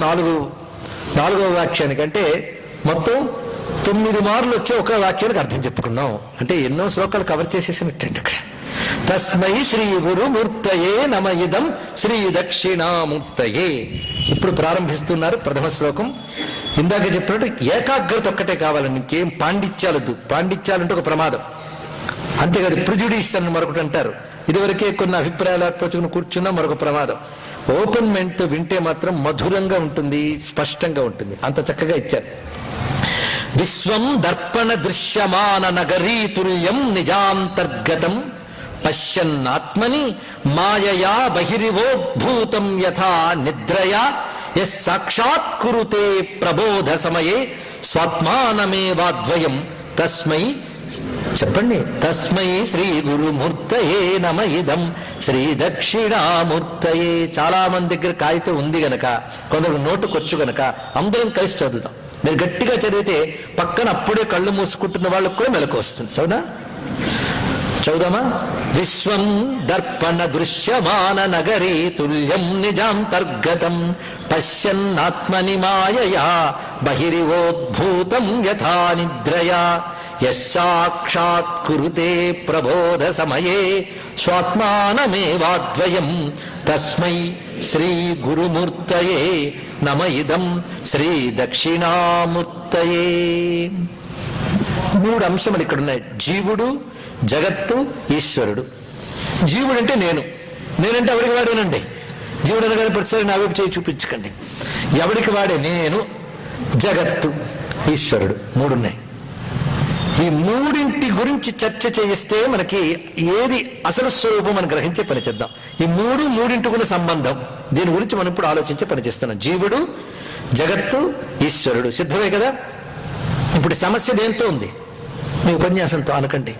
4వ వాక్యానికి అంటే మొత్తం 9 మార్లు వచ్చే ఒక వాక్యానికి అర్థం చెప్పుకున్నాం. అంటే ఎన్నో శ్లోకాలు కవర్ చేసేసినట్టండి ఇక్కడ. తస్మై శ్రీ గురుమూర్తయే నమ ఇదం శ్రీ దక్షిణామూర్తయే. ఇప్పుడు ప్రారంభిస్తున్నారు ప్రథమ శ్లోకం. ఇందాక చెప్పినట్టు ఏకాగ్రత ఒక్కటే కావాలండి, ఇంకేం పాండిత్యాలద్దు. పాండిత్యాలంటే ఒక ప్రమాదం. అంతేకాదు ప్రిజుడిస్ అని మరొకటి అంటారు. ఇదివరకే కొన్ని అభిప్రాయాలు ఏర్పరచుకుని కూర్చున్నా మరొక ప్రమాదం. ఓపెన్ మైండ్ తో వింటే మాత్రం మధురంగా ఉంటుంది, స్పష్టంగా ఉంటుంది. అంత చక్కగా ఇచ్చారు. విశ్వం దర్పణ దృశ్యమాన నగరీ తుల్యం నిజాంతర్గతం పశ్యన్నాత్మని మాయయా బహిరివోద్భూతం యథా నిద్రయా యస్ సాక్షాత్కురుతే ప్రబోధ సమయే స్వాత్మానమేవాద్వయం తస్మై చెప్పండి. తస్మై శ్రీ గురుమూర్తయే నమ ఇదం శ్రీ దక్షిణామూర్తయే. చాలా మంది దగ్గర కాగితం ఉంది గనక, కొందరు నోటుకొచ్చు గనక అందరం కలిసి చదువుతాం. మీరు గట్టిగా చదివితే పక్కన అప్పుడే కళ్ళు మూసుకుంటున్న వాళ్ళకు కూడా మెలకు వస్తుంది. సౌనా చదుదామా? విశ్వం దర్పణ దృశ్యమాన నగరీ తుల్యం నిజాంతర్గతం పశ్యన్నాత్మని మాయయా బహిరివోద్భూతం యథా నిద్రయా యస్సాక్షాత్కురుతే ప్రబోధ సమయే స్వాత్మానమేవాద్వయం తస్మై శ్రీ గురుమూర్తయే నమ ఇదం శ్రీ దక్షిణామూర్తయే. 3 అంశములు ఇక్కడ ఉన్నాయి. జీవుడు, జగత్తు, ఈశ్వరుడు. జీవుడు అంటే నేనంటే ఎవరికి వాడేనండి. జీవుడు అనగానే ప్రతిసారి నా వైపు చేయి చూపించకండి. ఎవరికి వాడే నేను, జగత్తు, ఈశ్వరుడు 3 ఉన్నాయి. ఈ 3 గురించి చర్చ చేయిస్తే మనకి ఏది అసలు స్వరూపం మనం గ్రహించే పని చేద్దాం. ఈ 3 సంబంధం, దీని గురించి మనం ఇప్పుడు ఆలోచించే పని చేస్తున్నాం. జీవుడు, జగత్తు, ఈశ్వరుడు. సిద్ధమే కదా? ఇప్పుడు సమస్య దేంతో ఉంది? మీ ఉపన్యాసంతో అనకండి.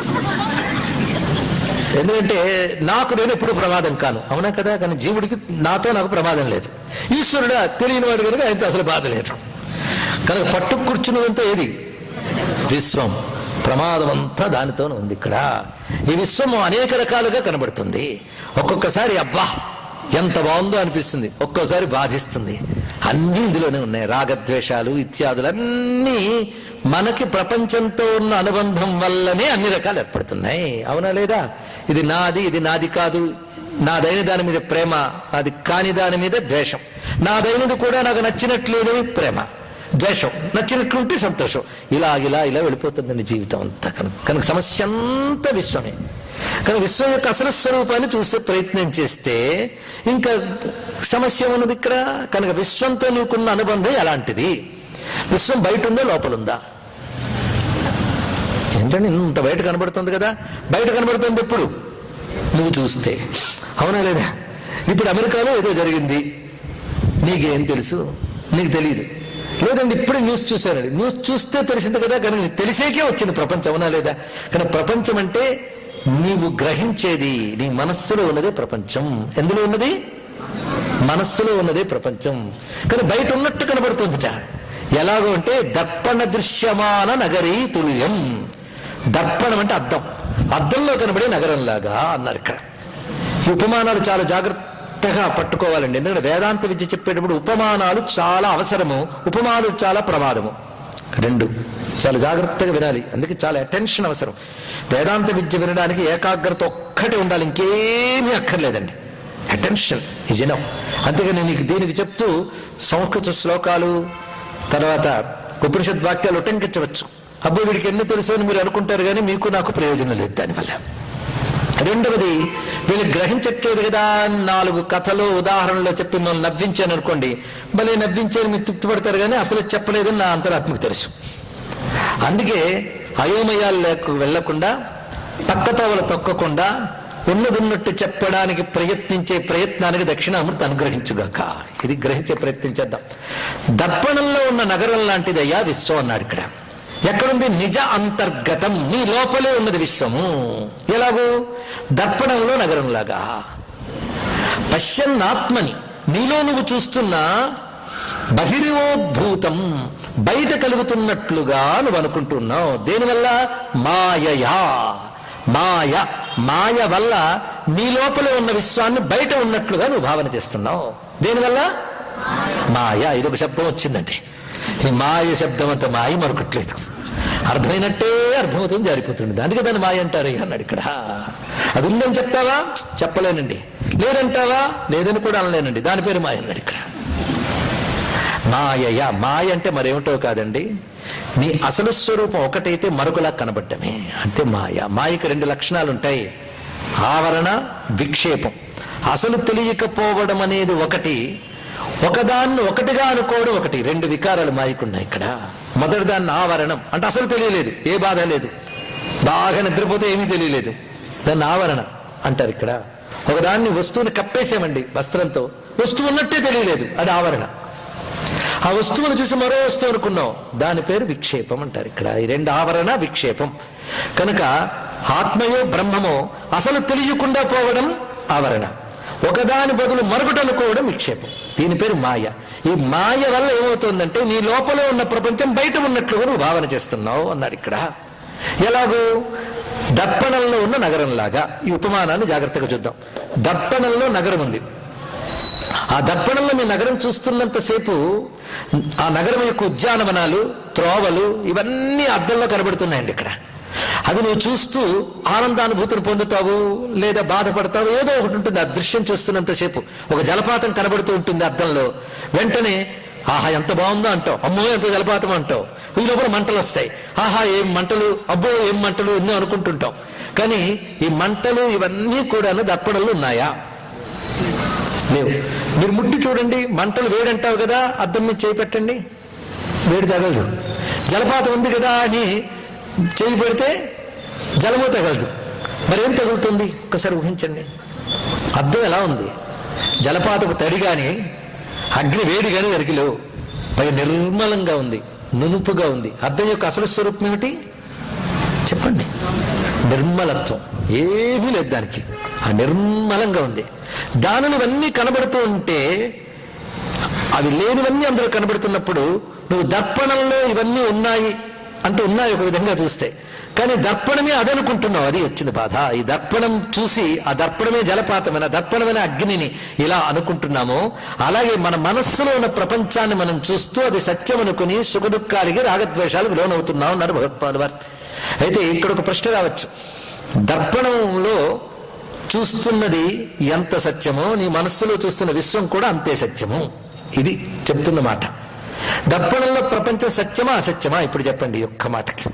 ఎందుకంటే నేను ఎప్పుడు ప్రమాదం కాను, అవునా కదా? కానీ జీవుడికి నాకు ప్రమాదం లేదు. ఈశ్వరుడు తెలియని వాడు కనుక ఆయనతో అసలు బాధ లేదు. కనుక పట్టు కూర్చున్నదంతా ఏది? విశ్వం. ప్రమాదం అంతా దానితోనే ఉంది. ఇక్కడ ఈ విశ్వము అనేక రకాలుగా కనబడుతుంది. ఒక్కొక్కసారి అబ్బా ఎంత బాగుందో అనిపిస్తుంది, ఒక్కోసారి బాధిస్తుంది. అన్నీ ఇందులోనే ఉన్నాయి. రాగద్వేషాలు ఇత్యాదులన్నీ మనకి ప్రపంచంతో ఉన్న అనుబంధం వల్లనే అన్ని రకాలు ఏర్పడుతున్నాయి, అవునా లేదా? ఇది నాది, ఇది నాది కాదు. నాదైన దాని మీద ప్రేమ, అది కాని దాని మీద ద్వేషం. నాదైనది కూడా నాకు నచ్చినట్లేదని ప్రేమ, ద్వేషం. నచ్చినట్లుంటే సంతోషం. ఇలా ఇలా ఇలా వెళ్ళిపోతుందండి జీవితం అంతా. కనుక సమస్య అంతా విశ్వమే. కానీ విశ్వం యొక్క అసలు స్వరూపాన్ని చూసే ప్రయత్నం చేస్తే ఇంకా సమస్య ఉన్నది ఇక్కడ. కనుక విశ్వంతో నీకున్న అనుబంధం ఎలాంటిది? విశ్వం బయట ఉందా, లోపల ఉందా? ఏంటంటే ఇంత బయట కనబడుతుంది కదా. బయట కనబడుతుంది ఎప్పుడు? నువ్వు చూస్తే, అవునా లేదా? ఇప్పుడు అమెరికాలో ఏదో జరిగింది, నీకేం తెలుసు? నీకు తెలియదు. లేదండి ఇప్పుడే న్యూస్ చూశానండి. న్యూస్ చూస్తే తెలిసింది కదా. కనుక తెలిసేకే వచ్చింది ప్రపంచం, అవునా లేదా? కానీ ప్రపంచం అంటే నీవు గ్రహించేది, నీ మనస్సులో ఉన్నదే ప్రపంచం. ఎందులో ఉన్నది? మనస్సులో ఉన్నదే ప్రపంచం. కానీ బయట ఉన్నట్టు కనబడుతుందిట. ఎలాగో అంటే దర్పణ దృశ్యమాన నగరీ తుల్యం. దర్పణం అంటే అద్దం, అద్దంలో కనబడే నగరంలాగా అన్నారు ఇక్కడ. ఈ ఉపమానాలు చాలా జాగ్రత్తగా పట్టుకోవాలండి. ఎందుకంటే వేదాంత విద్య చెప్పేటప్పుడు ఉపమానాలు చాలా అవసరము, ఉపమానాలు చాలా ప్రమాదము. 2 చాలా జాగ్రత్తగా వినాలి. అందుకే చాలా అటెన్షన్ అవసరం. వేదాంత విద్య వినడానికి ఏకాగ్రత ఒక్కటే ఉండాలి, ఇంకేమీ అక్కర్లేదండి. Attention is enough. అంతేగాని నీకు దీనికి చెప్తూ సంస్కృత శ్లోకాలు తర్వాత ఉపనిషద్ వాక్యాలు ఉటంకించవచ్చు. అబ్బో వీడికి ఎన్ని తెలుసు అని మీరు అనుకుంటారు, కానీ మీకు నాకు ప్రయోజనం లేదు దానివల్ల. రెండవది, వీళ్ళు గ్రహించట్లేదు కదా, 4 కథలు ఉదాహరణలో చెప్పి మనం నవ్వించాను అనుకోండి, భలే నవ్వించాను మీరు తృప్తిపడతారు, కానీ అసలు చెప్పలేదని నా అంతరాత్మకు తెలుసు. అందుకే అయోమయాలకు వెళ్లకుండా, పక్కతోవలు తొక్కకుండా, ఉన్నదున్నట్టు చెప్పడానికి ప్రయత్నించే ప్రయత్నానికి దక్షిణామూర్తి అనుగ్రహించుగాక. ఇది గ్రహించే ప్రయత్నం చేద్దాం. దర్పణంలో ఉన్న నగరం లాంటిదయ్యా విశ్వం అన్నాడు. ఇక్కడ ఎక్కడుంది? నిజ అంతర్గతం, నీ లోపలే ఉన్నది విశ్వము. ఎలాగూ? దర్పణంలో నగరంలాగా. పశ్యన్నాత్మని, నీలో నువ్వు చూస్తున్న బహిర్వోద్భూతం, బయట కలుగుతున్నట్లుగా నువ్వు అనుకుంటున్నావు. దేనివల్ల? మాయయా. మాయ వల్ల నీ లోపల ఉన్న విశ్వాన్ని బయట ఉన్నట్లుగా నువ్వు భావన చేస్తున్నావు. దేనివల్ల? మాయ. ఇదొక శబ్దం వచ్చిందంటే ఈ మాయ శబ్దం అంత మాయ మరొకట్లేదు, అర్థమైనట్టే అర్థమవుతుంది, జారిపోతుంది. అందుకే దాన్ని మాయ అంటారు అన్నాడు ఇక్కడ. అది ఉందని చెప్తావా? చెప్పలేనండి. లేదంటావా? లేదని కూడా అనలేనండి. దాని పేరు మాయ అన్నాడు ఇక్కడ. మాయయా. మాయ అంటే మరేమిటో కాదండి, నీ అసలు స్వరూపం ఒకటైతే మరొకలా కనబడ్డమే, అంతే మాయ. మాయకి 2 లక్షణాలు ఉంటాయి: ఆవరణ, విక్షేపం. అసలు తెలియకపోవడం అనేది ఒకటి, ఒకదాన్ని ఒకటిగా అనుకోవడం ఒకటి. 2 వికారాలు మాయకున్నాయి ఇక్కడ. మొదటి దాన్ని ఆవరణం అంటే అసలు తెలియలేదు, ఏ బాధ లేదు, బాగా నిద్రపోతే ఏమీ తెలియలేదు, దాన్ని ఆవరణ అంటారు ఇక్కడ. ఒకదాన్ని వస్తువుని కప్పేసామండి వస్త్రంతో, వస్తువు ఉన్నట్టే తెలియలేదు, అది ఆవరణ. ఆ వస్తువును చూసి మరో వస్తువు అనుకున్నాం, దాని పేరు విక్షేపం అంటారు ఇక్కడ. ఈ 2 ఆవరణ, విక్షేపం. కనుక ఆత్మయో బ్రహ్మమో అసలు తెలియకుండా పోవడం ఆవరణ, ఒకదాని బదులు మరొకటి అనుకోవడం విక్షేపం. దీని పేరు మాయ. ఈ మాయ వల్ల ఏమవుతుందంటే నీ లోపల ఉన్న ప్రపంచం బయట ఉన్నట్లుగా నువ్వు భావన చేస్తున్నావు అన్నాడు ఇక్కడ. ఎలాగూ? దర్పణంలో ఉన్న నగరంలాగా. ఈ ఉపమానాన్ని జాగ్రత్తగా చూద్దాం. దర్పణంలో నగరం ఉంది. ఆ దర్పణంలో మీ నగరం చూస్తున్నంతసేపు ఆ నగరం యొక్క ఉద్యానవనాలు, త్రోవలు ఇవన్నీ అద్దంలో కనబడుతున్నాయండి ఇక్కడ. అది నువ్వు చూస్తూ ఆనందానుభూతిని పొందుతావు, లేదా బాధపడతావు, ఏదో ఒకటి ఉంటుంది. ఆ దృశ్యం చూస్తున్నంతసేపు ఒక జలపాతం కనబడుతూ ఉంటుంది అద్దంలో. వెంటనే ఆహా ఎంత బాగుందో అంటావు, అమ్మో ఎంత జలపాతం అంటావు. ఈ లోపల మంటలు వస్తాయి, ఆహా ఏం మంటలు, అబ్బో ఏం మంటలు, ఎన్నో అనుకుంటుంటాం. కానీ ఈ మంటలు ఇవన్నీ కూడా దర్పణంలో ఉన్నాయా? లేవు. మీరు ముట్టి చూడండి, మంటలు వేడంటావు కదా, అద్దం మీద చేయి పెట్టండి, వేడి తగలదు. జలపాతం ఉంది కదా అని చేయి పెడితే జలము తగలదు. మరేం తగులుతుంది? ఒక్కసారి ఊహించండి. అద్దం ఎలా ఉంది? జలపాతపు తడి కానీ అగ్ని వేడి కానీ దరికిలేవు, పై నిర్మలంగా ఉంది, నునుపుగా ఉంది. అద్దం యొక్క అసలు స్వరూపం ఏమిటి చెప్పండి? నిర్మలత్వం. ఏమీ లేదు దానికి, ఆ నిర్మలంగా ఉంది. దానిని ఇవన్నీ కనబడుతూ ఉంటే, అవి లేనివన్నీ అందులో కనబడుతున్నప్పుడు నువ్వు దర్పణంలో ఇవన్నీ ఉన్నాయి అంటూ ఉన్నాయి ఒక విధంగా చూస్తే, కానీ దర్పణమే అదనుకుంటున్నావు. అది వచ్చింది బాధ. ఈ దర్పణం చూసి ఆ దర్పణమే జలపాతమైన, దర్పణమైన అగ్నిని ఇలా అనుకుంటున్నాము. అలాగే మన మనస్సులో ఉన్న ప్రపంచాన్ని మనం చూస్తూ అది సత్యం అనుకుని సుఖదుఖాలకి, రాగద్వేషాలకు లోనవుతున్నాం అన్నారు భగవత్పాదుల వారు. అయితే ఇక్కడ ఒక ప్రశ్న రావచ్చు. దర్పణంలో చూస్తున్నది ఎంత సత్యమో నీ మనస్సులో చూస్తున్న విశ్వం కూడా అంతే సత్యము. ఇది చెప్తున్న మాట. దర్పణంలో ప్రపంచం సత్యమా అసత్యమా? ఇప్పుడు చెప్పండి ఒక్క మాటకి.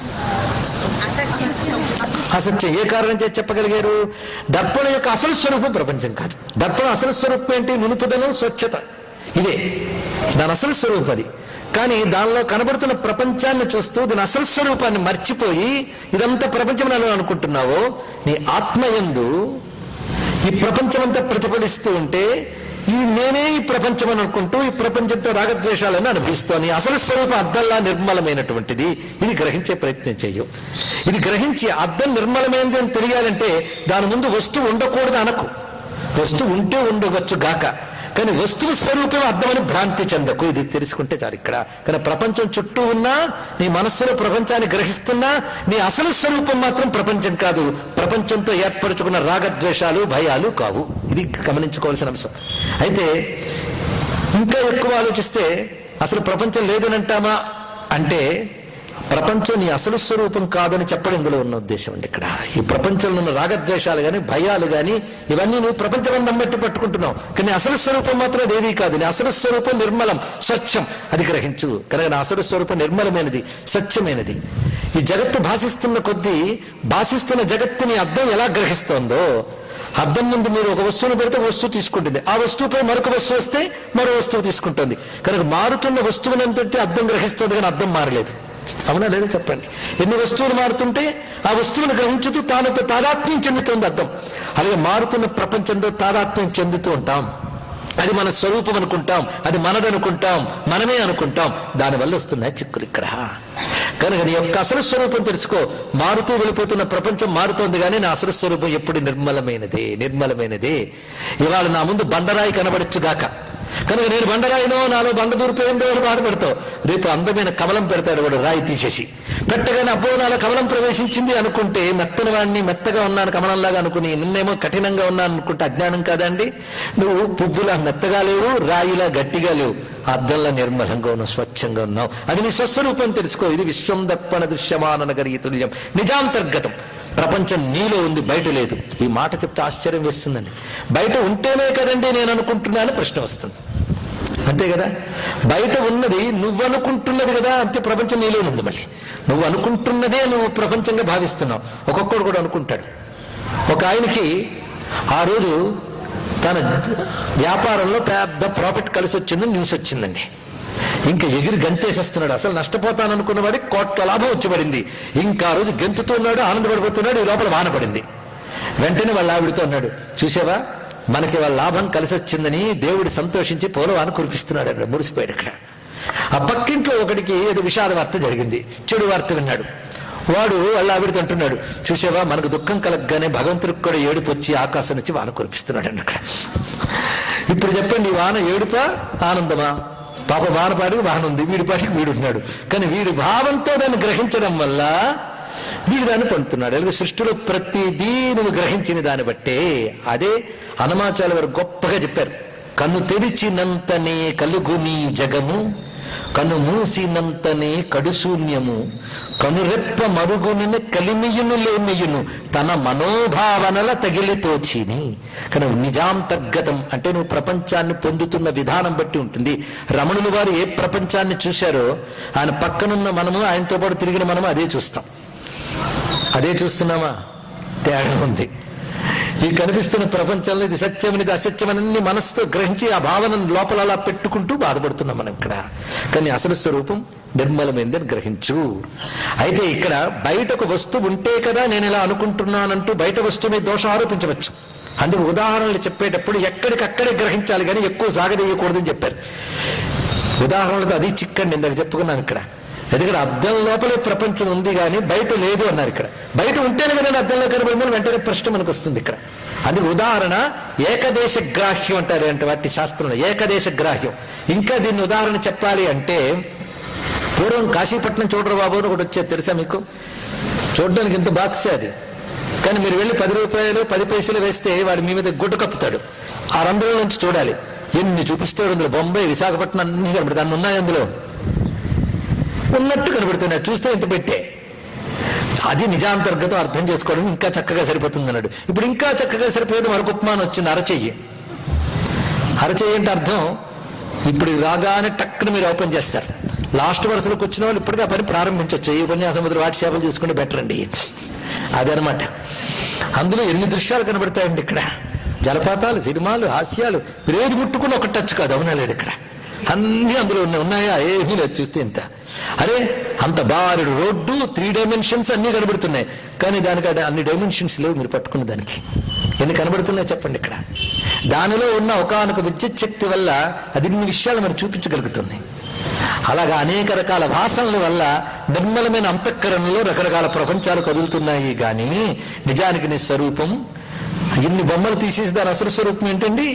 అసత్యం. ఏ కారణం చేసి చెప్పగలిగారు? దర్పణం యొక్క అసలు స్వరూపం ప్రపంచం కాదు. దర్పణం అసలు స్వరూపం ఏంటి? నునుపుదనం, స్వచ్ఛత. ఇదే దాని అసలు స్వరూపం. అది కానీ దానిలో కనబడుతున్న ప్రపంచాన్ని చూస్తూ దాని అసలు స్వరూపాన్ని మర్చిపోయి ఇదంతా ప్రపంచం అని అనుకుంటున్నావో, నీ ఆత్మయందు ఈ ప్రపంచమంతా ప్రతిఫలిస్తూ ఉంటే ఈ నేనే ఈ ప్రపంచం అని అనుకుంటూ ఈ ప్రపంచంతో రాగద్వేషాలను అనుభవిస్తోని అసలు స్వరూపం అద్దంలా నిర్మలమైనటువంటిది. ఇది గ్రహించే ప్రయత్నం చెయ్యు. ఇది గ్రహించి అద్దం నిర్మలమైనది అని తెలియాలంటే దాని ముందు వస్తువు ఉండకూడదు అనకు. వస్తువు ఉంటే ఉండవచ్చు గాక, కానీ వస్తువు స్వరూపం అర్థమని భ్రాంతి చెందకు. ఇది తెలుసుకుంటే చాలు ఇక్కడ. కానీ ప్రపంచం చుట్టూ ఉన్నా నీ మనస్సులో ప్రపంచాన్ని గ్రహిస్తున్నా నీ అసలు స్వరూపం మాత్రం ప్రపంచం కాదు, ప్రపంచంతో ఏర్పరచుకున్న రాగద్వేషాలు, భయాలు కావు. ఇది గమనించుకోవాల్సిన అంశం. అయితే ఇంకా ఎక్కువ ఆలోచిస్తే అసలు ప్రపంచం లేదనంటామా అంటే ప్రపంచం నీ అసలు స్వరూపం కాదని చెప్పడం ఇందులో ఉన్న ఉద్దేశం అండి. ఇక్కడ ఈ ప్రపంచంలో ఉన్న రాగద్వేషాలు కానీ భయాలు కానీ ఇవన్నీ నువ్వు ప్రపంచబంధం బట్టి పట్టుకుంటున్నావు, కానీ అసలు స్వరూపం మాత్రం అదేది కాదు. నీ అసలు స్వరూపం నిర్మలం, స్వచ్ఛం, అది గ్రహించు. కనుక నా అసలు స్వరూపం నిర్మలమైనది, స్వచ్ఛమైనది. ఈ జగత్తు భాషిస్తున్న కొద్దీ భాషిస్తున్న జగత్తుని అద్దం ఎలా గ్రహిస్తోందో, అద్దం ముందు మీరు ఒక వస్తువును పెడితే వస్తువు తీసుకుంటుంది, ఆ వస్తువుపై మరొక వస్తువు వస్తే మరో వస్తువు తీసుకుంటుంది. కనుక మారుతున్న వస్తువునంతటి అద్దం గ్రహిస్తుంది, కానీ అద్దం మారలేదు. అవునా లేదా చెప్పండి. ఎన్ని వస్తువులు మారుతుంటే ఆ వస్తువును గ్రహించుతూ తానుతో తాదాత్మ్యం చెందుతుంది అద్దం. అలాగే మారుతున్న ప్రపంచంతో తాదాత్మ్యం చెందుతూ ఉంటాం. అది మన స్వరూపం అనుకుంటాం, అది మనదనుకుంటాం, మనమే అనుకుంటాం. దానివల్ల వస్తున్నాయి చిక్కులు ఇక్కడ. కనుక నీ యొక్క అసలు స్వరూపం తెలుసుకో. మారుతూ వెళ్ళిపోతున్న ప్రపంచం మారుతోంది, కానీ నా అసలు స్వరూపం ఎప్పుడు నిర్మలమైనదే, నిర్మలమైనదే. ఇవాళ నా ముందు బండరాయి కనబడచ్చుగాక, కనుక నేను బండరాయినో నాలో బండ దూరిపోయిందో అని బాధపడతావు. రేపు అందమైన కమలం పెడతాడు వాడు, రాయి తీసేసి పెట్టగానే అబ్బో నాలో కమలం ప్రవేశించింది అనుకుంటే, మెత్తని వాడిని మెత్తగా ఉన్నాను కమలంలాగా అనుకుని, నిన్నేమో కఠినంగా ఉన్నాను అనుకుంటే అజ్ఞానం కాదండి. నువ్వు పువ్వులా మెత్తగా లేవు, రాయిలా గట్టిగా లేవు, అద్దంలా నిర్మలంగా ఉన్నావు, స్వచ్ఛంగా ఉన్నావు. అది నీ స్వస్వరూపం తెలుసుకో. ఇది విశ్వం దర్పణ దృశ్యమాన నగరీతుల్యం, నిజాంతర్గతం. ప్రపంచం నీలో ఉంది, బయట లేదు. ఈ మాట చెప్తే ఆశ్చర్యం వేస్తుందండి. బయట ఉంటేనే కదండి నేను అనుకుంటున్నాను ప్రశ్న వస్తుంది, అంతే కదా. బయట ఉన్నది నువ్వు అనుకుంటున్నది కదా, అంతే. ప్రపంచం నీలో ఉంది. మళ్ళీ నువ్వు అనుకుంటున్నదే నువ్వు ప్రపంచంగా భావిస్తున్నావు. ఒక్కొక్కడు కూడా అనుకుంటాడు. ఒక ఆయనకి ఆ రోజు తన వ్యాపారంలో పెద్ద ప్రాఫిట్ కలిసి వచ్చిందని న్యూస్ వచ్చిందండి. ఇంకా ఎగిరి గంతేసేస్తున్నాడు. అసలు నష్టపోతాను అనుకున్న వాడికి కోట్ల లాభం వచ్చిపడింది. ఇంకా ఆ రోజు గెంతుతున్నాడు, ఆనందపడిపోతున్నాడు. ఈ లోపల వాన పడింది. వెంటనే వాళ్ళ ఆవిడతో అన్నాడు, చూసావా మనకి వాళ్ళ లాభం కలిసి వచ్చిందని దేవుడు సంతోషించి పూలవాన కురిపిస్తున్నాడు. అక్కడ మురిసిపోయాడు. అక్కడ ఆ పక్కింట్లో ఒకటికి ఏదో విషాద వార్త జరిగింది, చెడు వార్త విన్నాడు. వాడు వాళ్ళ ఆవిడతో అంటున్నాడు, చూసావా మనకు దుఃఖం కలగగానే భగవంతుడికి కూడా ఏడుపు వచ్చి ఆకాశం నుంచి వాన కురిపిస్తున్నాడు అండి. అక్కడ ఇప్పుడు చెప్పండి, వాన ఏడుపా ఆనందమా? పాప వానపాడికి వాహనం ఉంది, వీడి పాటికి వీడున్నాడు. కానీ వీడి భావంతో దాన్ని గ్రహించడం వల్ల వీడు దాన్ని పొందుతున్నాడు. అలాగే సృష్టిలో ప్రతిదీ నువ్వు గ్రహించిన దాన్ని బట్టే. అదే హనుమాచార్య వారు గొప్పగా చెప్పారు, కన్ను తెరిచినంతనే కలుగుని జగము, కన్ను మూసినంతనే కడుశూన్యము, కనురెప్ప మరుగుని కలిమియును లేమియును తన మనోభావనల తగిలితోచిని. కానీ నిజాంతర్గతం అంటే నువ్వు ప్రపంచాన్ని పొందుతున్న విధానం బట్టి ఉంటుంది. రమణులు వారు ఏ ప్రపంచాన్ని చూశారో ఆయన పక్కనున్న మనము, ఆయనతో పాటు తిరిగిన మనము అదే చూస్తాం. అదే చూస్తున్నామా? తేడా ఉంది. ఈ కనిపిస్తున్న ప్రపంచంలో ఇది సత్యమని ఇది అసత్యమని మనసుతో గ్రహించి ఆ భావనను లోపల అలా పెట్టుకుంటూ బాధపడుతున్నాం మనం ఇక్కడ. కానీ అసలు స్వరూపం నిర్మలమైందని గ్రహించు. అయితే ఇక్కడ బయట ఒక వస్తువు ఉంటే కదా నేను ఇలా అనుకుంటున్నానంటూ బయట వస్తువు మీద దోషం ఆరోపించవచ్చు. అందుకు ఉదాహరణలు చెప్పేటప్పుడు ఎక్కడికక్కడే గ్రహించాలి, కానీ ఎక్కువ సాగదీయకూడదని చెప్పారు. ఉదాహరణలతో అది చిక్కండి, ఇందాక చెప్పుకున్నాను ఇక్కడ. ఎందుకంటే అద్దం లోపలే ప్రపంచం ఉంది కానీ బయట లేదు అన్నారు. ఇక్కడ బయట ఉంటేనే కదండి అద్దంలో కనబడిందని వెంటనే ప్రశ్న మనకు వస్తుంది ఇక్కడ. అందుకు ఉదాహరణ ఏకదేశ గ్రాహ్యం అంటారు అంటే వాటి శాస్త్రంలో ఏకదేశ గ్రాహ్యం. ఇంకా దీన్ని ఉదాహరణ చెప్పాలి అంటే, పూర్వం కాశీపట్నం చూడరు బాబు అని ఒకటి వచ్చేది తెలుసా మీకు? చూడడానికి ఇంత బాక్సే అది. కానీ మీరు వెళ్ళి 10 రూపాయలు 10 పైసలు వేస్తే వాడు మీ మీద గుడ్డ కప్పుతాడు. ఆ రంధ్రం నుంచి చూడాలి, ఎన్ని చూపిస్తాడు. అందులో బొంబాయి, విశాఖపట్నం అన్ని కనబడతాయి. అన్ని ఉన్నాయి, అందులో ఉన్నట్టు కనబడుతున్నాయి. చూస్తే ఇంత పెట్టే. అది నిజాంతర్గతం అర్థం చేసుకోవడం ఇంకా చక్కగా సరిపోతుంది అన్నాడు. ఇప్పుడు ఇంకా చక్కగా సరిపోయేది మరొక ఉపమానం వచ్చింది, అరచెయ్యి. అరచెయ్యి అంటే అర్థం, ఇప్పుడు రాగానే టక్కున మీరు ఓపెన్ చేస్తారు. లాస్ట్ వరుసలోకి వచ్చిన వాళ్ళు ఇప్పటికీ ఆ పని ప్రారంభించవచ్చు. ఈ ఉపన్యాసం మొదలు వాటి సేవలు చూసుకుంటే బెటర్ అండి. అదనమాట. అందులో ఎన్ని దృశ్యాలు కనబడతాయండి ఇక్కడ. జలపాతాలు, సినిమాలు, హాస్యాలు, మీరు ఏది ముట్టుకుని ఒక టచ్ కాదు. అవునా లేదు? ఇక్కడ అన్నీ అందులో ఉన్నాయా? ఏమీ లేదు. చూస్తే ఇంత అరే అంత బారుడు రోడ్డు, 3 డైమెన్షన్స్ అన్నీ కనబడుతున్నాయి. కానీ దానికి అన్ని డైమెన్షన్స్ లేవు. మీరు పట్టుకున్న దానికి ఎన్ని కనబడుతున్నాయి చెప్పండి ఇక్కడ. దానిలో ఉన్న ఒకానొక విద్యుత్ శక్తి వల్ల అది ఇన్ని విషయాలు మనం చూపించగలుగుతుంది. అలాగా అనేక రకాల వాసనల వల్ల నిర్మలమైన అంతఃకరణలో రకరకాల ప్రపంచాలు కదులుతున్నాయి. కానీ నిజానికి నీ స్వరూపం ఇన్ని బొమ్మలు తీసేసి దాని అసలు స్వరూపం ఏంటండి?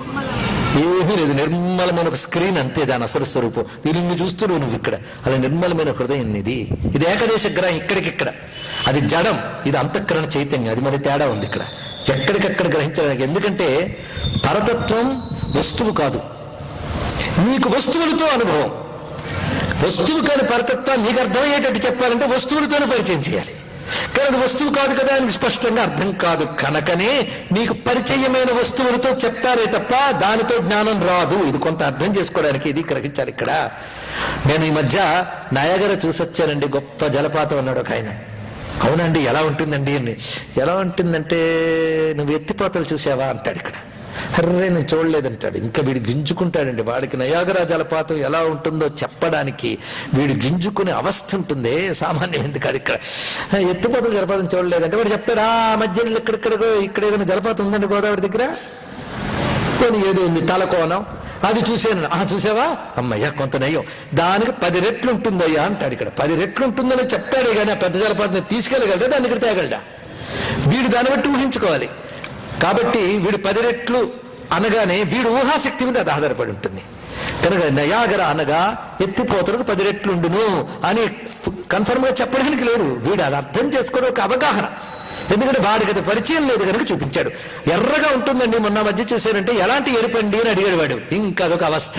ఏమీ లేదు. నిర్మలమైన ఒక స్క్రీన్ అంతే దాని అసలు స్వరూపం. దీనిని చూస్తున్నావు నువ్వు ఇక్కడ. అలా నిర్మలమైన హృదయం ఇది. ఇది ఏకదేశ గ్రహం, ఇక్కడికిక్కడ. అది జడం, ఇది అంతఃకరణ చైతన్యం. అది మరి తేడా ఉంది ఇక్కడ. ఎక్కడికక్కడ గ్రహించడానికి. ఎందుకంటే పరతత్వం వస్తువు కాదు, నీకు వస్తువులతో అనుభవం. వస్తువు కాని పరతత్వాన్ని నీకు అర్థమయ్యేటట్టు చెప్పాలంటే వస్తువులతోనే పరిచయం చేయాలి. కానీ అది వస్తువు కాదు కదా, ఆయనకి స్పష్టంగా అర్థం కాదు. కనుకనే నీకు పరిచయమైన వస్తువులతో చెప్తారే తప్ప దానితో జ్ఞానం రాదు. ఇది కొంత అర్థం చేసుకోవడానికి ఇది గ్రహించాలి. ఇక్కడ నేను ఈ మధ్య నయాగరా చూసొచ్చానండి, గొప్ప జలపాతం అన్నాడు ఒక ఆయన. అవునండి, ఎలా ఉంటుందండి అని. ఎలా ఉంటుందంటే నువ్వు ఎత్తిపోతలు చూసావా అంటాడు. ఇక్కడ అర్రే నేను చూడలేదంటాడు. ఇంకా వీడు గింజుకుంటాడండి. వాడికి నయాగరా జలపాతం ఎలా ఉంటుందో చెప్పడానికి వీడు గింజుకునే అవస్థ ఉంటుంది, సామాన్యమైంది కాదు. ఇక్కడ ఎత్తిపోతల జలపాతం చూడలేదంటే వాడు చెప్తాడు, ఆ మధ్యలో ఇక్కడ ఏదైనా జలపాతం ఉందండి గోదావరి దగ్గర, కొన్ని ఏదో ఉంది తలకోనం, అది చూసాను. చూసావా, అమ్మయ్యా కొంత నయ్యం, దానికి 10 రెట్లు ఉంటుందయ్యా అంటాడు. ఇక్కడ 10 రెట్లు ఉంటుందని చెప్తాడే కానీ ఆ పెద్ద జలపాతాన్ని తీసుకెళ్ళగలడా, దాన్ని ఇక్కడ తేగలడా? వీడు దాన్ని బట్టి ఊహించుకోవాలి. కాబట్టి వీడు 10 రెట్లు అనగానే వీడు ఊహాశక్తి మీద అది ఆధారపడి ఉంటుంది. కనుక నయాగరా అనగా ఎత్తిపోతలకు 10 రెట్లు ఉండును అని కన్ఫర్మ్ గా చెప్పడానికి లేదు. వీడు అది అర్థం చేసుకోవడం ఒక అవగాహన. ఎందుకంటే వాడికి అది పరిచయం లేదు కనుక చూపించాడు. ఎర్రగా ఉంటుందండి, మొన్న మధ్య చూశారంటే ఎలాంటి ఎరుపండి అని అడిగాడు వాడు. ఇంకా అదొక అవస్థ.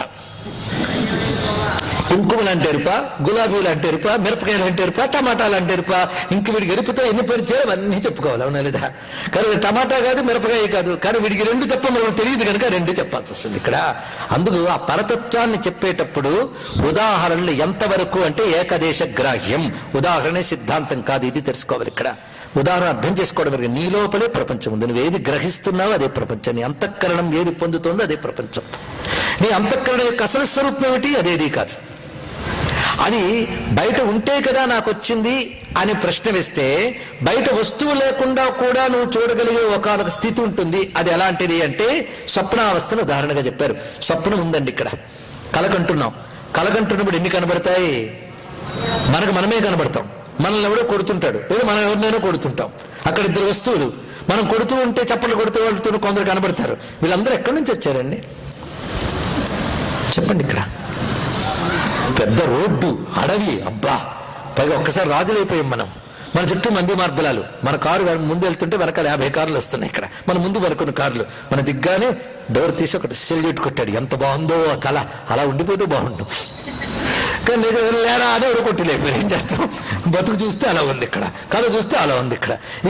కుంకుమలు అంటే ఎరుప, గులాబీలు అంటే ఎరుప, మిరపకాయలు అంటే ఎరుప, టమాటాలు అంటే ఎరుప. ఇంక వీడికి ఎరుపుతో ఎన్ని పరిచయాలు అవన్నీ చెప్పుకోవాలి, అవునా లేదా? కానీ టమాటా కాదు, మిరపకాయ కాదు, కానీ వీడికి 2 తప్ప మనకు తెలియదు కనుక 2 చెప్పాల్సి వస్తుంది ఇక్కడ. అందుకు ఆ పరతత్వాన్ని చెప్పేటప్పుడు ఉదాహరణలు ఎంతవరకు అంటే ఏకదేశ గ్రాహ్యం. ఉదాహరణ సిద్ధాంతం కాదు, ఇది తెలుసుకోవాలి. ఇక్కడ ఉదాహరణ అర్థం చేసుకోవడం వరకు నీ లోపలే ప్రపంచం ఉంది. నువ్వు ఏది గ్రహిస్తున్నావో అదే ప్రపంచం. నీ అంతఃకరణం ఏది పొందుతోందో అదే ప్రపంచం. నీ అంతఃకరణం యొక్క అసలు స్వరూపం ఏమిటి? అదేది కాదు. అది బయట ఉంటే కదా నాకు వచ్చింది అని ప్రశ్న వేస్తే, బయట వస్తువు లేకుండా కూడా నువ్వు చూడగలిగే ఒకనొక స్థితి ఉంటుంది. అది ఎలాంటిది అంటే స్వప్నావస్థను ఉదాహరణగా చెప్పారు. స్వప్నం ఉందండి, ఇక్కడ కలకంటున్నాం. కలకంటున్నప్పుడు ఎన్ని కనబడతాయి? మనకు మనమే కనబడతాం. మనల్ని ఎవడో కొడుతుంటాడు, లేదా మనం ఎవరినైనా కొడుతుంటాం. అక్కడ 2 వస్తువులు, మనం కొడుతూ ఉంటే చప్పట్లు కొడుతూ వెళ్తూ కొందరు కనబడతారు. వీళ్ళందరూ ఎక్కడి నుంచి వచ్చారండి చెప్పండి? ఇక్కడ పెద్ద రోడ్డు, అడవి, అబ్బా, పైగా ఒక్కసారి రాజులైపోయాం మనం. మన చుట్టూ మంది మార్బలాలు. మన కారు ముందు వెళ్తుంటే వెనకాల 50 కార్లు వస్తున్నాయి. ఇక్కడ మన ముందు మరికొన్ని కార్లు. మన దిగ్గానే డోర్ తీసి ఒకటి సెల్యూట్ కొట్టాడు. ఎంత బాగుందో ఆ కళ. అలా ఉండిపోతే బాగుండు. కానీ నిజం లేరా అని ఎవరు కొట్టి లేకపోయారు. ఏం చేస్తాం? బతుకు చూస్తే అలా ఉంది ఇక్కడ, కళ చూస్తే అలా ఉంది ఇక్కడ. ఈ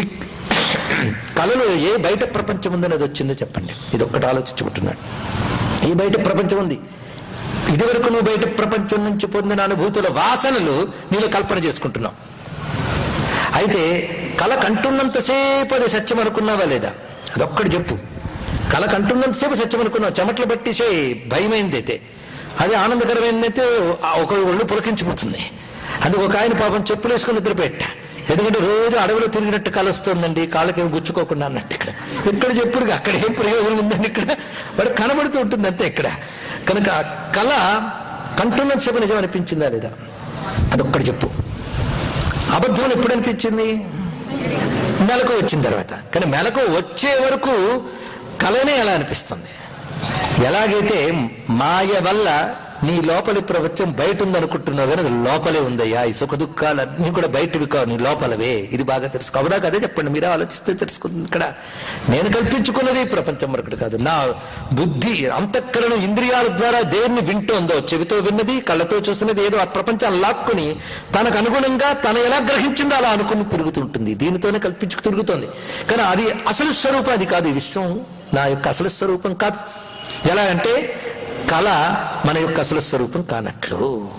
కళలో ఏ బయట ప్రపంచం ఉందని అది వచ్చిందో చెప్పండి. ఇది ఒక్కటి ఆలోచించుకుంటున్నాడు. ఈ బయట ప్రపంచం ఉంది. ఇదివరకు నువ్వు బయట ప్రపంచం నుంచి పొందిన అనుభూతుల వాసనలు నీలో కల్పన చేసుకుంటున్నావు. అయితే కళ కంటున్నంతసేపు అది సత్యం అనుకున్నావా లేదా? అదొక్కటి చెప్పు. కళ కంటున్నంతసేపు సత్యం అనుకున్నావు. చెమట్లు పట్టేసే భయమైంది అయితే, అది ఆనందకరమైందైతే ఒక ఒళ్ళు పులకించిపోతుంది. అందుకు ఒక ఆయన పాపం చెప్పులు వేసుకుని నిద్రపెట్ట. ఎందుకంటే రోజు అడవిలో తిరిగినట్టు కళ వస్తుందండి, కాళ్ళకేం గుచ్చుకోకుండా అన్నట్టు. ఇక్కడ చెప్పుడు అక్కడ ఏం ప్రయోజనం ఉందండి? ఇక్కడ వాడు కనబడుతూ ఉంటుంది అంతే. ఇక్కడ కనుక కళ కంటున్నంతసేపు నిజం అనిపించిందా లేదా? అదొక్కటి చెప్పు. అబద్ధం ఎప్పుడు అనిపించింది? మెలకు వచ్చిన తర్వాత. కానీ మెలకు వచ్చే వరకు కళనే ఎలా అనిపిస్తుంది? ఎలాగైతే మాయ వల్ల నీ లోపలి ప్రపంచం బయట ఉందనుకుంటున్నావు కానీ అది లోపలే ఉందయ్యా. ఈ సుఖ దుఃఖాలన్నీ కూడా బయటవి కావు, నీ లోపలవే. ఇది బాగా తెలుసుకో. అవునాక అదే చెప్పండి, మీరే ఆలోచిస్తే తెలుసుకుంటుంది. ఇక్కడ నేను కల్పించుకున్నది ప్రపంచం మరొకటి కాదు. నా బుద్ధి అంతఃకరణం ఇంద్రియాల ద్వారా దేన్ని వింటోందో, చెవితో విన్నది, కళ్ళతో చూసినది ఏదో ఆ ప్రపంచాన్ని లాక్కుని తనకు అనుగుణంగా తను ఎలా గ్రహించిందో అలా అనుకుని తిరుగుతుంటుంది. దీనితోనే కల్పించుకు తిరుగుతోంది. కానీ అది అసలు స్వరూపం అది కాదు. ఈ విశ్వం నా యొక్క అసలు స్వరూపం కాదు. ఎలా అంటే కళ మన యొక్క అసలు స్వరూపం కానట్లు.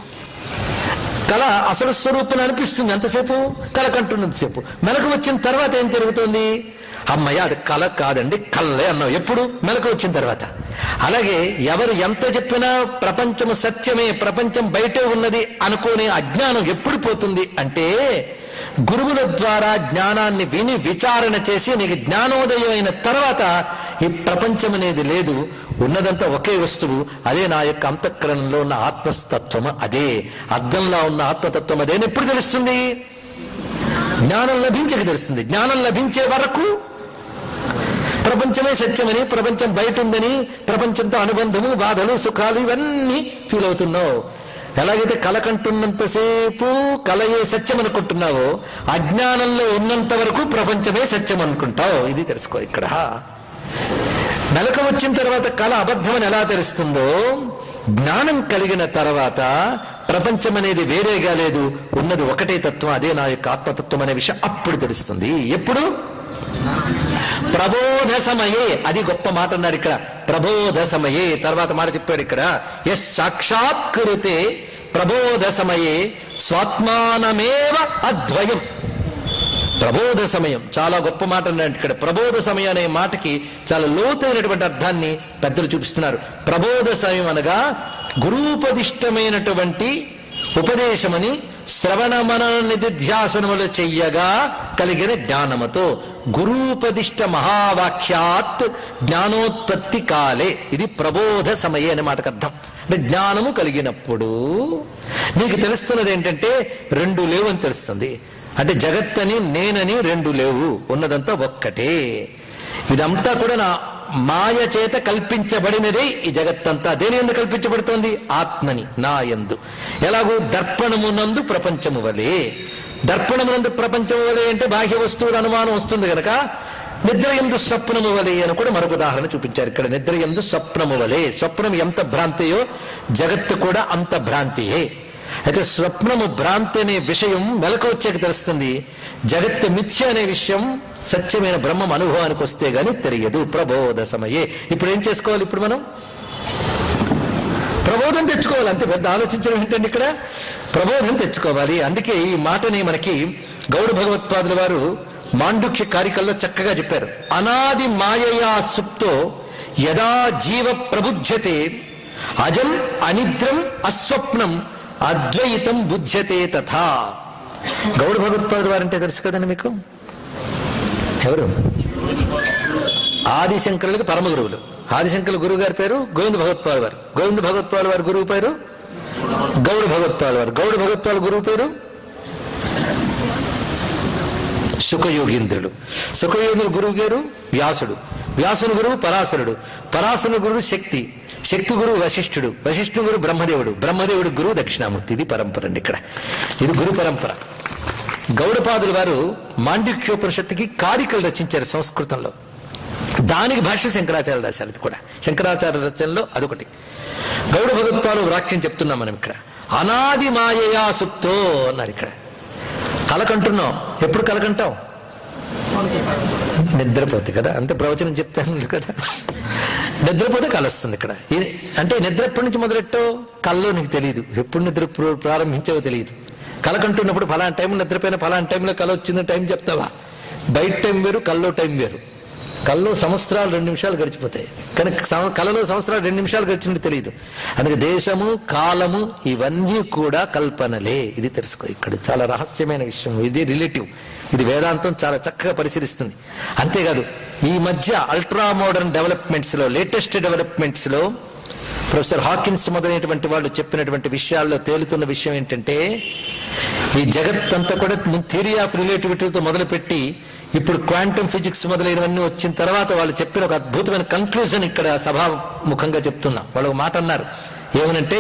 కళ అసలు స్వరూపం అనిపిస్తుంది ఎంతసేపు? కళ కంటున్నంతసేపు. మెలకు వచ్చిన తర్వాత ఏం జరుగుతుంది? అమ్మయ్య అది కళ కాదండి, కళ్ళే అన్నావు. ఎప్పుడు? మెలకు వచ్చిన తర్వాత. అలాగే ఎవరు ఎంత చెప్పినా ప్రపంచం సత్యమే, ప్రపంచం బయటే ఉన్నది అనుకునే అజ్ఞానం ఎప్పుడు పోతుంది అంటే, గురువుల ద్వారా జ్ఞానాన్ని విని విచారణ చేసి నీకు జ్ఞానోదయం అయిన తర్వాత ఈ ప్రపంచం అనేది లేదు, ఉన్నదంతా ఒకే వస్తువు, అదే నా యొక్క అంతఃకరణంలో ఉన్న ఆత్మతత్వం. అదే అద్దంలో ఉన్న ఆత్మతత్వం. అదే ఎప్పుడు తెలుస్తుంది? జ్ఞానం లభించక తెలుస్తుంది. జ్ఞానం లభించే వరకు ప్రపంచమే సత్యమని, ప్రపంచం బయట ఉందని, ప్రపంచంతో అనుబంధము, బాధలు, సుఖాలు ఇవన్నీ ఫీల్ అవుతున్నావు. ఎలాగైతే కళ కంటున్నంతసేపు కళయే సత్యం అనుకుంటున్నావో, అజ్ఞానంలో ఉన్నంత వరకు ప్రపంచమే సత్యం అనుకుంటావు. ఇది తెలుసుకో. ఇక్కడ మెలక వచ్చిన తర్వాత కళ అబద్ధమని ఎలా తెలుస్తుందో, జ్ఞానం కలిగిన తర్వాత ప్రపంచం అనేది వేరేగా లేదు, ఉన్నది ఒకటే తత్వం, అదే నా యొక్క ఆత్మతత్వం అనే విషయం అప్పుడు తెలుస్తుంది. ఎప్పుడు? ప్రబోధ సమయే. అది గొప్ప మాట అన్నారు ఇక్కడ, ప్రబోధ సమయే. తర్వాత మాట చెప్పాడు ఇక్కడ, యస్ సాక్షాత్కృతే ప్రబోధ సమయే స్వాత్మానమేవ అద్వయం. ప్రబోధ సమయం చాలా గొప్ప మాట అన్నాడు ఇక్కడ. ప్రబోధ సమయం అనే మాటకి చాలా లోతైనటువంటి అర్థాన్ని పెద్దలు చూపిస్తున్నారు. ప్రబోధ సమయం అనగా గురూపదిష్టమైనటువంటి ఉపదేశమని శ్రవణ మనన నిధిధ్యాసనములు చెయ్యగా కలిగిన జ్ఞానముతో, గురూపదిష్ట మహావాక్యాత్ జ్ఞానోత్పత్తి కాలే. ఇది ప్రబోధ సమయే అనే మాటకు అర్థం. అంటే జ్ఞానము కలిగినప్పుడు నీకు తెలుస్తున్నది ఏంటంటే రెండు లేవు అని తెలుస్తుంది. అంటే జగత్తని నేనని రెండు లేవు, ఉన్నదంతా ఒక్కటే. ఇదంతా కూడా నా మాయ చేత కల్పించబడినదే. ఈ జగత్తంతా దేని యందు కల్పించబడుతోంది? ఆత్మని, నా యందు. ఎలాగూ దర్పణమునందు ప్రపంచము వలె. దర్పణమునందు ప్రపంచము వలె అంటే బాహ్య వస్తువుల అనుమానం వస్తుంది కనుక నిద్ర యందు స్వప్నము వలె అని కూడా మరొక ఉదాహరణ చూపించారు ఇక్కడ. నిద్ర యందు స్వప్నము వలె. స్వప్నం ఎంత భ్రాంతియో జగత్తు కూడా అంత భ్రాంతియే. అయితే స్వప్నము భ్రాంతి అనే విషయం మెలకు వచ్చాక తెలుస్తుంది. జగత్తు మిథ్య అనే విషయం సత్యమైన బ్రహ్మం అనుభవానికి వస్తే గాని తెలియదు. ప్రబోధ సమయే. ఇప్పుడు ఏం చేసుకోవాలి? ఇప్పుడు మనం ప్రబోధం తెచ్చుకోవాలి. అంతే, పెద్ద ఆలోచించడం ఏంటండి ఇక్కడ? ప్రబోధం తెచ్చుకోవాలి. అందుకే ఈ మాటని మనకి గౌడ భగవత్పాదుల వారు మాండుక్య కారికల్లో చక్కగా చెప్పారు. అనాది మాయయా సుప్తో యదా జీవ ప్రబుధ్యతే అజం అనిద్రం అస్వప్నం అద్వైతం బుధ్యతే తథా. గౌడ భగవత్పాదుల వారంటే తెలుసు కదండి మీకు. ఎవరు? ఆదిశంకరులకు పరమ గురువులు. ఆదిశంకరుల గురువు గారి పేరు గోవింద భగవత్పాదుల వారు. గోవింద భగవత్పాదుల వారి గురువు పేరు గౌడ భగవత్పాదుల వారు. గౌడ భగవత్పాదుల గురువు పేరు సుఖయోగీంద్రుడు. సుఖయోగీంద్రుడు గురువు గారు వ్యాసుడు. వ్యాసుని గురువు పరాశరుడు. పరాశరుని గురువు శక్తి. శక్తి గురువు వశిష్ఠుడు. వశిష్ఠుడు గురువు బ్రహ్మదేవుడు. బ్రహ్మదేవుడు గురువు దక్షిణామూర్తి. ఇది పరంపర అండి ఇక్కడ. ఇది గురు పరంపర. గౌడపాదుల వారు మాండిక్యోపనిషత్తుకి కారికలు రచించారు సంస్కృతంలో. దానికి భాష్యం శంకరాచార్య రాశారు. అది కూడా శంకరాచార్య రచనలో అదొకటి. గౌడ భగవత్పాదులు వాక్యం చెప్తున్నాం మనం ఇక్కడ. అనాది మాయయా సుప్తో అన్నారు ఇక్కడ. కలకంటున్నాం. ఎప్పుడు కలకంటాం? నిద్రపోతే కదా. అంతే ప్రవచనం చెప్తాను కదా. నిద్రపోతే కలుస్తుంది ఇక్కడ. అంటే నిద్ర ఎప్పటి నుంచి మొదలెట్టావు? కల్లో నీకు తెలియదు. ఎప్పుడు నిద్ర ప్రారంభించావో తెలియదు. కలకంటున్నప్పుడు ఫలానా టైం నిద్రపోయిన ఫలానా టైంలో కల వచ్చిందో టైం చెప్తావా? బయట టైం వేరు, కల్లో టైం వేరు. కల్లో సంవత్సరాలు 2 నిమిషాలు గడిచిపోతాయి, కానీ కలలో సంవత్సరాలు 2 నిమిషాలు గడిచినట్టు తెలియదు. అందుకే దేశము కాలము ఇవన్నీ కూడా కల్పనలే. ఇది తెలుసుకో. ఇక్కడ చాలా రహస్యమైన విషయం. ఇది రిలేటివ్. ఇది వేదాంతం చాలా చక్కగా పరిశీలిస్తుంది. అంతేకాదు, ఈ మధ్య అల్ట్రా మోడర్న్ డెవలప్మెంట్స్ లో, లేటెస్ట్ డెవలప్మెంట్స్ లో ప్రొఫెసర్ హాకిన్స్ మొదలైనటువంటి వాళ్ళు చెప్పినటువంటి విషయాల్లో తేలుతున్న విషయం ఏంటంటే, ఈ జగత్తంతా కూడా థియరీ ఆఫ్ రిలేటివిటీతో మొదలుపెట్టి ఇప్పుడు క్వాంటమ్ ఫిజిక్స్ మొదలైనవన్నీ వచ్చిన తర్వాత వాళ్ళు చెప్పిన ఒక అద్భుతమైన కన్క్లూజన్ ఇక్కడ సభాముఖంగా చెప్తున్నా. వాళ్ళు ఒక మాట అన్నారు. ఏమనంటే,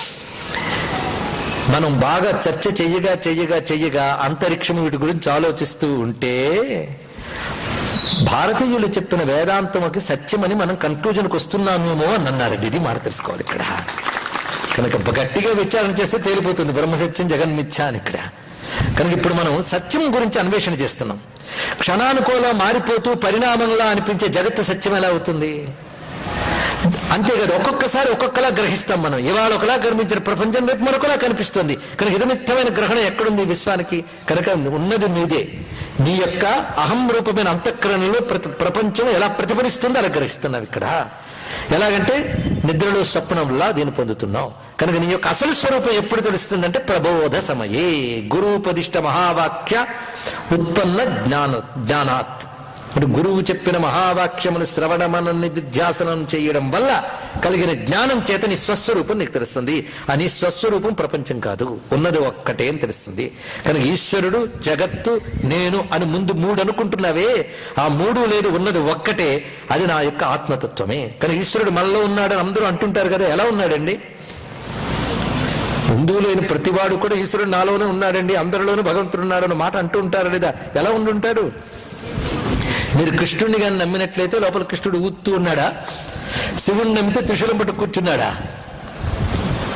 మనం బాగా చర్చ చెయ్యగా అంతరిక్షం వీటి గురించి ఆలోచిస్తూ ఉంటే భారతీయులు చెప్పిన వేదాంతమకి సత్యమని మనం కన్క్లూజన్కి వస్తున్నామేమో అని అన్నారండి. ఇది మాట తెలుసుకోవాలి ఇక్కడ. కనుక గట్టిగా విచారణ చేస్తే తేలిపోతుంది బ్రహ్మసత్యం జగన్మిథ్య అని ఇక్కడ. కనుక ఇప్పుడు మనం సత్యం గురించి అన్వేషణ చేస్తున్నాం. క్షణానుకూల మారిపోతూ పరిణామంలా అనిపించే జగత్తు సత్యం ఎలా అవుతుంది? అంతేకాదు, ఒక్కొక్కసారి ఒక్కొక్కలా గ్రహిస్తాం మనం. ఇవాళ ఒకలా కనిపించిన ప్రపంచం రేపు మరొకలా కనిపిస్తుంది. కనుక ఇదమిత్తమైన గ్రహణం ఎక్కడుంది విశ్వానికి? కనుక ఉన్నది మీదే. నీ యొక్క అహం రూపమైన అంతఃకరణలో ప్రపంచం ఎలా ప్రతిఫలిస్తుందో అలా గ్రహిస్తున్నావు ఇక్కడ. ఎలాగంటే నిద్రలో స్వప్నంలా దీన్ని పొందుతున్నావు. కనుక నీ యొక్క అసలు స్వరూపం ఎప్పుడు తెలుస్తుందంటే ప్రబోధ సమయే. గురూపదిష్ట మహావాక్య ఉత్పన్న జ్ఞానాత్. అంటే గురువు చెప్పిన మహావాక్యమును శ్రవణమన నిధ్యాసనం చేయడం వల్ల కలిగిన జ్ఞానం చేత నీ స్వస్వరూపం నీకు తెలుస్తుంది. ఆ నీ స్వస్వరూపం ప్రపంచం కాదు, ఉన్నది ఒక్కటే అని తెలుస్తుంది. కనుక ఈశ్వరుడు, జగత్తు, నేను అని ముందు 3 అనుకుంటున్నావే, ఆ 3 లేదు, ఉన్నది ఒక్కటే. అది నా యొక్క ఆత్మతత్వమే. కనుక ఈశ్వరుడు మనలో ఉన్నాడని అందరూ అంటుంటారు కదా. ఎలా ఉన్నాడండి? హిందువు లేని ప్రతివాడు కూడా ఈశ్వరుడు నాలోనే ఉన్నాడండి, అందరిలోనూ భగవంతుడు ఉన్నాడు అన్న మాట అంటూ ఉంటారు లేదా? ఎలా ఉండుంటాడు? మీరు కృష్ణుడిని కానీ నమ్మినట్లయితే లోపల కృష్ణుడు ఊత్తూ ఉన్నాడా? శివుడిని నమ్మితే త్రిశూలం పట్టు కూర్చున్నాడా?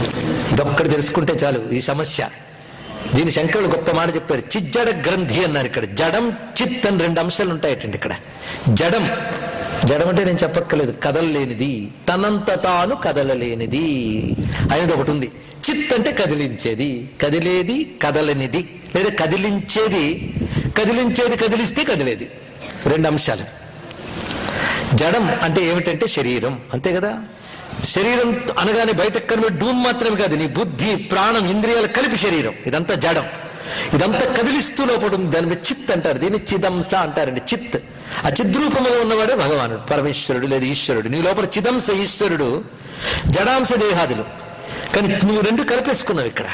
ఇదొక్కటి తెలుసుకుంటే చాలు ఈ సమస్య. దీని శంకరుడు గొప్ప మాట చెప్పారు. చిజ్జడ గ్రంథి అన్నారు. ఇక్కడ జడం చిత్ అని 2 అంశాలు ఉంటాయటండి. ఇక్కడ జడం అంటే నేను చెప్పక్కర్లేదు, కదలలేనిది, తనంత తాను కదలలేనిది అనేది ఒకటి ఉంది. చిత్ అంటే కదిలించేది, కదిలేది కదలనిది, లేదా కదిలించేది కదిలిస్తే కదిలేది. 2 అంశాలు. జడం అంటే ఏమిటంటే శరీరం, అంతే కదా. శరీరం అనగానే బయటకు కనిపెట్టి డూమ్ మాత్రమే కాదు, నీ బుద్ధి ప్రాణం ఇంద్రియాలు కలిపి శరీరం, ఇదంతా జడం. ఇదంతా కదిలిస్తూ లోపల దాని మీద చిత్ అంటారు. దీన్ని చిదంస అంటారండి. చిత్, ఆ చిద్రూపంలో ఉన్నవాడే భగవానుడు, పరమేశ్వరుడు లేదా ఈశ్వరుడు. నీ లోపల చిదంస ఈశ్వరుడు, జడాంశ దేహాదులు. కానీ నువ్వు 2 కలిపేసుకున్నావు. ఇక్కడ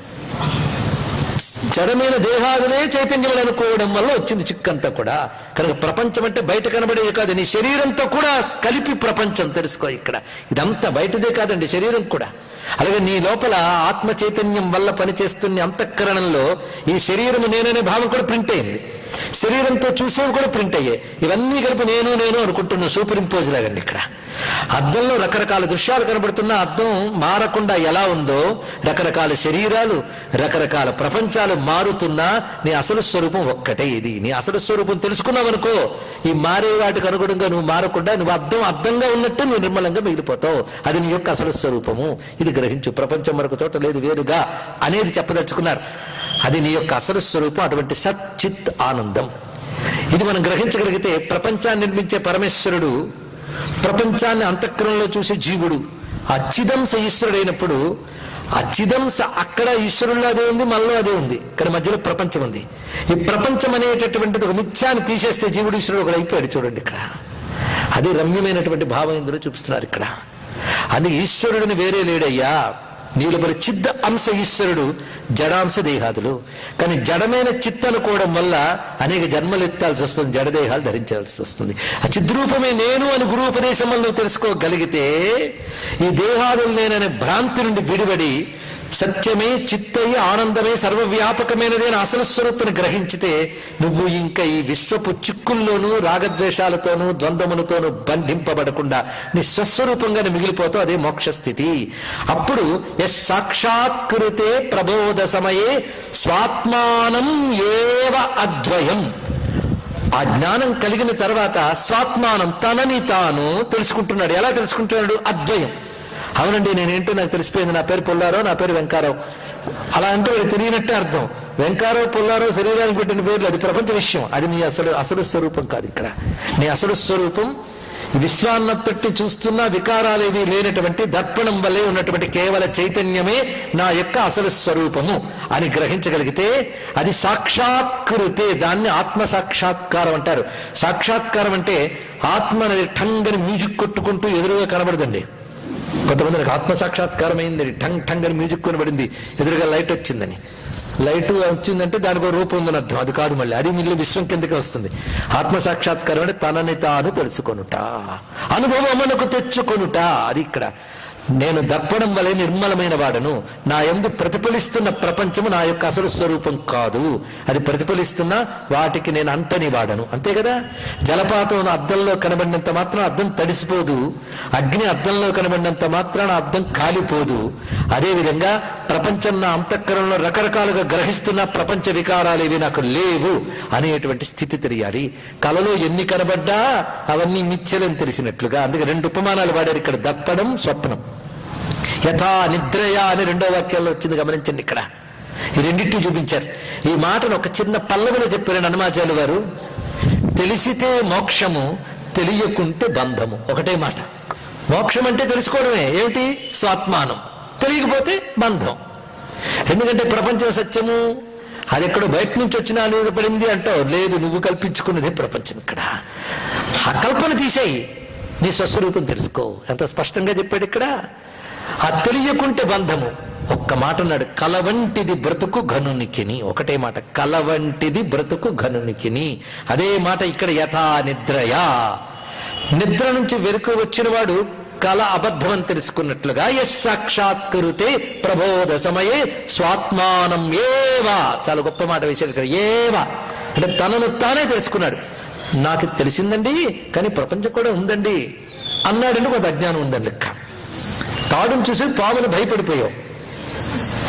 జడమైన దేహాదులే చైతన్యములు అనుకోవడం వల్ల వచ్చింది చిక్కంతా కూడా. కనుక ప్రపంచం అంటే బయట కనబడేది కాదు, నీ శరీరంతో కూడా కలిపి ప్రపంచం తెలుసుకో. ఇక్కడ ఇదంతా బయటదే కాదండి, శరీరం కూడా. అలాగే నీ లోపల ఆత్మ చైతన్యం వల్ల పనిచేస్తున్న అంతఃకరణంలో ఈ శరీరము నేననే భావం కూడా ప్రింట్ అయింది. శరీరంతో చూసేవి కూడా ప్రింట్ అయ్యాయి. ఇవన్నీ కలిపి నేను అనుకుంటున్నా, సూపర్ ఇంపోజ్ లాగండి. ఇక్కడ అద్దంలో రకరకాల దృశ్యాలు కనబడుతున్న అద్దం మారకుండా ఎలా ఉందో, రకరకాల శరీరాలు, రకరకాల ప్రపంచాలు మారుతున్నా నీ అసలు స్వరూపం ఒక్కటే. ఇది నీ అసలు స్వరూపం తెలుసుకున్నావనుకో, ఈ మారే వాటికి అనుగుణంగా నువ్వు మారకుండా నువ్వు అద్దంగా ఉన్నట్టు నువ్వు నిర్మలంగా మిగిలిపోతావు. అది నీ యొక్క అసలు స్వరూపము. ఇది గ్రహించు. ప్రపంచం మరొక చోట లేదు, వేరుగా అనేది చెప్పదలుచుకున్నారు. అది నీ యొక్క అసలు స్వరూపం. అటువంటి సత్ చిత్ ఆనందం ఇది మనం గ్రహించగలిగితే ప్రపంచాన్ని నిర్మించే పరమేశ్వరుడు, ప్రపంచాన్ని అంతఃకరణలో చూసే జీవుడు ఆ చిదంస ఈశ్వరుడైనప్పుడు, ఆ చిదంస అక్కడ ఈశ్వరుల్లో అదే ఉంది, మనలో అదే ఉంది. ఇక్కడ మధ్యలో ప్రపంచం ఉంది. ఈ ప్రపంచం అనేటటువంటిది ఒక మిథ్యాన్ని తీసేస్తే జీవుడు ఈశ్వరుడు ఒకడు అయిపోయాడు. చూడండి ఇక్కడ అది రమ్యమైనటువంటి భావం ఇందులో చూపిస్తున్నారు. ఇక్కడ అది ఈశ్వరుడిని వేరే లేడయ్యా, నీలోపల చిద్ద అంశ ఈశ్వరుడు, జడాంశ దేహాదులు. కానీ జడమైన చిత్ అనుకోవడం వల్ల అనేక జన్మలు ఎత్తాల్సి వస్తుంది, జడదేహాలు ధరించాల్సి వస్తుంది. ఆ చిద్రూపమే నేను అని గురూపదేశం వల్ల నువ్వు తెలుసుకోగలిగితే ఈ దేహాదులు నేననే భ్రాంతి నుండి విడిబడి సత్యమే చిత్తయి ఆనందమే సర్వవ్యాపకమైనదే అని అసలు స్వరూపాన్ని గ్రహించితే నువ్వు ఇంకా ఈ విశ్వపు చిక్కుల్లోనూ రాగద్వేషాలతోనూ ద్వంద్వములతోనూ బంధింపబడకుండా నీ స్వస్వరూపంగానే మిగిలిపోతావు. అదే మోక్ష స్థితి. అప్పుడు సాక్షాత్కృతే ప్రబోధ సమయే స్వాత్మానం ఏవ అద్వయం. ఆ జ్ఞానం కలిగిన తర్వాత స్వాత్మానం తనని తాను తెలుసుకుంటున్నాడు. ఎలా తెలుసుకుంటున్నాడు? అద్వయం. అవునండి, నేనేంటో నాకు తెలిసిపోయింది, నా పేరు పుల్లారో, నా పేరు వెంకారావు. అలా అంటే వాడు తెలియనట్టే అర్థం. వెంకారావు పుల్లారో శరీరానికి పెట్టిన పేర్లు, అది ప్రపంచ విషయం. అది నీ అసలు స్వరూపం కాదు. ఇక్కడ నీ అసలు స్వరూపం విశ్వాన్నప్పటి చూస్తున్న వికారాలేవి లేనటువంటి దర్పణం వల్లే ఉన్నటువంటి కేవల చైతన్యమే నా యొక్క అసలు స్వరూపము అని గ్రహించగలిగితే అది సాక్షాత్కృతే. దాన్ని ఆత్మ సాక్షాత్కారం అంటారు. సాక్షాత్కారం అంటే ఆత్మ అనేది ఠంగని మ్యూజిక్ కొట్టుకుంటూ ఎదురుగా కనబడదండి. కొంతమంది నాకు ఆత్మ సాక్షాత్కారం అయింది, ఠంగ్ అని మ్యూజిక్ కొనబడింది, ఎదురుగా లైట్ వచ్చిందని. లైట్ వచ్చిందంటే దానికి ఒక రూపం ఉందని అర్థం. అది కాదు, మళ్ళీ అది మిగిలిన విశ్వం కిందకి వస్తుంది. ఆత్మ సాక్షాత్కారం అంటే తనని తాను తెలుసుకొనుట, అనుభవమునకు తెచ్చుకొనుట. అది ఇక్కడ నేను దర్పణం వలె నిర్మలమైన వాడను, నా యందు ప్రతిఫలిస్తున్న ప్రపంచము నా యొక్క అసలు స్వరూపం కాదు, అది ప్రతిఫలిస్తున్న వాటికి నేను అంతని వాడను. అంతే కదా. జలపాతం అద్దంలో కనబడినంత మాత్రం అద్దం తడిసిపోదు, అగ్ని అద్దంలో కనబడినంత మాత్రాన అద్దం కాలిపోదు. అదేవిధంగా ప్రపంచం నా అంతఃకరణలో రకరకాలుగా గ్రహిస్తున్న ప్రపంచ వికారాలు ఇవి నాకు లేవు అనేటువంటి స్థితి తెలియాలి. కలలో ఎన్ని కనబడ్డా అవన్నీ మిథ్యలని తెలిసినట్లుగా. అందుకే 2 ఉపమానాలు వాడారు ఇక్కడ, దర్పణం స్వప్నం. యథా నిద్రయా అని 2వ వాక్యాల్లో వచ్చింది, గమనించండి. ఇక్కడ ఈ రెండింటిని చూపించారు. ఈ మాటను ఒక చిన్న పల్లవిలో చెప్పారు హనుమాచార్యులు వారు. తెలిసితే మోక్షము, తెలియకుంటే బంధము. ఒకటే మాట. మోక్షం అంటే తెలుసుకోవడమే. ఏమిటి? స్వాత్మానం. తెలియకపోతే బంధం. ఎందుకంటే ప్రపంచం సత్యము, అది ఎక్కడో బయట నుంచి వచ్చినా అనేది పడింది అంటావు. లేదు, నువ్వు కల్పించుకున్నదే ప్రపంచం. ఇక్కడ ఆ కల్పన తీసేయి, నీ స్వస్వరూపం తెలుసుకో. ఎంత స్పష్టంగా చెప్పాడు ఇక్కడ. ఆ తెలియకుంటే బంధము. ఒక్క మాట అన్నాడు, కలవంటిది బ్రతుకు ఘనునికిని. ఒకటే మాట, కలవంటిది బ్రతుకు ఘనునికిని. అదే మాట ఇక్కడ యథా నిద్రయా. నిద్ర నుంచి వెనుక వచ్చిన వాడు కల అబద్ధమని తెలుసుకున్నట్లుగా సాక్షాత్కృతే ప్రబోధ సమయే స్వాత్మానం ఏవా. చాలా గొప్ప మాట వేశాడు ఇక్కడ. ఏవా అంటే తనను తానే తెలుసుకున్నాడు. నాకు తెలిసిందండి, కానీ ప్రపంచం కూడా ఉందండి అన్నాడండి. కొంత అజ్ఞానం ఉందని లెక్క. తాడును చూసి పామును భయపడిపోయావు.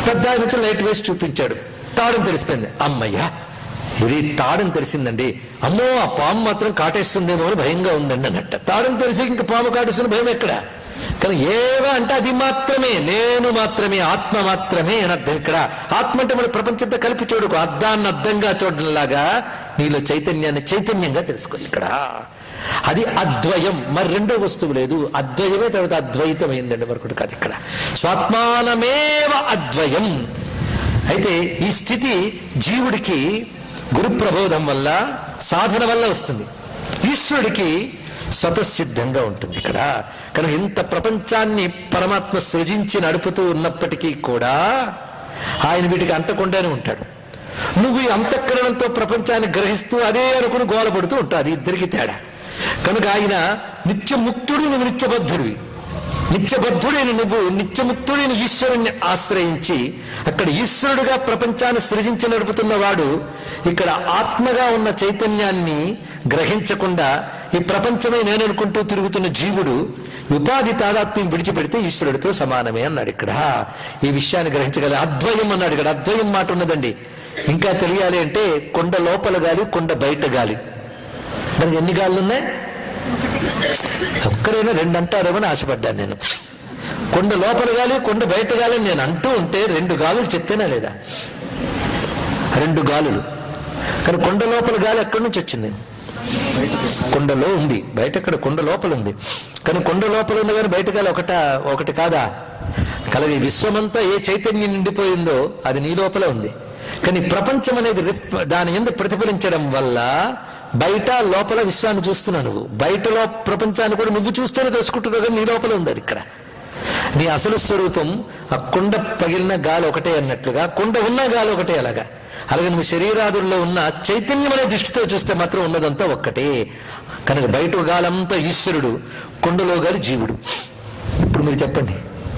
పెద్ద ఆయన నుంచి లైట్ వేసి చూపించాడు, తాడుని తెలిసిపోయింది. అమ్మయ్యా ఇది తాడుని తెలిసిందండి, అమ్మో ఆ పాము మాత్రం కాటేస్తుందేమో అని భయంగా ఉందండి అన్నట్ట. తాడుని తెలిసి ఇంకా పాము కాటేస్తున్న భయం ఎక్కడ? కానీ ఏవా అంటే అది మాత్రమే, నేను మాత్రమే, ఆత్మ మాత్రమే అని అర్థం. ఇక్కడ ఆత్మ అంటే మన ప్రపంచంతో కలిపి చూడకు, అద్దాన్ని అద్దంగా చూడడంలాగా నీలో చైతన్యాన్ని చైతన్యంగా తెలుసుకో. ఇక్కడ అది అద్వయం, మరి రెండో వస్తువు లేదు. అద్వయమే తర్వాత అద్వైతమైందండి మరొకటి కాదు. ఇక్కడ స్వాత్మానమేవ అద్వయం. అయితే ఈ స్థితి జీవుడికి గురు ప్రబోధం వల్ల, సాధన వల్ల వస్తుంది. ఈశ్వరుడికి స్వతసిద్ధంగా ఉంటుంది. ఇక్కడ కనుక ఇంత ప్రపంచాన్ని పరమాత్మ సృజించి నడుపుతూ ఉన్నప్పటికీ కూడా ఆయన వీటికి అంటకుండానే ఉంటాడు. నువ్వు ఈ అంతఃకరణంతో ప్రపంచాన్ని గ్రహిస్తూ అదే అనుకుని గోలపడుతూ ఉంటావు. అది ఇద్దరికి తేడా. కనుక ఆయన నిత్యముక్తుడు, నువ్వు నిత్యబద్ధుడివి. నిత్యబద్ధుడైన నువ్వు నిత్యముక్తుడైన ఈశ్వరుణ్ణి ఆశ్రయించి అక్కడ ఈశ్వరుడుగా ప్రపంచాన్ని సృజించి నడుపుతున్న వాడు ఇక్కడ ఆత్మగా ఉన్న చైతన్యాన్ని గ్రహించకుండా ఈ ప్రపంచమే నేననుకుంటూ తిరుగుతున్న జీవుడు ఉపాధి తాదాత్మ్యం విడిచిపెడితే ఈశ్వరుడితో సమానమే అన్నాడు. ఇక్కడ ఈ విషయాన్ని గ్రహించగల అద్వయం అన్నాడు. ఇక్కడ అద్వయం మాట ఉన్నదండి. ఇంకా తెలియాలి అంటే కొండ లోపల గాలి, కొండ బయట గాలి. దానికి ఎన్ని గాళ్ళు ఉన్నాయి? ఒక్కరైనా రెండు అంటారేమని ఆశపడ్డాను నేను. కొండ లోపల గాలి, కొండ బయట గాలి నేను అంటూ ఉంటే రెండు గాలులు చెప్పేనా లేదా? రెండు గాలులు. కానీ కొండ లోపల గాలి ఎక్కడి నుంచి వచ్చింది? కొండలో ఉంది. బయట ఎక్కడ? కొండ లోపల ఉంది. కానీ కొండ లోపల ఉంది కానీ బయట గాలి ఒకటి కాదా? కలవి విశ్వమంతా ఏ చైతన్యం నిండిపోయిందో అది నీ లోపల ఉంది. కానీ ప్రపంచం అనేది దాని యందు ప్రతిఫలించడం వల్ల బయట లోపల విశ్వాన్ని చూస్తున్నావు నువ్వు. బయటలో ప్రపంచాన్ని కూడా నువ్వు చూస్తూనే తెలుసుకుంటున్నావు, కానీ నీ లోపల ఉంది అది. ఇక్కడ నీ అసలు స్వరూపం ఆ కొండ పగిలిన గాలి ఒకటే అన్నట్లుగా, కొండ ఉన్న గాలి ఒకటే. అలాగే నువ్వు శరీరాదుల్లో ఉన్న చైతన్యం అనే దృష్టితో చూస్తే మాత్రం ఉన్నదంతా ఒక్కటే. కనుక బయట గాలంతా ఈశ్వరుడు, కొండలో గాలి జీవుడు. ఇప్పుడు మీరు చెప్పండి,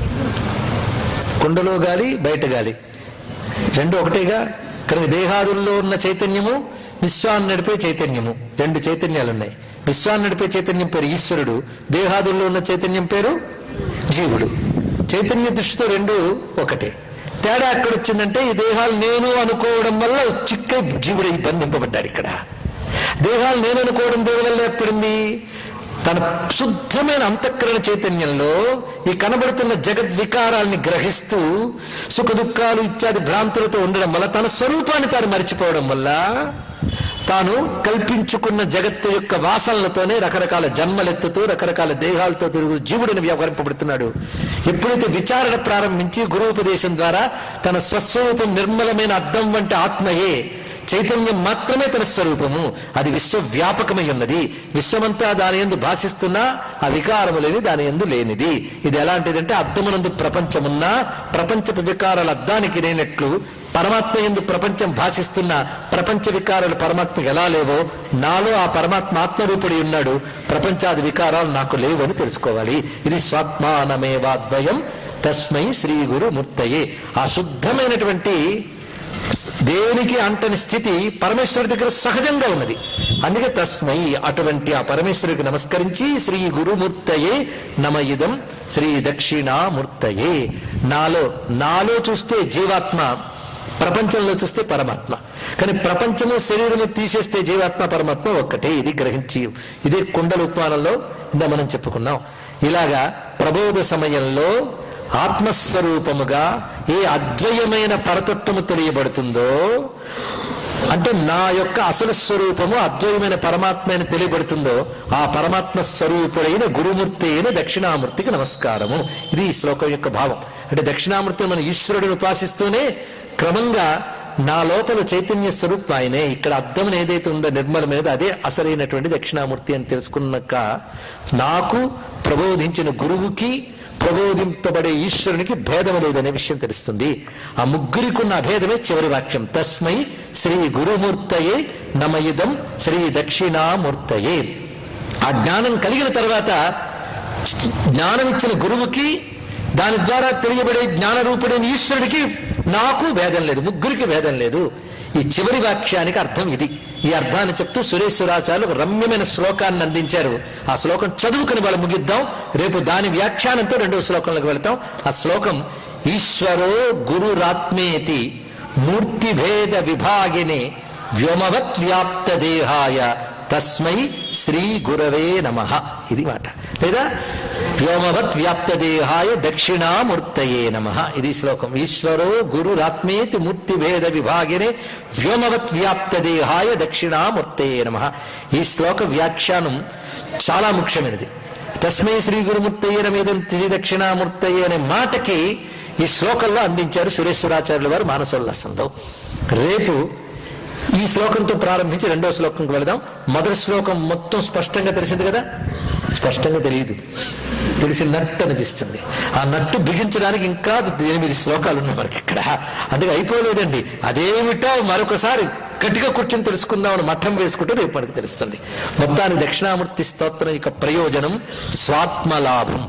కొండలో గాలి బయట గాలి రెండు ఒకటేగా. కనుక దేహాదుల్లో ఉన్న చైతన్యము, విశ్వాన్ని నడిపే చైతన్యము, రెండు చైతన్యాలు ఉన్నాయి. విశ్వాన్ని నడిపే చైతన్యం పేరు ఈశ్వరుడు, దేహాదుల్లో ఉన్న చైతన్యం పేరు జీవుడు. చైతన్య దృష్టితో రెండు ఒకటే. తేడా ఎక్కడొచ్చిందంటే ఈ దేహాలు నేను అనుకోవడం వల్ల చిక్క జీవుడు బంధింపబడ్డాడు. ఇక్కడ దేహాలు నేను అనుకోవడం దేని వల్ల ఏర్పడింది? తన శుద్ధమైన అంతఃకరణ చైతన్యంలో ఈ కనబడుతున్న జగద్వికారాల్ని గ్రహిస్తూ సుఖ దుఃఖాలు ఇత్యాది భ్రాంతులతో ఉండడం వల్ల తన స్వరూపాన్ని తాను మరిచిపోవడం వల్ల తాను కల్పించుకున్న జగత్తు యొక్క వాసనలతోనే రకరకాల జన్మలెత్తుతూ రకరకాల దేహాలతో తిరుగు జీవుడిని వ్యవహరింపబడుతున్నాడు. ఎప్పుడైతే విచారణ ప్రారంభించి గురూపదేశం ద్వారా తన స్వస్వరూపం నిర్మలమైన అద్దం వంటి ఆత్మయే, చైతన్యం మాత్రమే తన స్వరూపము, అది విశ్వవ్యాపకమై ఉన్నది, విశ్వమంతా దాని యందు భాషిస్తున్నా ఆ వికారము లేని దాని యందు లేనిది. ఇది ఎలాంటిదంటే అద్దమునందు ప్రపంచమున్నా ప్రపంచపు వికారాలు అద్దానికి లేనట్లు పరమాత్మ యందు ప్రపంచం భాషిస్తున్న ప్రపంచ వికారాలు పరమాత్మకి ఎలా లేవో నాలో ఆ పరమాత్మ ఆత్మరూపుడి ఉన్నాడు, ప్రపంచాది వికారాలు నాకు లేవు అని తెలుసుకోవాలి. ఇది స్వాత్మానమేవాద్వయం తస్మై శ్రీ గురు మూర్తయే. ఆ శుద్ధమైనటువంటి దేనికి అంటని స్థితి పరమేశ్వరుడి దగ్గర సహజంగా ఉన్నది. అందుకే తస్మై, అటువంటి ఆ పరమేశ్వరుడికి నమస్కరించి శ్రీ గురుమూర్తయే నమయిదం శ్రీ దక్షిణామూర్తయే. నాలో చూస్తే జీవాత్మ, ప్రపంచంలో చూస్తే పరమాత్మ. కానీ ప్రపంచము శరీరము తీసేస్తే జీవాత్మ పరమాత్మ ఒక్కటే. ఇది గ్రహించి ఇదే కుండల ఉపమానంలో ఇందా మనం చెప్పుకున్నాం. ఇలాగా ప్రబోధ సమయంలో ఆత్మస్వరూపముగా ఏ అద్వయమైన పరతత్వము తెలియబడుతుందో, అంటే నా యొక్క అసలు స్వరూపము అద్వయమైన పరమాత్మ అని తెలియబడుతుందో ఆ పరమాత్మ స్వరూపుడైన గురుమూర్తి అయిన దక్షిణామూర్తికి నమస్కారము. ఇది ఈ శ్లోకం యొక్క భావం. అంటే దక్షిణామూర్తి మన ఈశ్వరుడిని ఉపాసిస్తూనే క్రమంగా నా లోపల చైతన్య స్వరూపం ఆయనే. ఇక్కడ అద్దం ఏదైతే ఉందో నిర్మలమైన అదే అసలైనటువంటి దక్షిణామూర్తి అని తెలుసుకున్నాక నాకు ప్రబోధించిన గురువుకి ప్రబోధింపబడే ఈశ్వరునికి భేదము లేదనే విషయం తెలుస్తుంది. ఆ ముగ్గురికి ఉన్న అభేదమే చివరి వాక్యం, తస్మై శ్రీ గురుమూర్తయే నమయిదం శ్రీ దక్షిణామూర్తయే. ఆ జ్ఞానం కలిగిన తర్వాత జ్ఞానం ఇచ్చిన గురువుకి దాని ద్వారా తెలియబడే జ్ఞానరూపుడైన ఈశ్వరుడికి నాకు భేదం లేదు, ముగ్గురికి భేదం లేదు. ఈ చివరి వాక్యానికి అర్థం ఇది. ఈ అర్థాన్ని చెప్తూ సురేశ్వరాచార్యులు ఒక రమ్యమైన శ్లోకాన్ని అందించారు. ఆ శ్లోకం చదువుకుని వాళ్ళు ముగిద్దాం. రేపు దాని వ్యాఖ్యానంతో రెండవ శ్లోకంలోకి వెళతాం. ఆ శ్లోకం ఈశ్వరో గురురాత్మేతి మూర్తిభేద విభాగినే వ్యోమవత్ వ్యాప్త దేహాయ తస్మై శ్రీ గురవే నమః. ఇది మాట. లేదా వ్యోమవత్ వ్యాప్త దేహాయ దక్షిణామూర్తయే నమః. ఇది శ్లోకం. ఈశ్వరో గురురాత్మేతి మూర్తిభేద విభాగినే వ్యోమవత్ వ్యాప్త దేహాయ దక్షిణామూర్తయే నమః. ఈ శ్లోక వ్యాఖ్యానం చాలా ముఖ్యమైనది. తస్మై శ్రీ గురుమూర్తయే నమేదం శ్రీ దక్షిణామూర్తయే అనే మాటకి ఈ శ్లోకంలో అందించారు సురేశ్వరాచార్యుల వారు మానసోల్లాసంలో. రేపు ఈ శ్లోకంతో ప్రారంభించి రెండో శ్లోకంకి వెళదాం. మొదటి శ్లోకం మొత్తం స్పష్టంగా తెలిసింది కదా? స్పష్టంగా తెలియదు, తెలిసినట్టు అనిపిస్తుంది. ఆ నట్టు బిగించడానికి ఇంకా 8 శ్లోకాలు ఉన్నాయి మనకి ఇక్కడ. అందుకే అయిపోలేదండి. అదేమిటో మరొకసారి గట్టిగా కూర్చొని తెలుసుకుందామని మఠం వేసుకుంటే రేపు మనకి తెలుస్తుంది. మొత్తానికి దక్షిణామూర్తి స్తోత్రం యొక్క ప్రయోజనం స్వాత్మలాభం.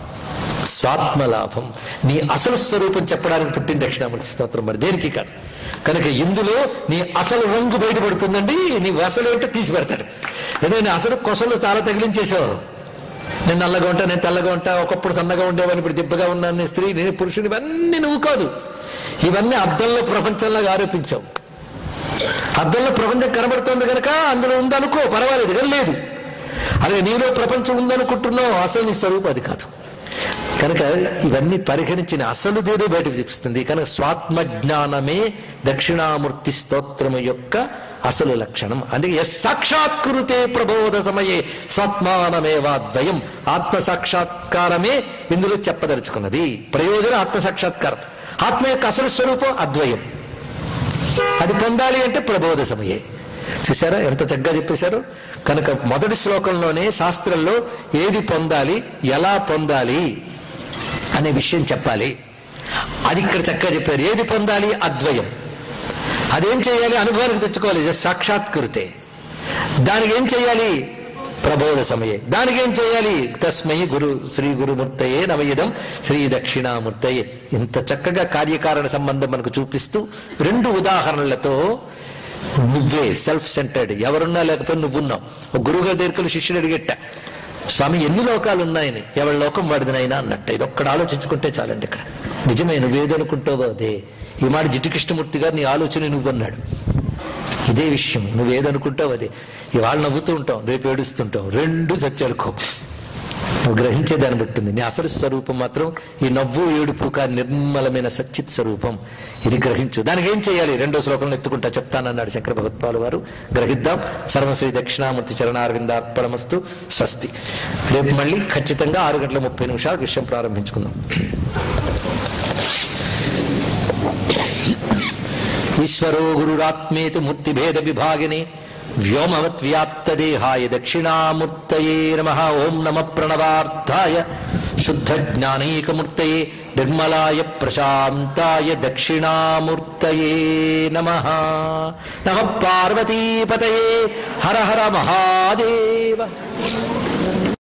స్వాత్మలాభం, నీ అసలు స్వరూపం చెప్పడానికి పుట్టిన దక్షిణామూర్తి స్తోత్రం, మరి దేనికి కాదు. కనుక ఇందులో నీ అసలు రంగు బయటపడుతుందండి. నీ అసలు ఏంటో తీసి పెడతాడు. ఏదో నీ అసలు కొసలు చాలా తగిలించేసేవారు. నేను నల్లగా ఉంటా, నేను తెల్లగా ఉంటా, ఒకప్పుడు సన్నగా ఉండేవాడిని, ఇప్పుడు దిబ్బగా ఉన్నాను, నేను స్త్రీ, నేను పురుషుని, ఇవన్నీ నువ్వు కాదు. ఇవన్నీ అద్దంలో ప్రపంచంలాగా ఆరోపించావు. అద్దంలో ప్రపంచం కనబడుతోంది కనుక అందులో ఉందనుకో, పర్వాలేదు, కానీ లేదు. అలాగే నీలో ప్రపంచం ఉందనుకుంటున్నావు, అసలు నీ స్వరూపం అది కాదు. కనుక ఇవన్నీ పరిగణించిన అసలుదేదో బయటకు చూపిస్తుంది. కనుక స్వాత్మజ్ఞానమే దక్షిణామూర్తి స్తోత్రము యొక్క అసలు లక్షణం. అందుకే సాక్షాత్కృతే ప్రబోధ సమయే స్వాత్మానమేవాద్వయం. ఆత్మ సాక్షాత్కారమే ఇందులో చెప్పదలుచుకున్నది. ప్రయోజనం ఆత్మసాక్షాత్కారం. ఆత్మ యొక్క అసలు స్వరూపం అద్వయం. అది పొందాలి అంటే ప్రబోధ సమయే. చూసారా ఎంత చక్కగా చెప్పేశారు. కనుక మొదటి శ్లోకంలోనే శాస్త్రంలో ఏది పొందాలి, ఎలా పొందాలి అనే విషయం చెప్పాలి. అది ఇక్కడ చక్కగా చెప్పారు. ఏది పొందాలి? అద్వయం. అదేం చేయాలి? అనుభవానికి తెచ్చుకోవాలి. సాక్షాత్కృతే. దానికి ఏం చేయాలి? ప్రబోధ సమయే. దానికి ఏం చేయాలి? తస్మై శ్రీ గురుమూర్తయే నమయిదం శ్రీ దక్షిణామూర్తయే. ఇంత చక్కగా కార్యకారణ సంబంధం మనకు చూపిస్తూ 2 ఉదాహరణలతో నువ్వే సెల్ఫ్ సెంటర్డ్, ఎవరున్నా లేకపోతే నువ్వున్నావు. ఒక గురువుగారి దగ్గరికి శిష్యుడు అడిగేట, స్వామి ఎన్ని లోకాలు ఉన్నాయని. ఎవరి లోకం వాడిదినైనా అన్నట్టు. ఇది ఒక్కడ ఆలోచించుకుంటే చాలండి. ఇక్కడ నిజమే, నువ్వేదనుకుంటావో అదే. ఈ మాట జిడ్డు కృష్ణమూర్తి గారు నీ ఆలోచన నువ్వన్నాడు. ఇదే విషయం, నువ్వేదనుకుంటావు అదే. ఇవాళ నవ్వుతూ ఉంటాం, రేపు ఏడుస్తుంటాం. 2 సత్యాలుకో. నువ్వు గ్రహించే దాన్ని బట్టింది. నీ అసలు స్వరూపం మాత్రం ఈ నవ్వు ఏడుపు కాని నిర్మలమైన సచ్చిత్ స్వరూపం. ఇది గ్రహించు. దానికి ఏం చేయాలి? 2వ శ్లోకంలో ఎత్తుకుంటా చెప్తానన్నాడు శంకర భగవత్పాలు వారు. గ్రహిద్దాం. సర్వశ్రీ దక్షిణామూర్తి చరణారవిందార్పణమస్తు. స్వస్తి. రేపు మళ్ళీ ఖచ్చితంగా 6:30 విషయం ప్రారంభించుకుందాం. ఈశ్వరో గురురాత్మేతి మూర్తిభేద విభాగిని వ్యోమవత్ వ్యాప్త దేహాయ దక్షిణామూర్తయే నమః. ఓం నమ ప్రణవార్థాయ శుద్ధ జ్ఞానైకమూర్తయే నిర్మలాయ ప్రశాంతాయ దక్షిణామూర్తయే నమః. నమః పార్వతీపతయే. హర హర మహాదేవ.